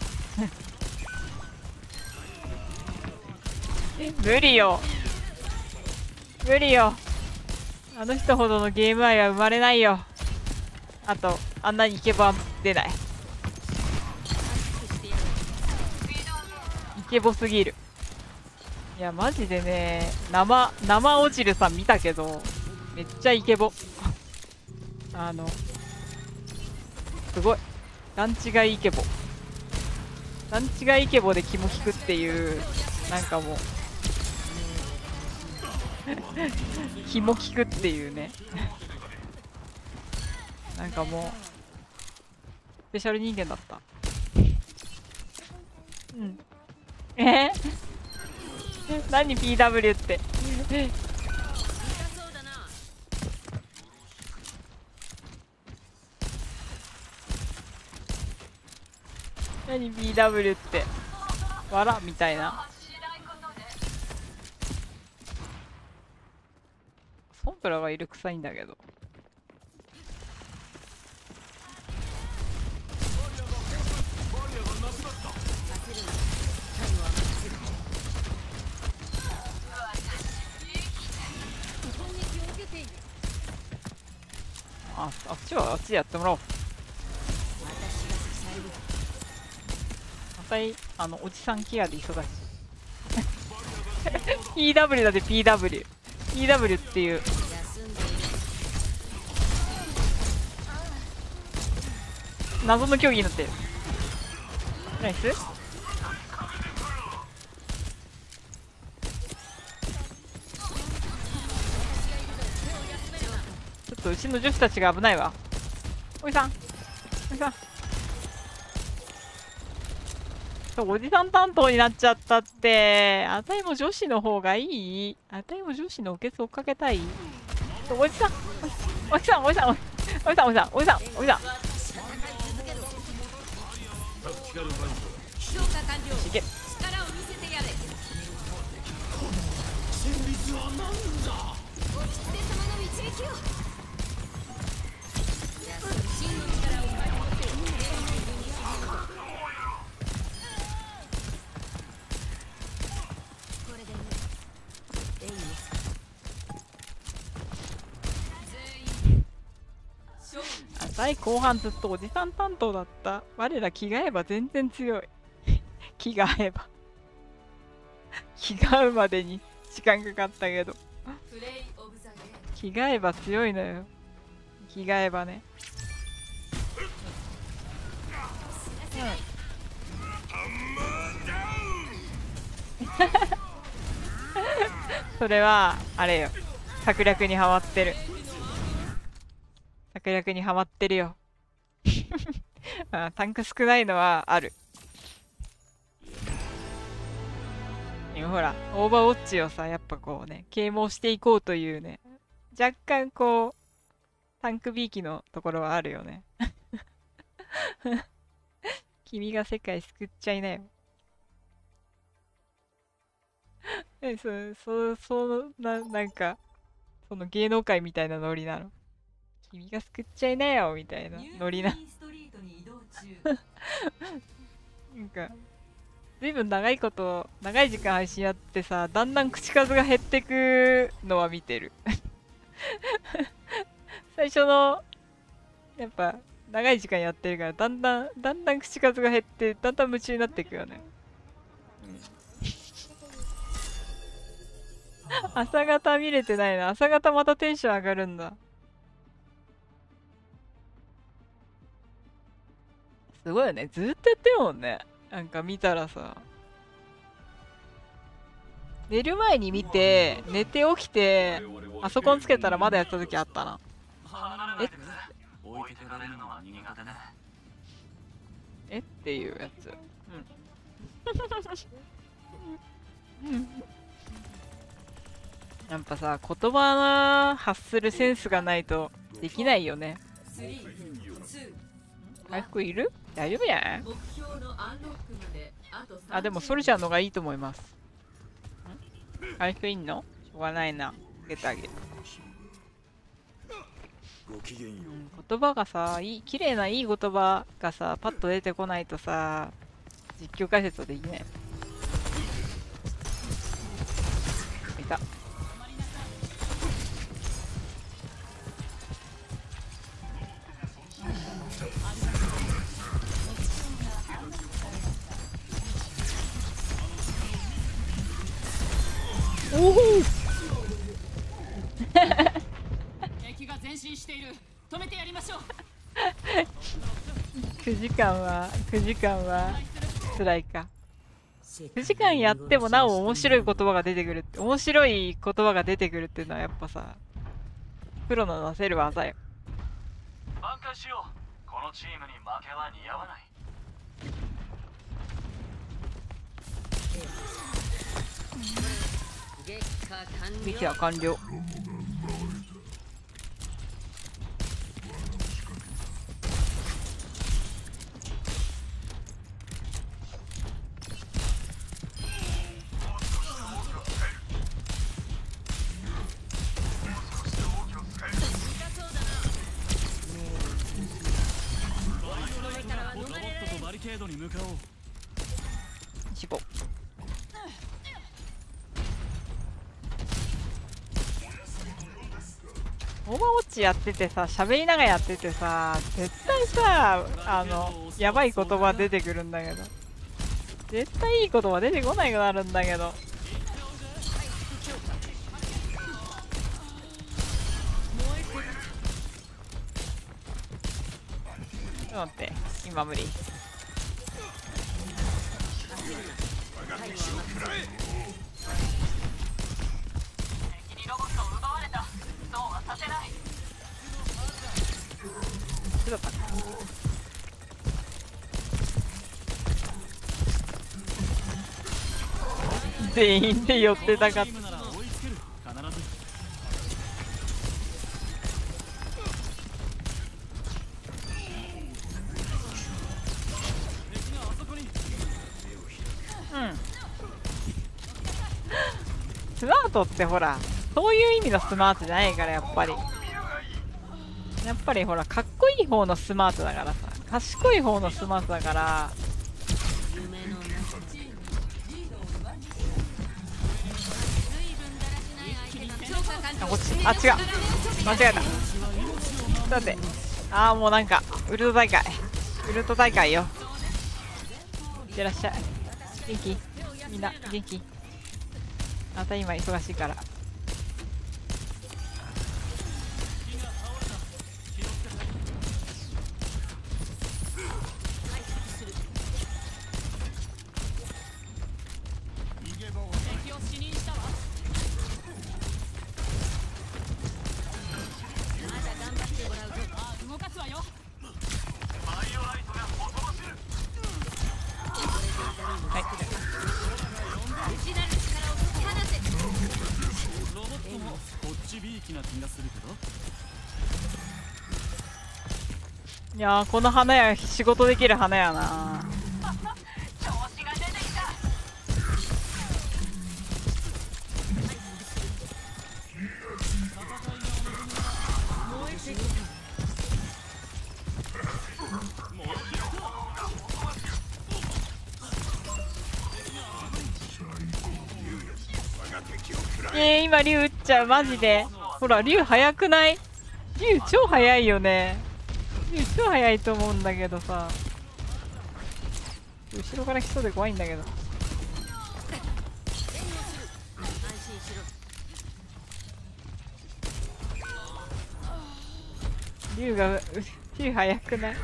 無理よ無理よ、あの人ほどのゲーム愛は生まれないよ。あとあんなにイケボは出ない。イケボすぎる。いやマジでね、生生落ちるさん見たけどめっちゃイケボ。あのすごい段違いイケボ、段違いイケボで気も利くっていう、なんかもう気も利くっていうね。なんかもうスペシャル人間だった。うんえ何 ピーダブリュー って何 ピーダブリュー ってわらみたいな。ソンプラがいる臭いんだけど。あ、あっちはあっちでやってもらおう。またいあのおじさんケアで忙しい。ピーダブリュー だって ピーダブリュー。ピーダブリュー っていう謎の競技になってる。ナイス。ちょっとうちの女子たちが危ないわ。おじさんおじさん、そうおじさん担当になっちゃったって。あたいも女子の方がいい。あたいも女子のおけつ追っかけたい。おじさんおじさんおじさんおじさんおじさんおじさんおじさん強化完了。 いけ。 力を見せてやれ。 戦慄は何だ。 お狐様の導きを。 真の力を解放せよ。 これでね。 演技浅い後半ずっとおじさん担当だった。我ら着替えば全然強い。着替えば着替うまでに時間かかったけどプレイオブザゲーム。 着替えば強いのよ。着替えばね。それはあれよ、策略にハマってる。策略にハマってるよ。あ、タンク少ないのはある。今ほらオーバーウォッチをさ、やっぱこうね啓蒙していこうというね、若干こうタンクビーキのところはあるよね。君が世界救っちゃいなよ。え、そ、そ、そ、な、なんか、その芸能界みたいなノリなの。君が救っちゃいなよみたいなノリな。 ストリートに移動中。 なんか、ずいぶん長いこと、長い時間配信やってさ、だんだん口数が減ってくのは見てる。最初の、やっぱ、長い時間やってるから、だんだん、だんだん口数が減って、だんだん夢中になっていくよね。朝方見れてないな。朝方またテンション上がるんだ。すごいよね。ずっとやってるもんね。なんか見たらさ。寝る前に見て、寝て起きて、パソコンつけたらまだやった時あったな。ええっていうやつ。うん。うん。やっぱさ、言葉の発するセンスがないとできないよね。回復いる？大丈夫やん。あ、でもソルジャーのがいいと思います。回復いんの？しょうがないな。げたあげる。うん、言葉がさ、いい、綺麗ないい言葉がさ、パッと出てこないとさ、実況解説はできない。いた。おお敵が前進している。止めてやりましょう。 くじかんはくじかんは辛いか。くじかんやってもなお面白い言葉が出てくるって面白い言葉が出てくるっていうのはやっぱさプロのなせる技よ。 挽回しよう。このチームに負けは似合わない。 撃破完了。死亡。オーバーウォッチやっててさ、喋りながらやっててさ、絶対さ、あの、やばい言葉出てくるんだけど。絶対いい言葉出てこないくなるんだけど。ちょっと待って、今無理。だった全員で寄ってたかった。 うんスマートってほらそういう意味のスマートじゃないからやっぱりやっぱりほらかっこいい方のスマートだからさ賢い方のスマートだからあこっちあ違う間違えただってああもうなんかウルト大会ウルト大会よいってらっしゃい元気みんな元気あなた今忙しいからいやーこの花屋仕事できる花やなえー、今竜撃っちゃうマジでほら竜速くない竜超速いよね竜超速いと思うんだけどさ後ろから来そうで怖いんだけど竜が竜速くない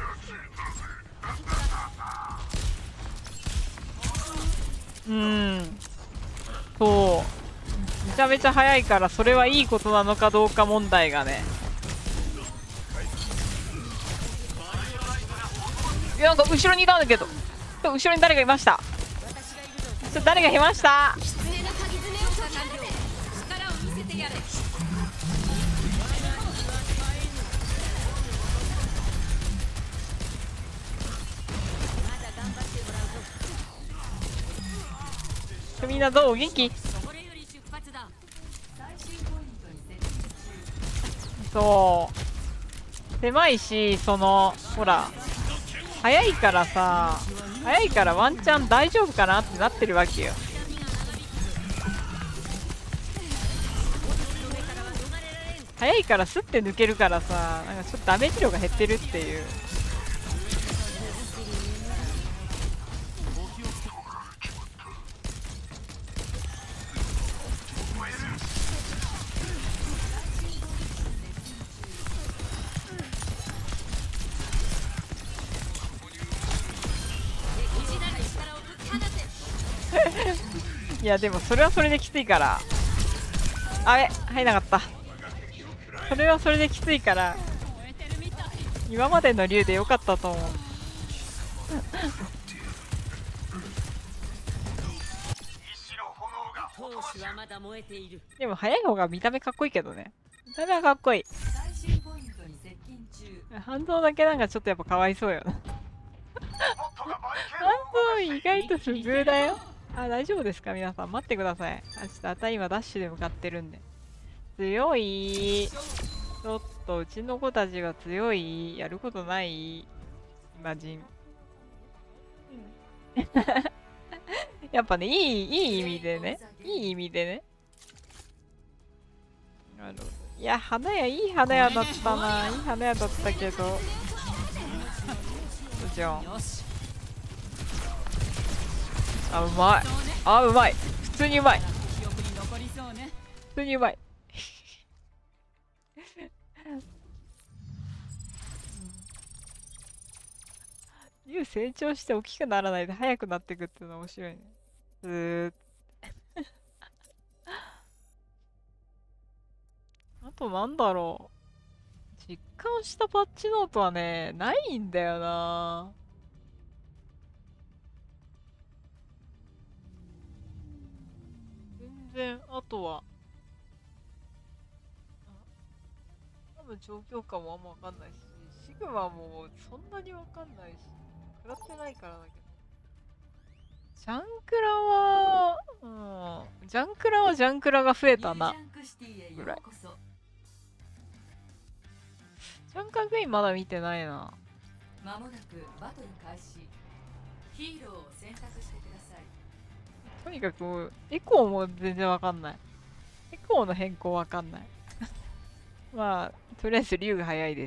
うんそうめちゃめちゃ速いからそれはいいことなのかどうか問題がねいやなんか後ろにいたんだけど後ろに誰がいましたちょ誰がいましたみんなどう元気そう狭いしそのほら早いからさ早いからワンチャン大丈夫かなってなってるわけよ早いからスッて抜けるからさなんかちょっとダメージ量が減ってるっていういやでもそれはそれできついからあれ入らなかったそれはそれできついから今までの竜でよかったと思うでも速い方が見た目かっこいいけどね見た目はかっこいい反動だけなんかちょっとやっぱかわいそうよな反動意外と不遇だよあ、大丈夫ですか皆さん待ってくださいあ、ちょっとあた今ダッシュで向かってるんで強いちょっとうちの子たちは強いやることない今人やっぱねいいいい意味でねいい意味でねあのいや花屋いい花屋だったないい花屋だったけどじゃんあうまいあうまい普通にうまい普通にうまい竜成長して大きくならないで速くなっていくっていうのは面白いねずーっとあとなんだろう実感したパッチノートはねないんだよな全然あとは多分状況感もあんまわかんないしシグマもそんなにわかんないし食らってないからだけどジャンクラは、うん、ジャンクラはジャンクラが増えたなぐらい。ジャンクラクイーンまだ見てないな。 まもなくバトル開始。ヒーローを選択してください。 とにかくエコーも全然わかんない。エコーの変更わかんない。まあとりあえず竜が早いです。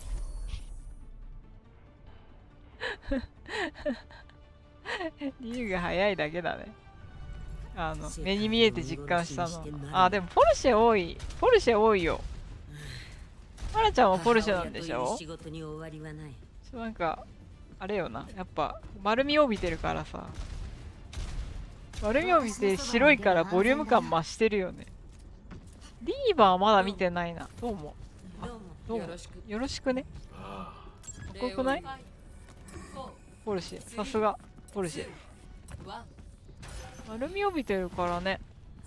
竜が早いだけだね。あの目に見えて実感したの。あ、でもポルシェ多い。ポルシェ多いよ。マラちゃんはポルシェなんでしょ。ちょっとなんかあれよな、やっぱ丸み帯びてるからさ。丸み帯びて白いからボリューム感増してるよね。リーバーはまだ見てないな。どうも。どうもよろしくね。かっこよくない？ポルシェ、さすがポルシェ。丸み帯びてるからね。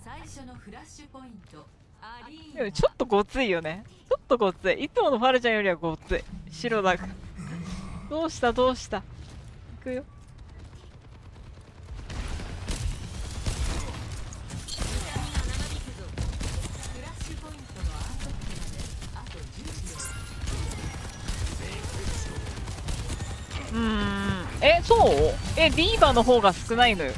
でもちょっとごついよね。ちょっとごつい。いつものファルちゃんよりはごつい。白だから。どうしたどうした。いくよ。うーん。え、そう？え、ディーバの方が少ないのよ。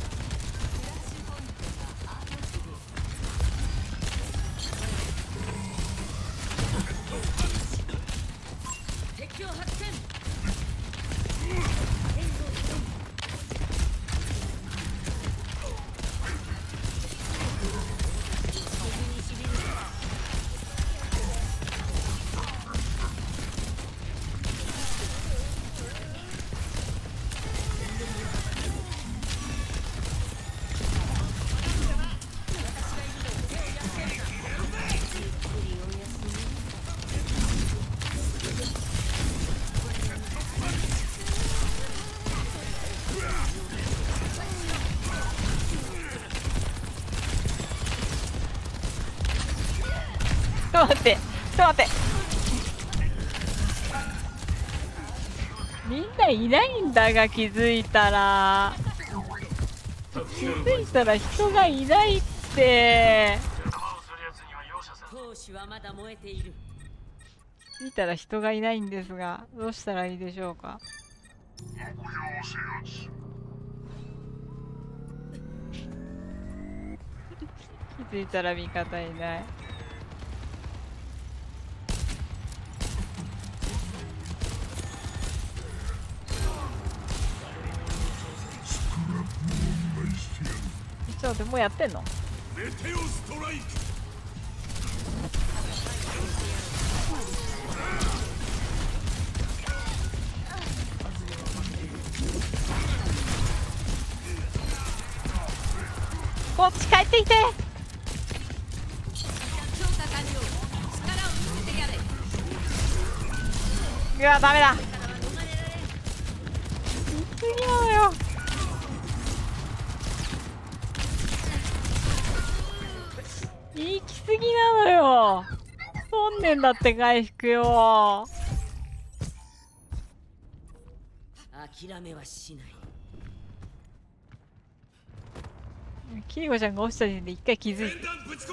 ちょっと待って、ちょっと待って。みんないないんだが、気づいたら。気づいたら人がいないって。気づいたら人がいないんですが、どうしたらいいでしょうか。気づいたら味方いない。ちょっと待って、もうやってんの？こっち帰ってきて。うわ、ダメだ。次なのよ。行き過ぎなのよ。そんねんだって回復よ。 諦めはしない。 キリコちゃんが落ちた時点で一回気づいて。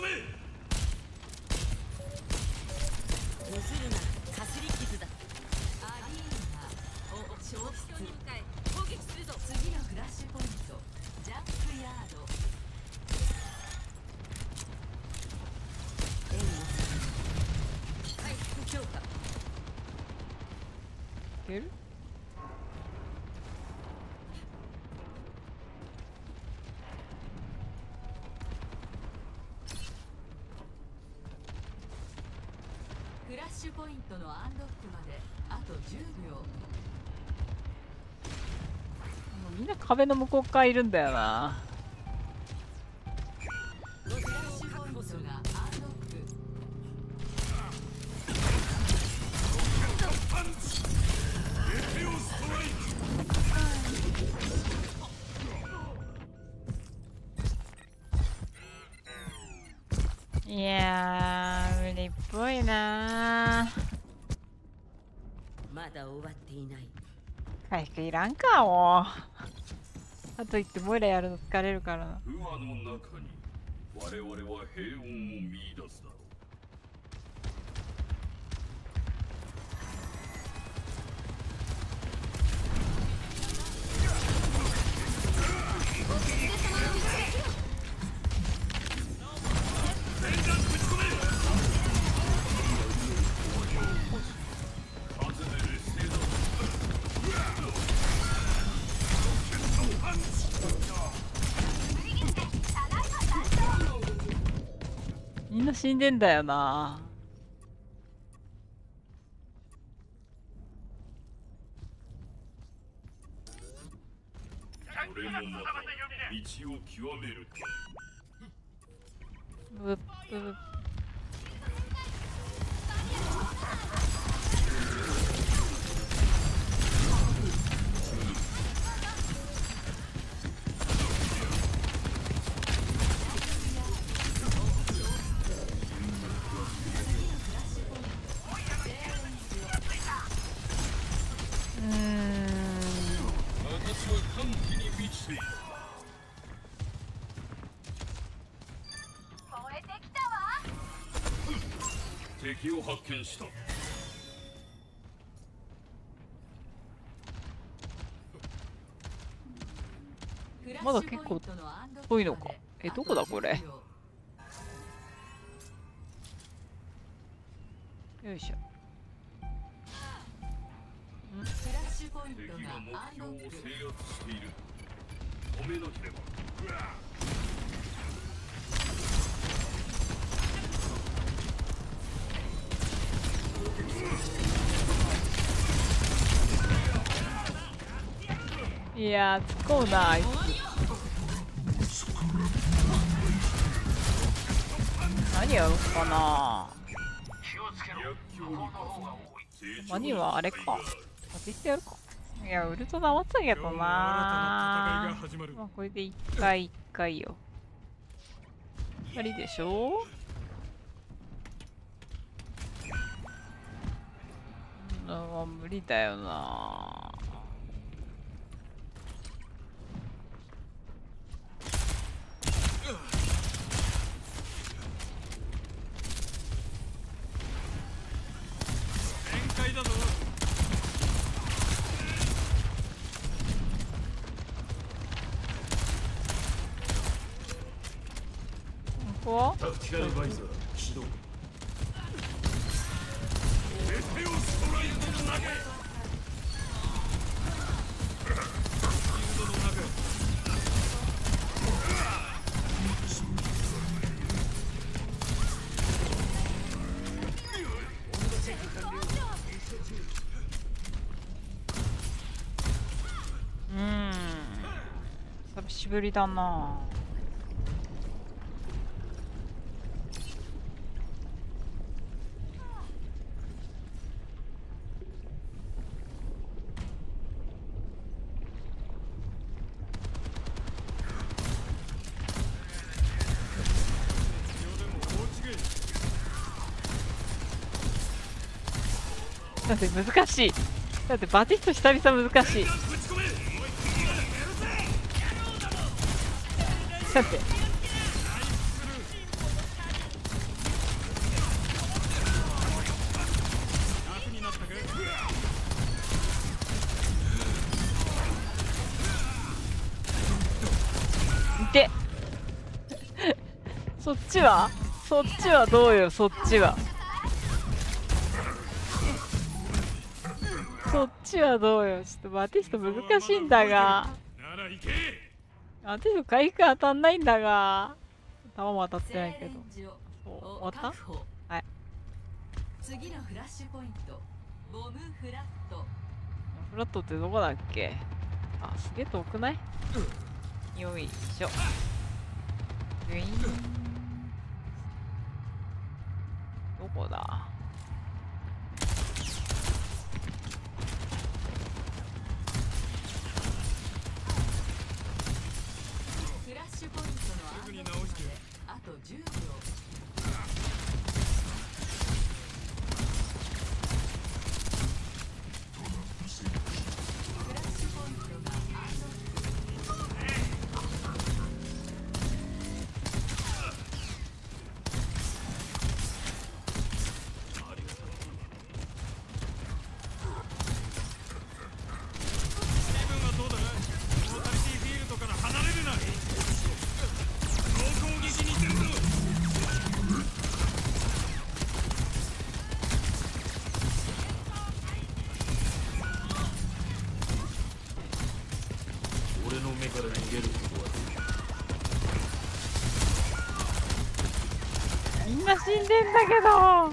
次のフラッシュポイント、ジャンプヤード。 回復強化。 いける？ フラッシュポイントのアンロックまであとじゅうびょう。 みんな壁の向こう側いるんだよな。 フラッシュポイントがアンロック。 いやー、無理っぽいな。 まだ終わっていない。 回復いらんかもあと言ってモイラやるの疲れるからな。 不和の中に我々は平穏を見出すだろう。 みんな死んでんだよな。 俺もまた道を極めると。 ぶっぶっ敵を発見した。 まだ結構遠いのか。え、どこだこれ。よいしょ。 敵が目標を制圧している。止めなければ。 いやー、突っ込むなあいつ。何やろうかな。マニはあれか。当ててやるか。いや、ウルトラ待つけどな。まあ、これで一回一回よ。ありでしょ。うん、無理だよな。 タクティカルバイザー起動。メテオストライドの中へ。 うーん、久しぶりだな。だって難しい。だってバティスト久々難しい。だってでそっちはそっちはどうよ。そっちはそっちはどうよ。ちょっとバティスト難しいんだが。バティスト回復当たんないんだが。弾も当たってないけど。そう終わった。はい。 次のフラッシュポイント、ボムフラット。 フラットってどこだっけ。あ、すげえ遠くない。よいしょ。グイーン。どこだ。 フラッシュポイントの暗号まであとじゅうびょう。フラッシュポイントが暗号。 俺の目から逃げることはみんな死んでんだけど。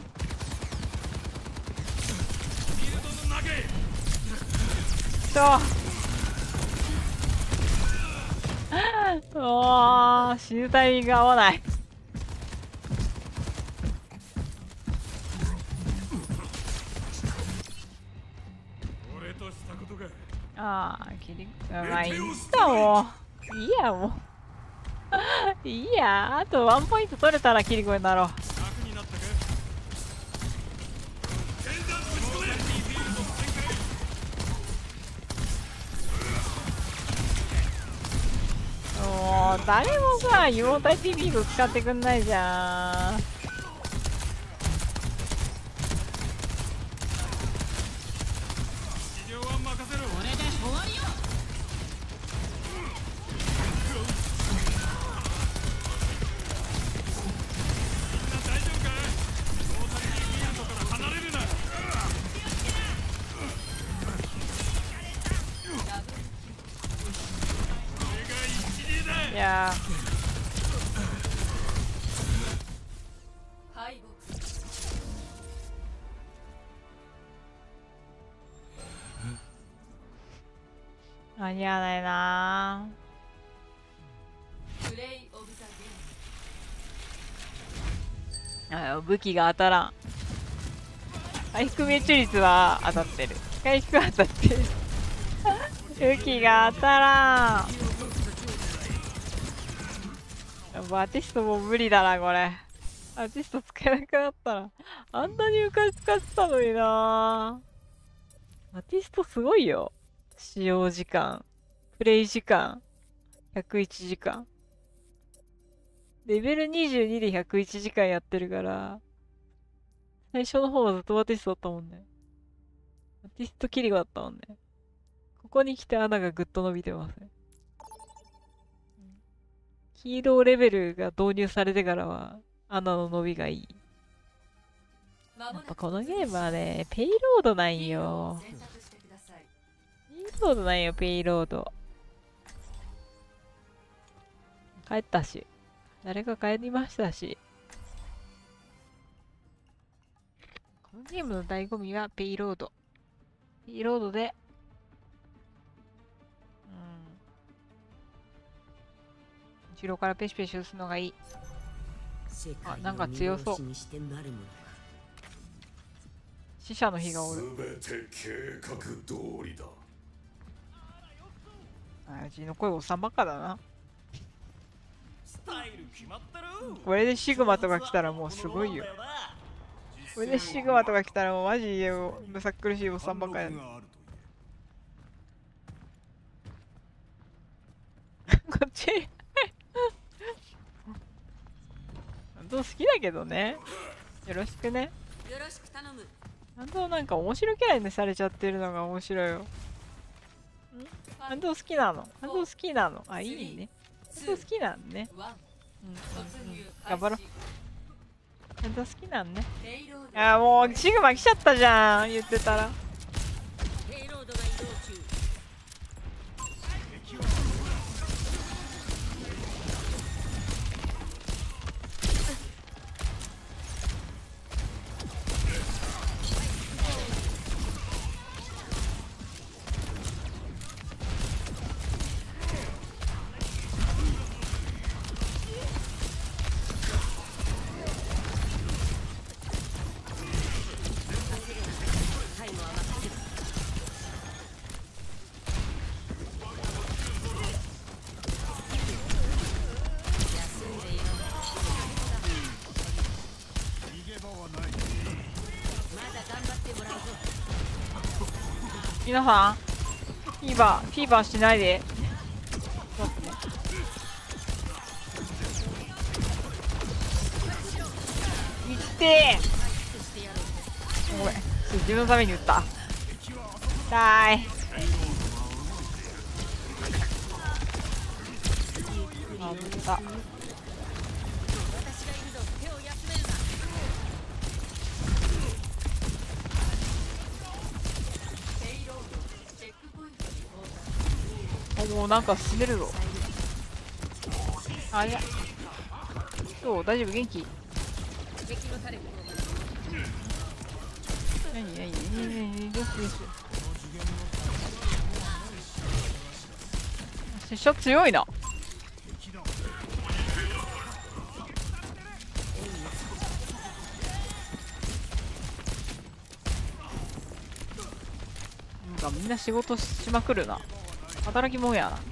そうおー、死ぬタイミング合わない。ああ、切り、まあいいかもう。いいやもう。いいや、あとワンポイント取れたらキリコになろう。もう誰もさ、妹タイピービード使ってくんないじゃん。いやー間に合わないなー。あ、武器が当たらん。回復命中率は当たってる。回復は当たってる。武器が当たらん。アーティストも無理だなこれ。アーティスト使えなくなったらあんなに昔使ってたのにな。アーティストすごいよ。使用時間、プレイ時間ひゃくいちじかん、レベルにじゅうにでひゃくいちじかんやってるから、最初の方はずっとアーティストだったもんね。アーティストキリゴだったもんね。ここに来て穴がぐっと伸びてますね。ヒーローレベルが導入されてからは穴の伸びがいい。やっぱこのゲームはね、ペイロードなんよ。ペイロードなんよ、ペイロード。帰ったし。誰か帰りましたし。このゲームの醍醐味はペイロード。ペイロードで、後ろからペシペシ押すのがいい。あ、なんか強そう。死者の日がおる。 全て計画通りだ。 あ、うちの声おっさんばっかだな。これでシグマとか来たらもうすごいよ。これでシグマとか来たらもうマジでむさっ苦しいおっさんばっかやね。こっち本当好きだけどね。よろしくね。 よろしく頼む。 本当なんか面白キャラにされちゃってるのが面白いよ。ん？本当好きなの。本当好きなの。あ、いいね。本当好きなんね。うん、うん、頑張ろう。本当好きなんね。あ、もうシグマ来ちゃったじゃん。言ってたら。皆さん、フィーバー、フィーバーしないで。待ってね。いってー。ごめん、自分のために撃った。痛い。あぶった。もお、なんか死んでるぞ。あ、いや。どう？大丈夫？元気？何何何何何どうするどうする。拙者強いな。なんかみんな仕事しまくるな。働きもんやな。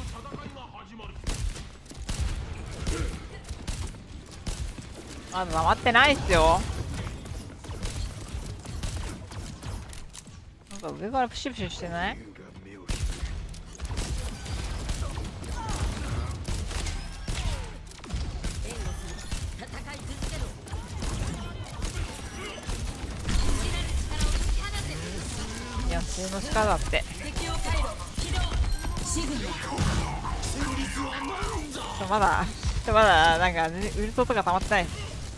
まだ黙ってないっすよ。なんか上からプシュプシュしてない？いや、普通の鹿だって。まだまだなんかウルトとか溜まってない。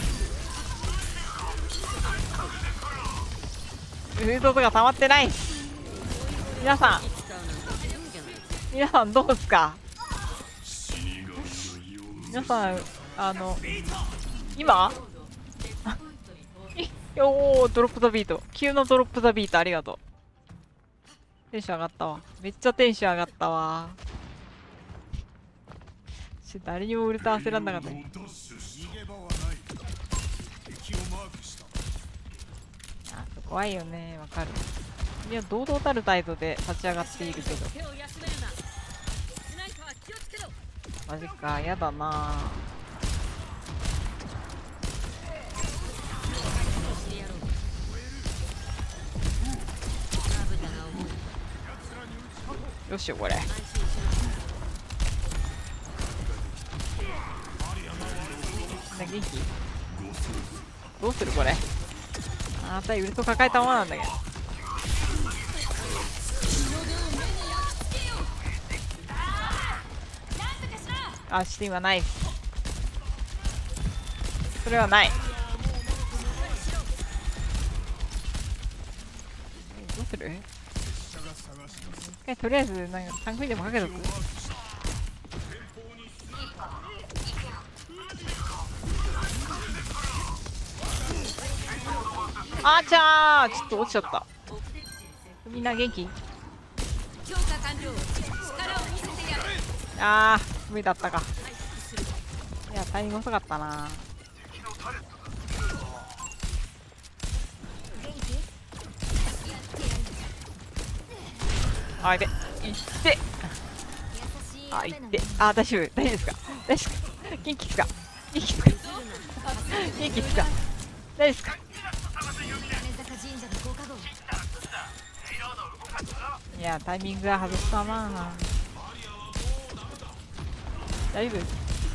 ウルトとか溜まってない。皆さん皆さんどうですか？皆さんあの今おおドロップザビート、急なドロップザビートありがとう。テンション上がったわ。めっちゃテンション上がったわ。ちょ誰にもウルト焦らんなかった。あ、怖いよね、わかる。いや、堂々たる態度で立ち上がっているけど。マジか、やだな。どうしようこれ。元気？どうするこれ。あなたウルト抱えたままなんだけど。あ、して今ない。それはない。どうする？一回とりあえずなんかタンクでもかけとく。あーちゃー、ちょっと落ちちゃった。みんな元気？あー、無理だったか。いや、タイミング遅かったな。あ、いて、いって。あ、いって。あ、大丈夫、大丈夫ですか？大丈夫ですか？元気ですか？元気ですか？元気ですか？大丈夫ですか？いや、タイミングが外したな。大丈夫？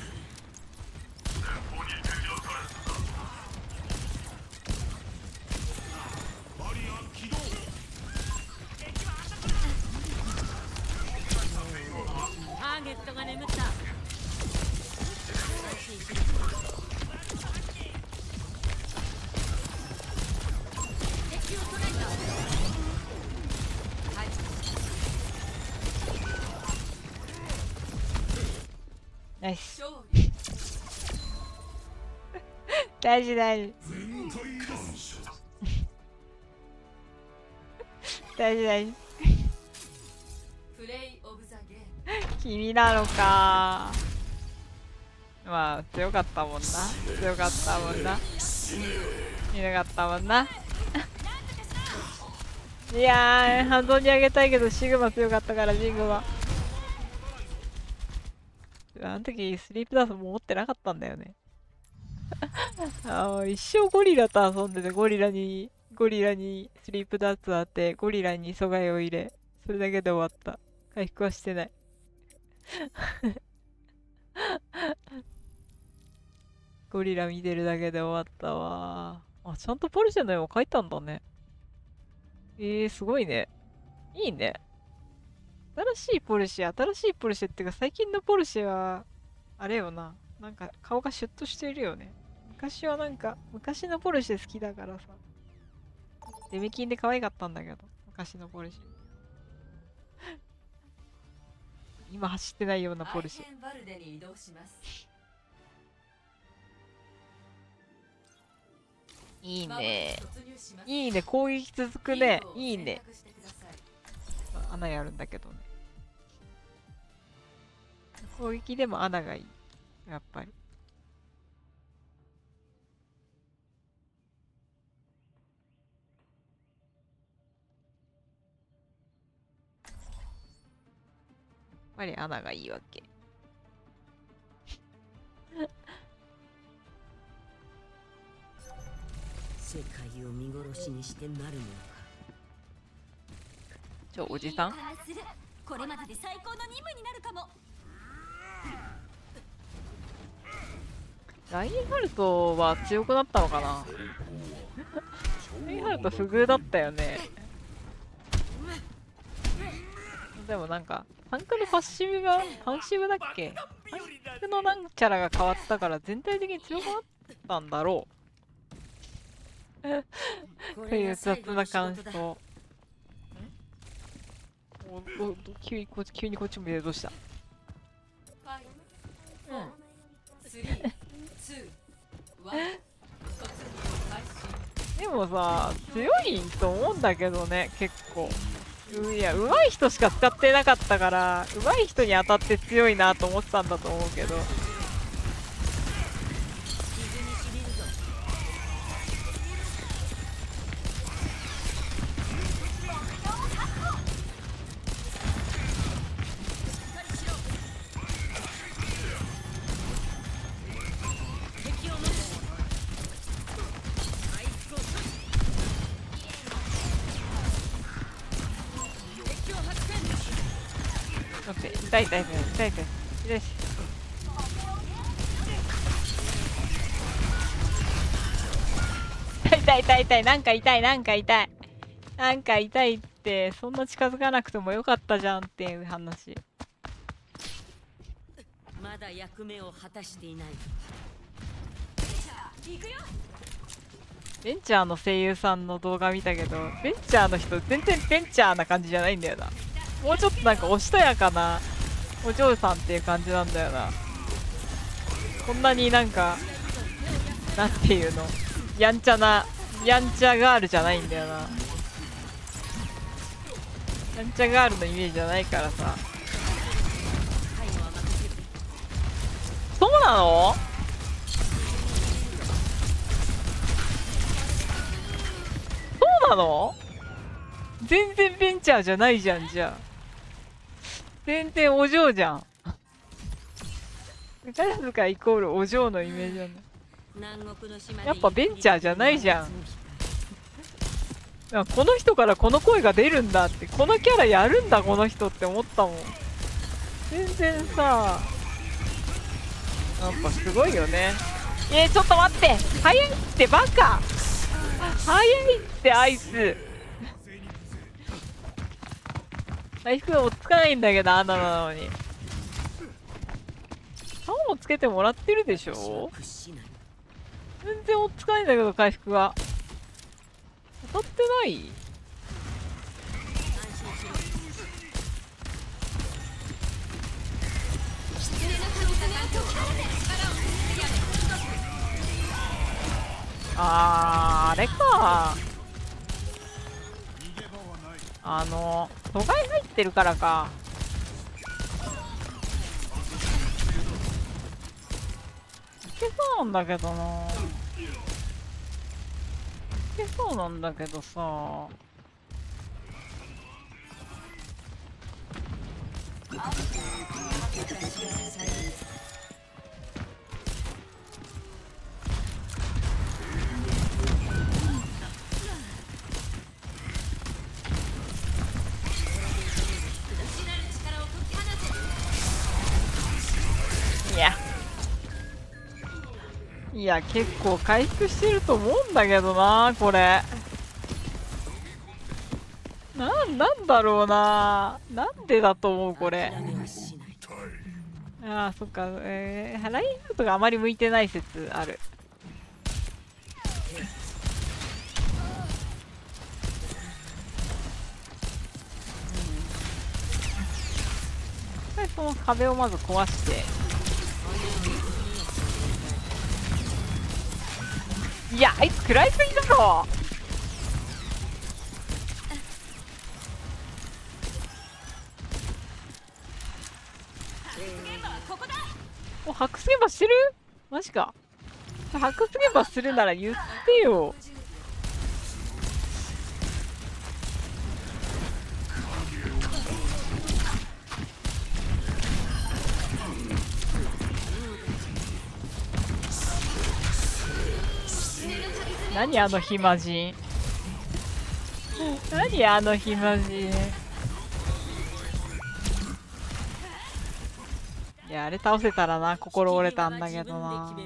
ターゲットが眠った。 ナイス。大事大事大事大事。君なのか。まあ強かったもんな。強かったもんな。いなかったもんな。いやー、ハンドにあげたいけどシグマ強かったからジングは。あの時スリープダンスも持ってなかったんだよね。あ、一生ゴリラと遊んでて、ゴリラにゴリラにスリープダンスあって、ゴリラに阻害を入れ、それだけで終わった。回復はしてない。ゴリラ見てるだけで終わったわ。あ、ちゃんとポルシェの絵を描いたんだね。えー、すごいね。いいね。新しいポルシェ、新しいポルシェってか最近のポルシェは、あれよな。なんか顔がシュッとしているよね。昔はなんか、昔のポルシェ好きだからさ。デメキンで可愛かったんだけど、昔のポルシェ。 今走ってないようなポルシェ。 アイヘンバルデに移動します。 いいね。いいね。攻撃続くね。いいね。穴やるんだけどね。攻撃でも穴がいい。やっぱり。やっぱり穴がいいわけ。 世界を見殺しにしてなるのか。 ちょ、おじさんこれまでで最高の任務になるかも。 ラインハルトは強くなったのかな。ラインハルト不遇だったよね。でもなんかタンクのパッシブがパッシブだっけ。タンクのなんちゃらが変わったから全体的に強くなったんだろうという雑な感想。おお急にこ急にこっちも見てどうした。うん。でもさ、強いと思うんだけどね、結構。いや、上手い人しか使ってなかったから、上手い人に当たって強いなと思ってたんだと思うけど。痛い痛い痛い痛い痛い痛いし痛い痛い痛い痛いなんか痛いなんか痛いなんか痛いって、そんな近づかなくてもよかったじゃんっていう話。 まだ役目を果たしていない。 ベンチャーの声優さんの動画見たけど、ベンチャーの人全然ベンチャーな感じじゃないんだよな。もうちょっとなんかおしとやかなお嬢さんっていう感じなんだよな。こんなになんかなんていうの、やんちゃなやんちゃガールじゃないんだよな。やんちゃガールのイメージじゃないからさ。そうなの？そうなの？全然ベンチャーじゃないじゃん。じゃあ全然お嬢じゃん。宝塚イコールお嬢のイメージなんだ。やっぱベンチャーじゃないじゃん。この人からこの声が出るんだって、このキャラやるんだこの人って思ったもん。全然さ、やっぱすごいよね。えー、ちょっと待って、早いってバカ、早いってアイス。回復が落ち着かないんだけど、あんななのに。顔もつけてもらってるでしょ。全然落ち着かないんだけど、回復が当たってない。あー、あれか。あの都外入ってるからか。いけそうなんだけどな。いけそうなんだけどさ。いやいや結構回復してると思うんだけどな。これなんなんだろうな。なんでだと思うこれ。ああそっか、えー、ラインハルトがあまり向いてない説ある。 その壁をまず壊して。いや、あいつ食らいすぎだろ。お、ハックスゲバしてる？マジか。ハックスゲバするなら言ってよ。何あの暇人。何あの暇人。いや、あれ倒せたらな、心折れたんだけどな。あんだ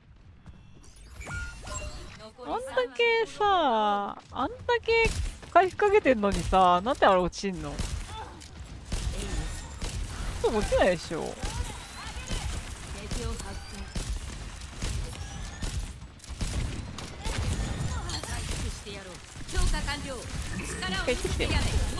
けさ、あんだけ回復かけてんのにさ、なんであれ落ちんの？そう落ちないでしょ。帰ってきて。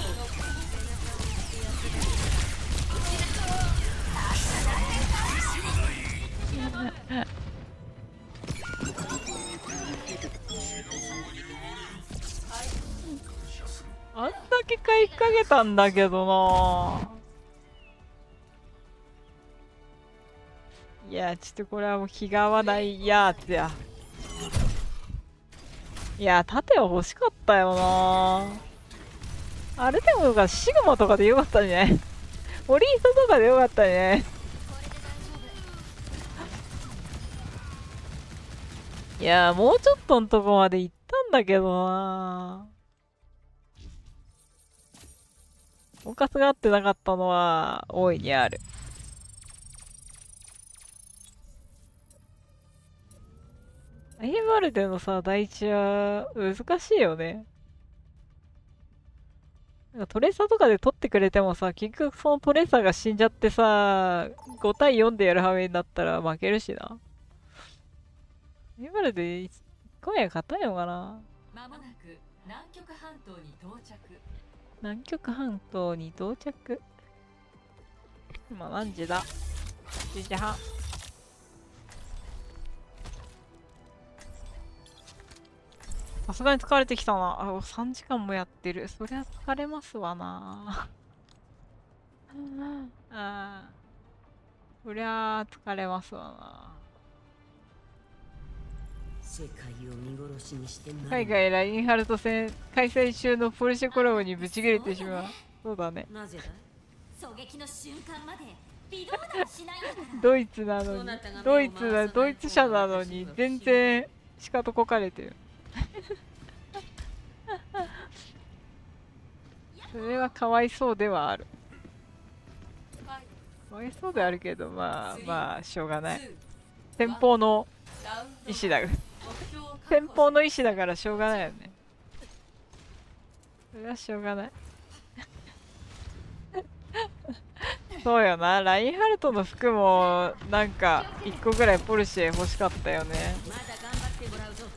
あんだけ回復かけたんだけどな。いや、ちょっとこれはもう気が合わないやつや。いや、盾は欲しかったよな。あれでもシグマとかでよかったね。オリートとかでよかったね。いや、もうちょっとのとこまで行ったんだけどな。フォーカスが合ってなかったのは大いにある。アイエムアール でのさ、第一は難しいよね。なんかトレーサーとかで取ってくれてもさ、結局そのトレーサーが死んじゃってさ、ご対よんでやる羽目になったら負けるしな。アイエムアール で今夜勝ったのかな。 まもなく南極半島に到着。 南極半島に到着。今何時だ？ じゅうじはん。さすがに疲れてきたな。あ、さんじかんもやってる。そりゃ疲れますわな。あ、そりゃ疲れますわな。 世界を見殺しにして海外ラインハルト戦開催中のポルシェコラボにブチ切れてしまう。そうだね。 なぜだ？ 狙撃の瞬間まで微動だにしないんだから。 ドイツなのに、ドイツなドイツ車なのに全然しかとこかれてる。それはかわいそうではある。かわいそうではあるけど、まあまあしょうがない。先方の意思だが先方の意思だからしょうがないよね。それはしょうがない。そうよな、ラインハルトの服もなんかいっこぐらいポルシェ欲しかったよね。 まだ頑張ってもらうぞ。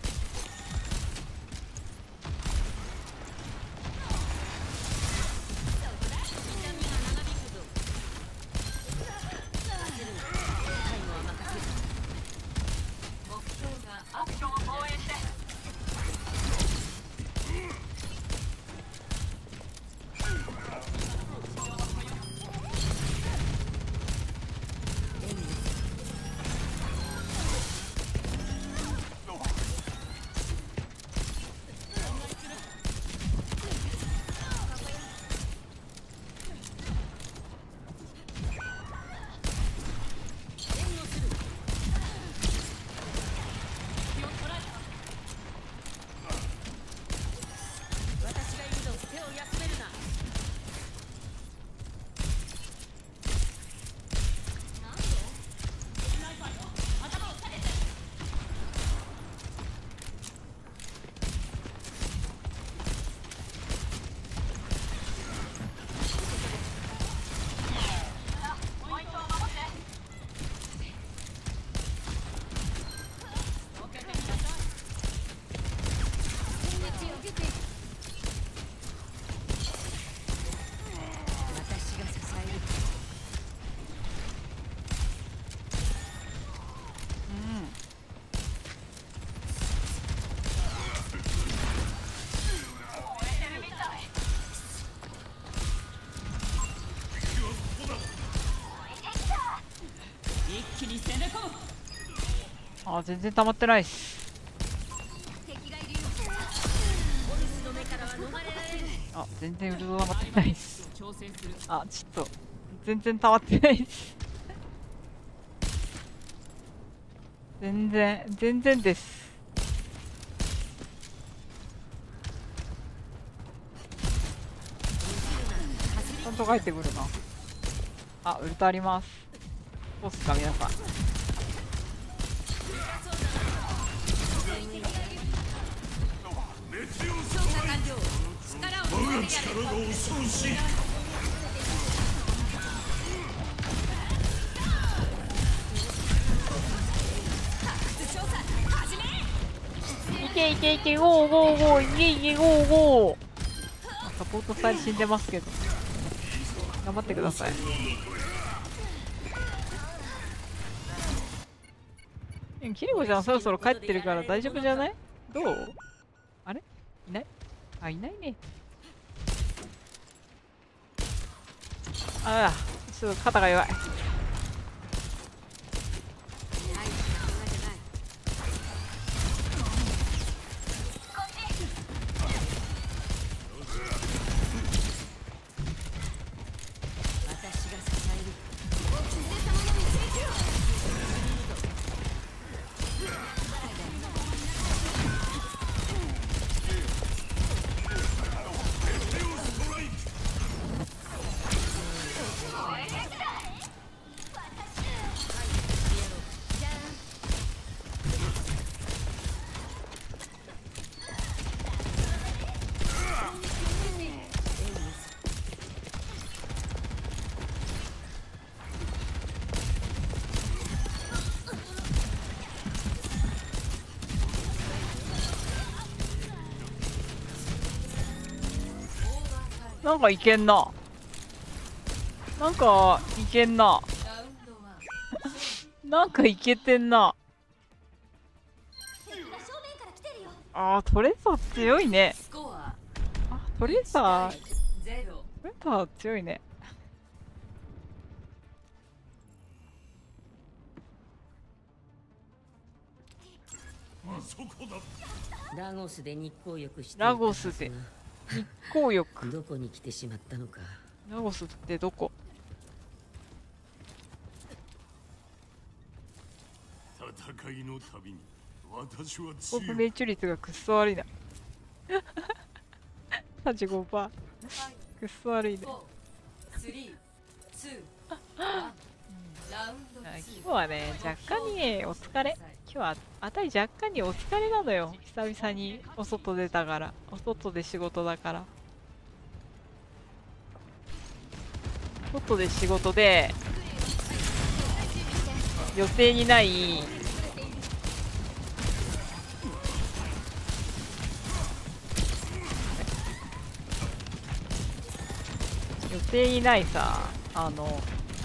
一気に攻め込む。 あ、全然溜まってないっす。あ、全然ウルト溜まってないっす。あ、ちょっと全然溜まってないっす。全然全然です。ちゃんと帰ってくるな。あ、ウルトあります。どうっすか皆さん。 我が力が恐ろしい。 いけいけいけ、ゴーゴーゴー、いけいけ、ゴーゴー。サポートスタイル死んでますけど頑張ってください。キリコちゃんそろそろ帰ってるから大丈夫じゃない？どう？あれ？いない？あ、いないね。ああ、ちょっと肩が弱い。なんかいけんな。なんかいけんな。なんかいけてんな。あー、トレーサー強いね。あ、トレーサートレーサー強いね。 ラゴスで日光浴してラゴスで日光浴。 どこに来てしまったのか。 ラゴスってどこ？ 戦いのたびに私はコープ命中率がくっそ悪いな。さんじゅうごパーセント くっそ悪いね。今日はね、若干にね、お疲れ。今日はあたり若干にお疲れなのよ。久々にお外出たから。お外で仕事だから。外で仕事で予定にない予定にないさ、あの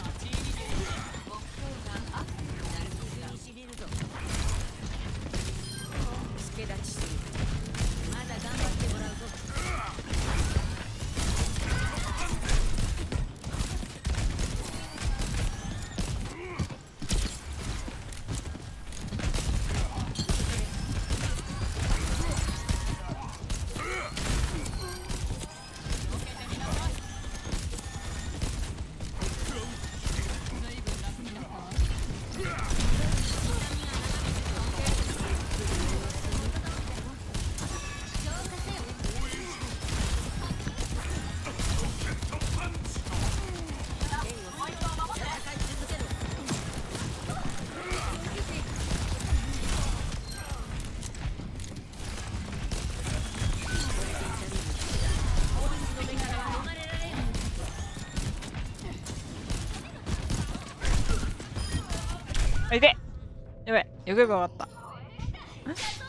あ、いて、やべ、よければよかった。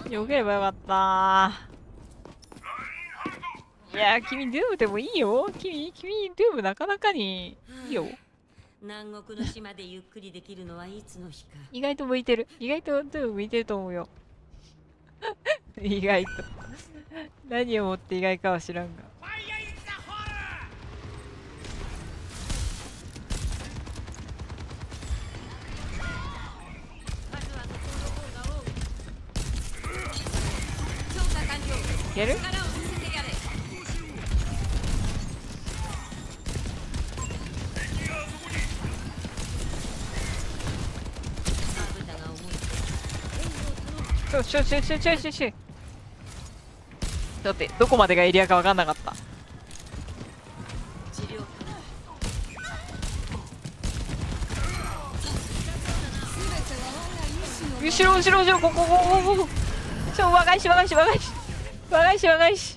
よければよかった。いやー、君、ドゥームでもいいよ。君、君、ドゥームなかなかにいいよ。 南国の島でゆっくりできるのはいつの日か。 意外と向いてる。意外とドゥーム向いてると思うよ。意外と。何をもって意外かは知らんが。 ける？ちょちょちょちょちょちょちょだってどこまでがエリアか分かんなかった。後ろ後ろ後ろここここここちょ和返し和返し和返し和返し和返し。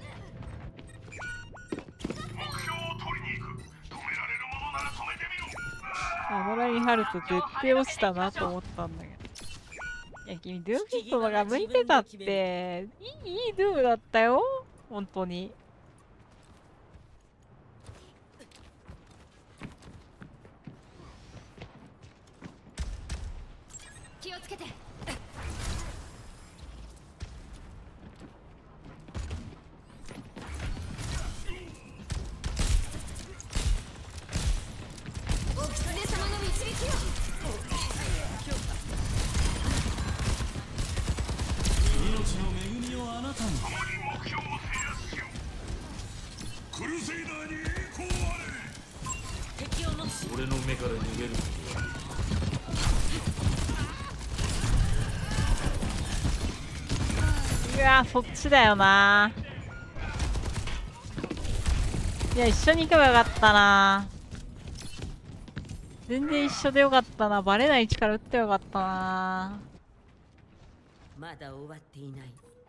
あのラインハルト絶対落ちたなと思ったんだけど。いや君ドゥーフィットが向いてたって。いいいいドゥームだったよ本当に。 気をつけて。お狐様の導きを。 命の恵みをあなたに。 クルセイダーに栄光あれ。 敵を乗し俺の目から逃げる。 うわそっちだよな。いや一緒に行けばよかったな。全然一緒でよかったな。バレない位置から撃ってよかったな。 まだ終わっていない。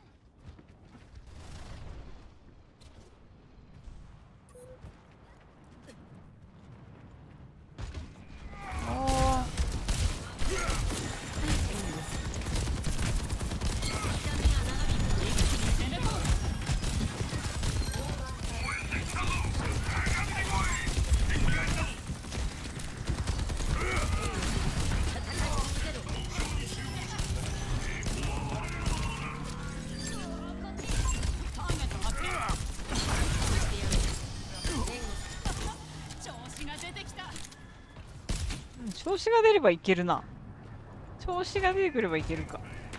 調子が出ればいけるな。調子が出てくればいけるか。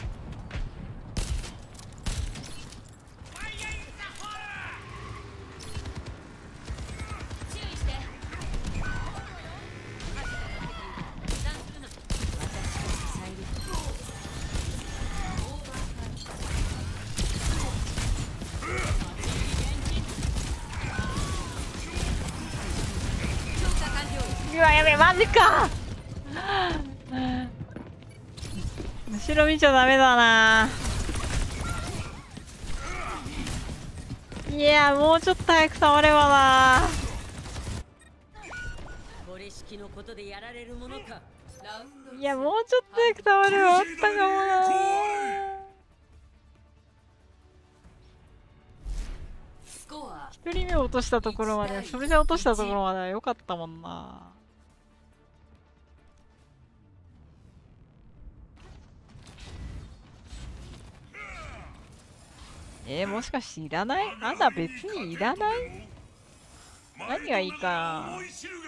うわやべえマジか。後ろ見ちゃダメだな。いやもうちょっと早く触ればな。 これ式のことでやられるものか。 いやもうちょっと早く触ればあったかもな。一人目を落としたところまで、それで落としたところまでは良かったもんな。えー、もしかしていらない？あんた別にいらない？何がいいかな。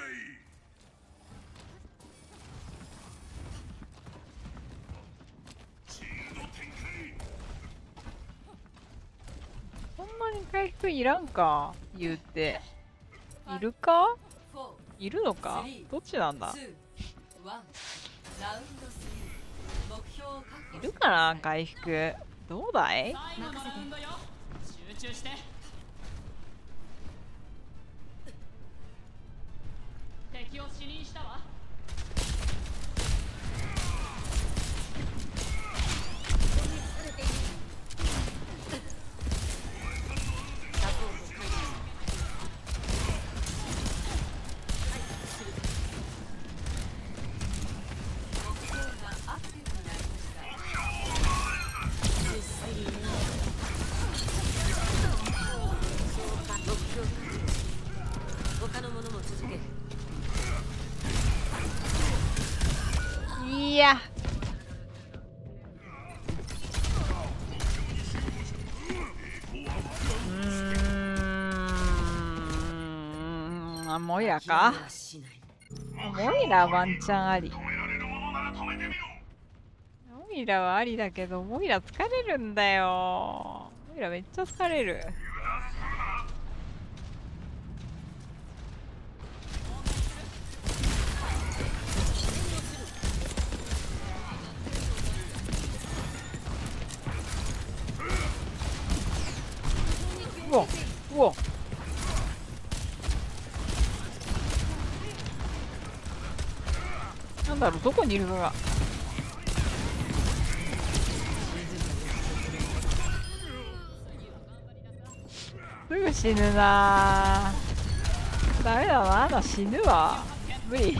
そんなに回復いらんか言うて。いるか？いるのか？どっちなんだ？いるかな回復。どうだい？ 集中して。敵を死にしたわ。 他のものも続け。 いやうーんあモイラか。モイラワンチャンあり。モイラはありだけどモイラ疲れるんだよ。モイイラめっちゃ疲れる。うわうわなんだろう、どこにいるのが。すぐ死ぬなぁ。ダメだな、あんな死ぬわ。無理。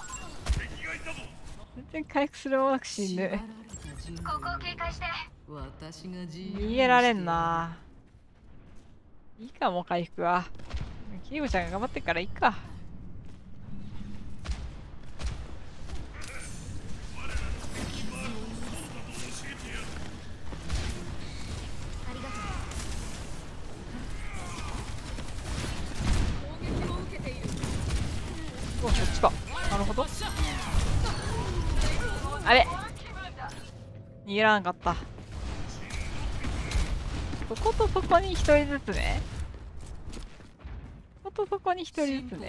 全然回復するもなく死ぬ。 ここを警戒して。 逃げられんな。いいかも、回復は。キーゴちゃんが頑張ってからいいか。お、そっちか。なるほど。あれ逃げらなかった。そことそこに一人ずつね。そことそこに一人ずつね。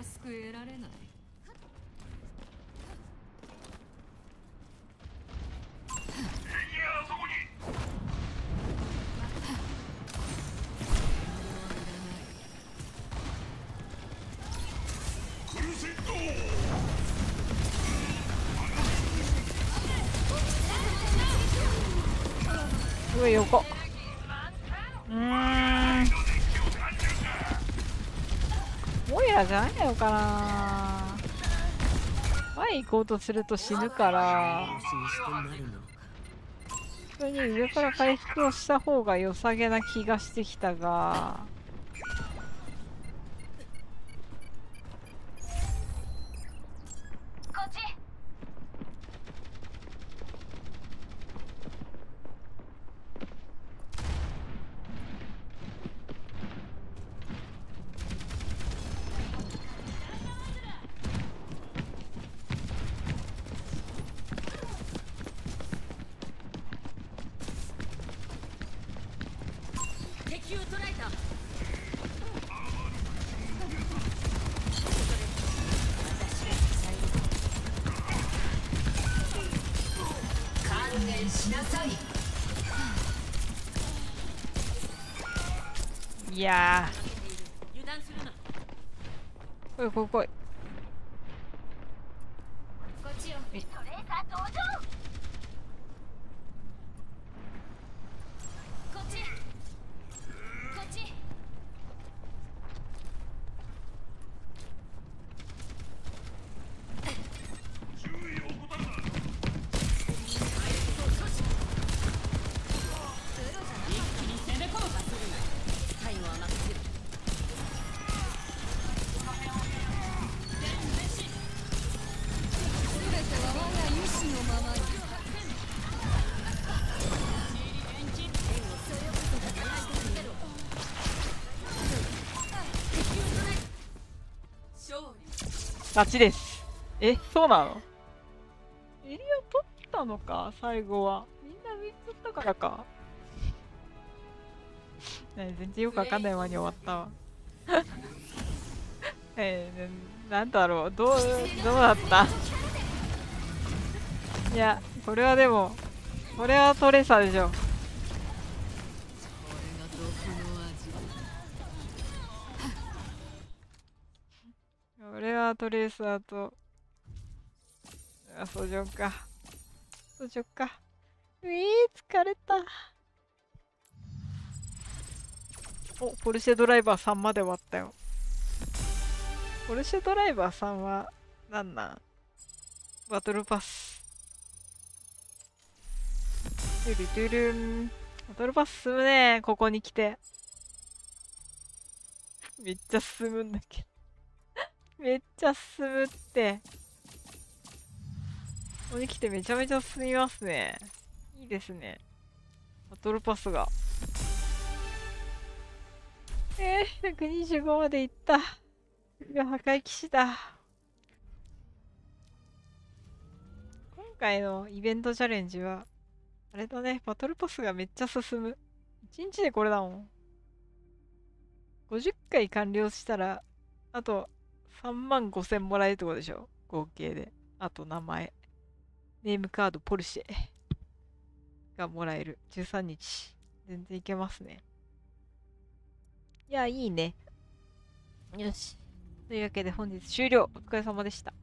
上横。うーん。モイラじゃないのかな。前行こうとすると死ぬから。普通に上から回復をした方が良さげな気がしてきたが。 敵を捕らえた。 観念しなさい。 いやー油断するな。 来い来い来い。 こっちよ。トレーサー登場。こっち。こっち。 勝ちです。え、そうなの？エリア取ったのか、最後は。みんなみっつったからか。ね、全然よくわかんないままに終わったわ。えー、なんだろう、どう、どうだった？いや、これはでも、これはトレーサーでしょ。これはトレーサーと、あ、ソジョンか。ソジョンか。うぃー、疲れた。お、ポルシェドライバーさんまで終わったよ。ポルシェドライバーさんは、なんなん？バトルパス。トゥルトゥルン。バトルパス進むね、ここに来て。めっちゃ進むんだけど。めっちゃ進むって。ここに来てめちゃめちゃ進みますね。いいですね。バトルパスが。えー、ひゃくにじゅうごまでいった。破壊騎士だ。今回のイベントチャレンジは、あれだね、バトルパスがめっちゃ進む。 いちにちでこれだもん。ごじゅっかい完了したら、あとさんまんごせんもらえるってことでしょ、合計で。あと名前。ネームカードポルシェがもらえる。じゅうさんにち。全然いけますね。いや、いいね。よし。というわけで本日終了。お疲れ様でした。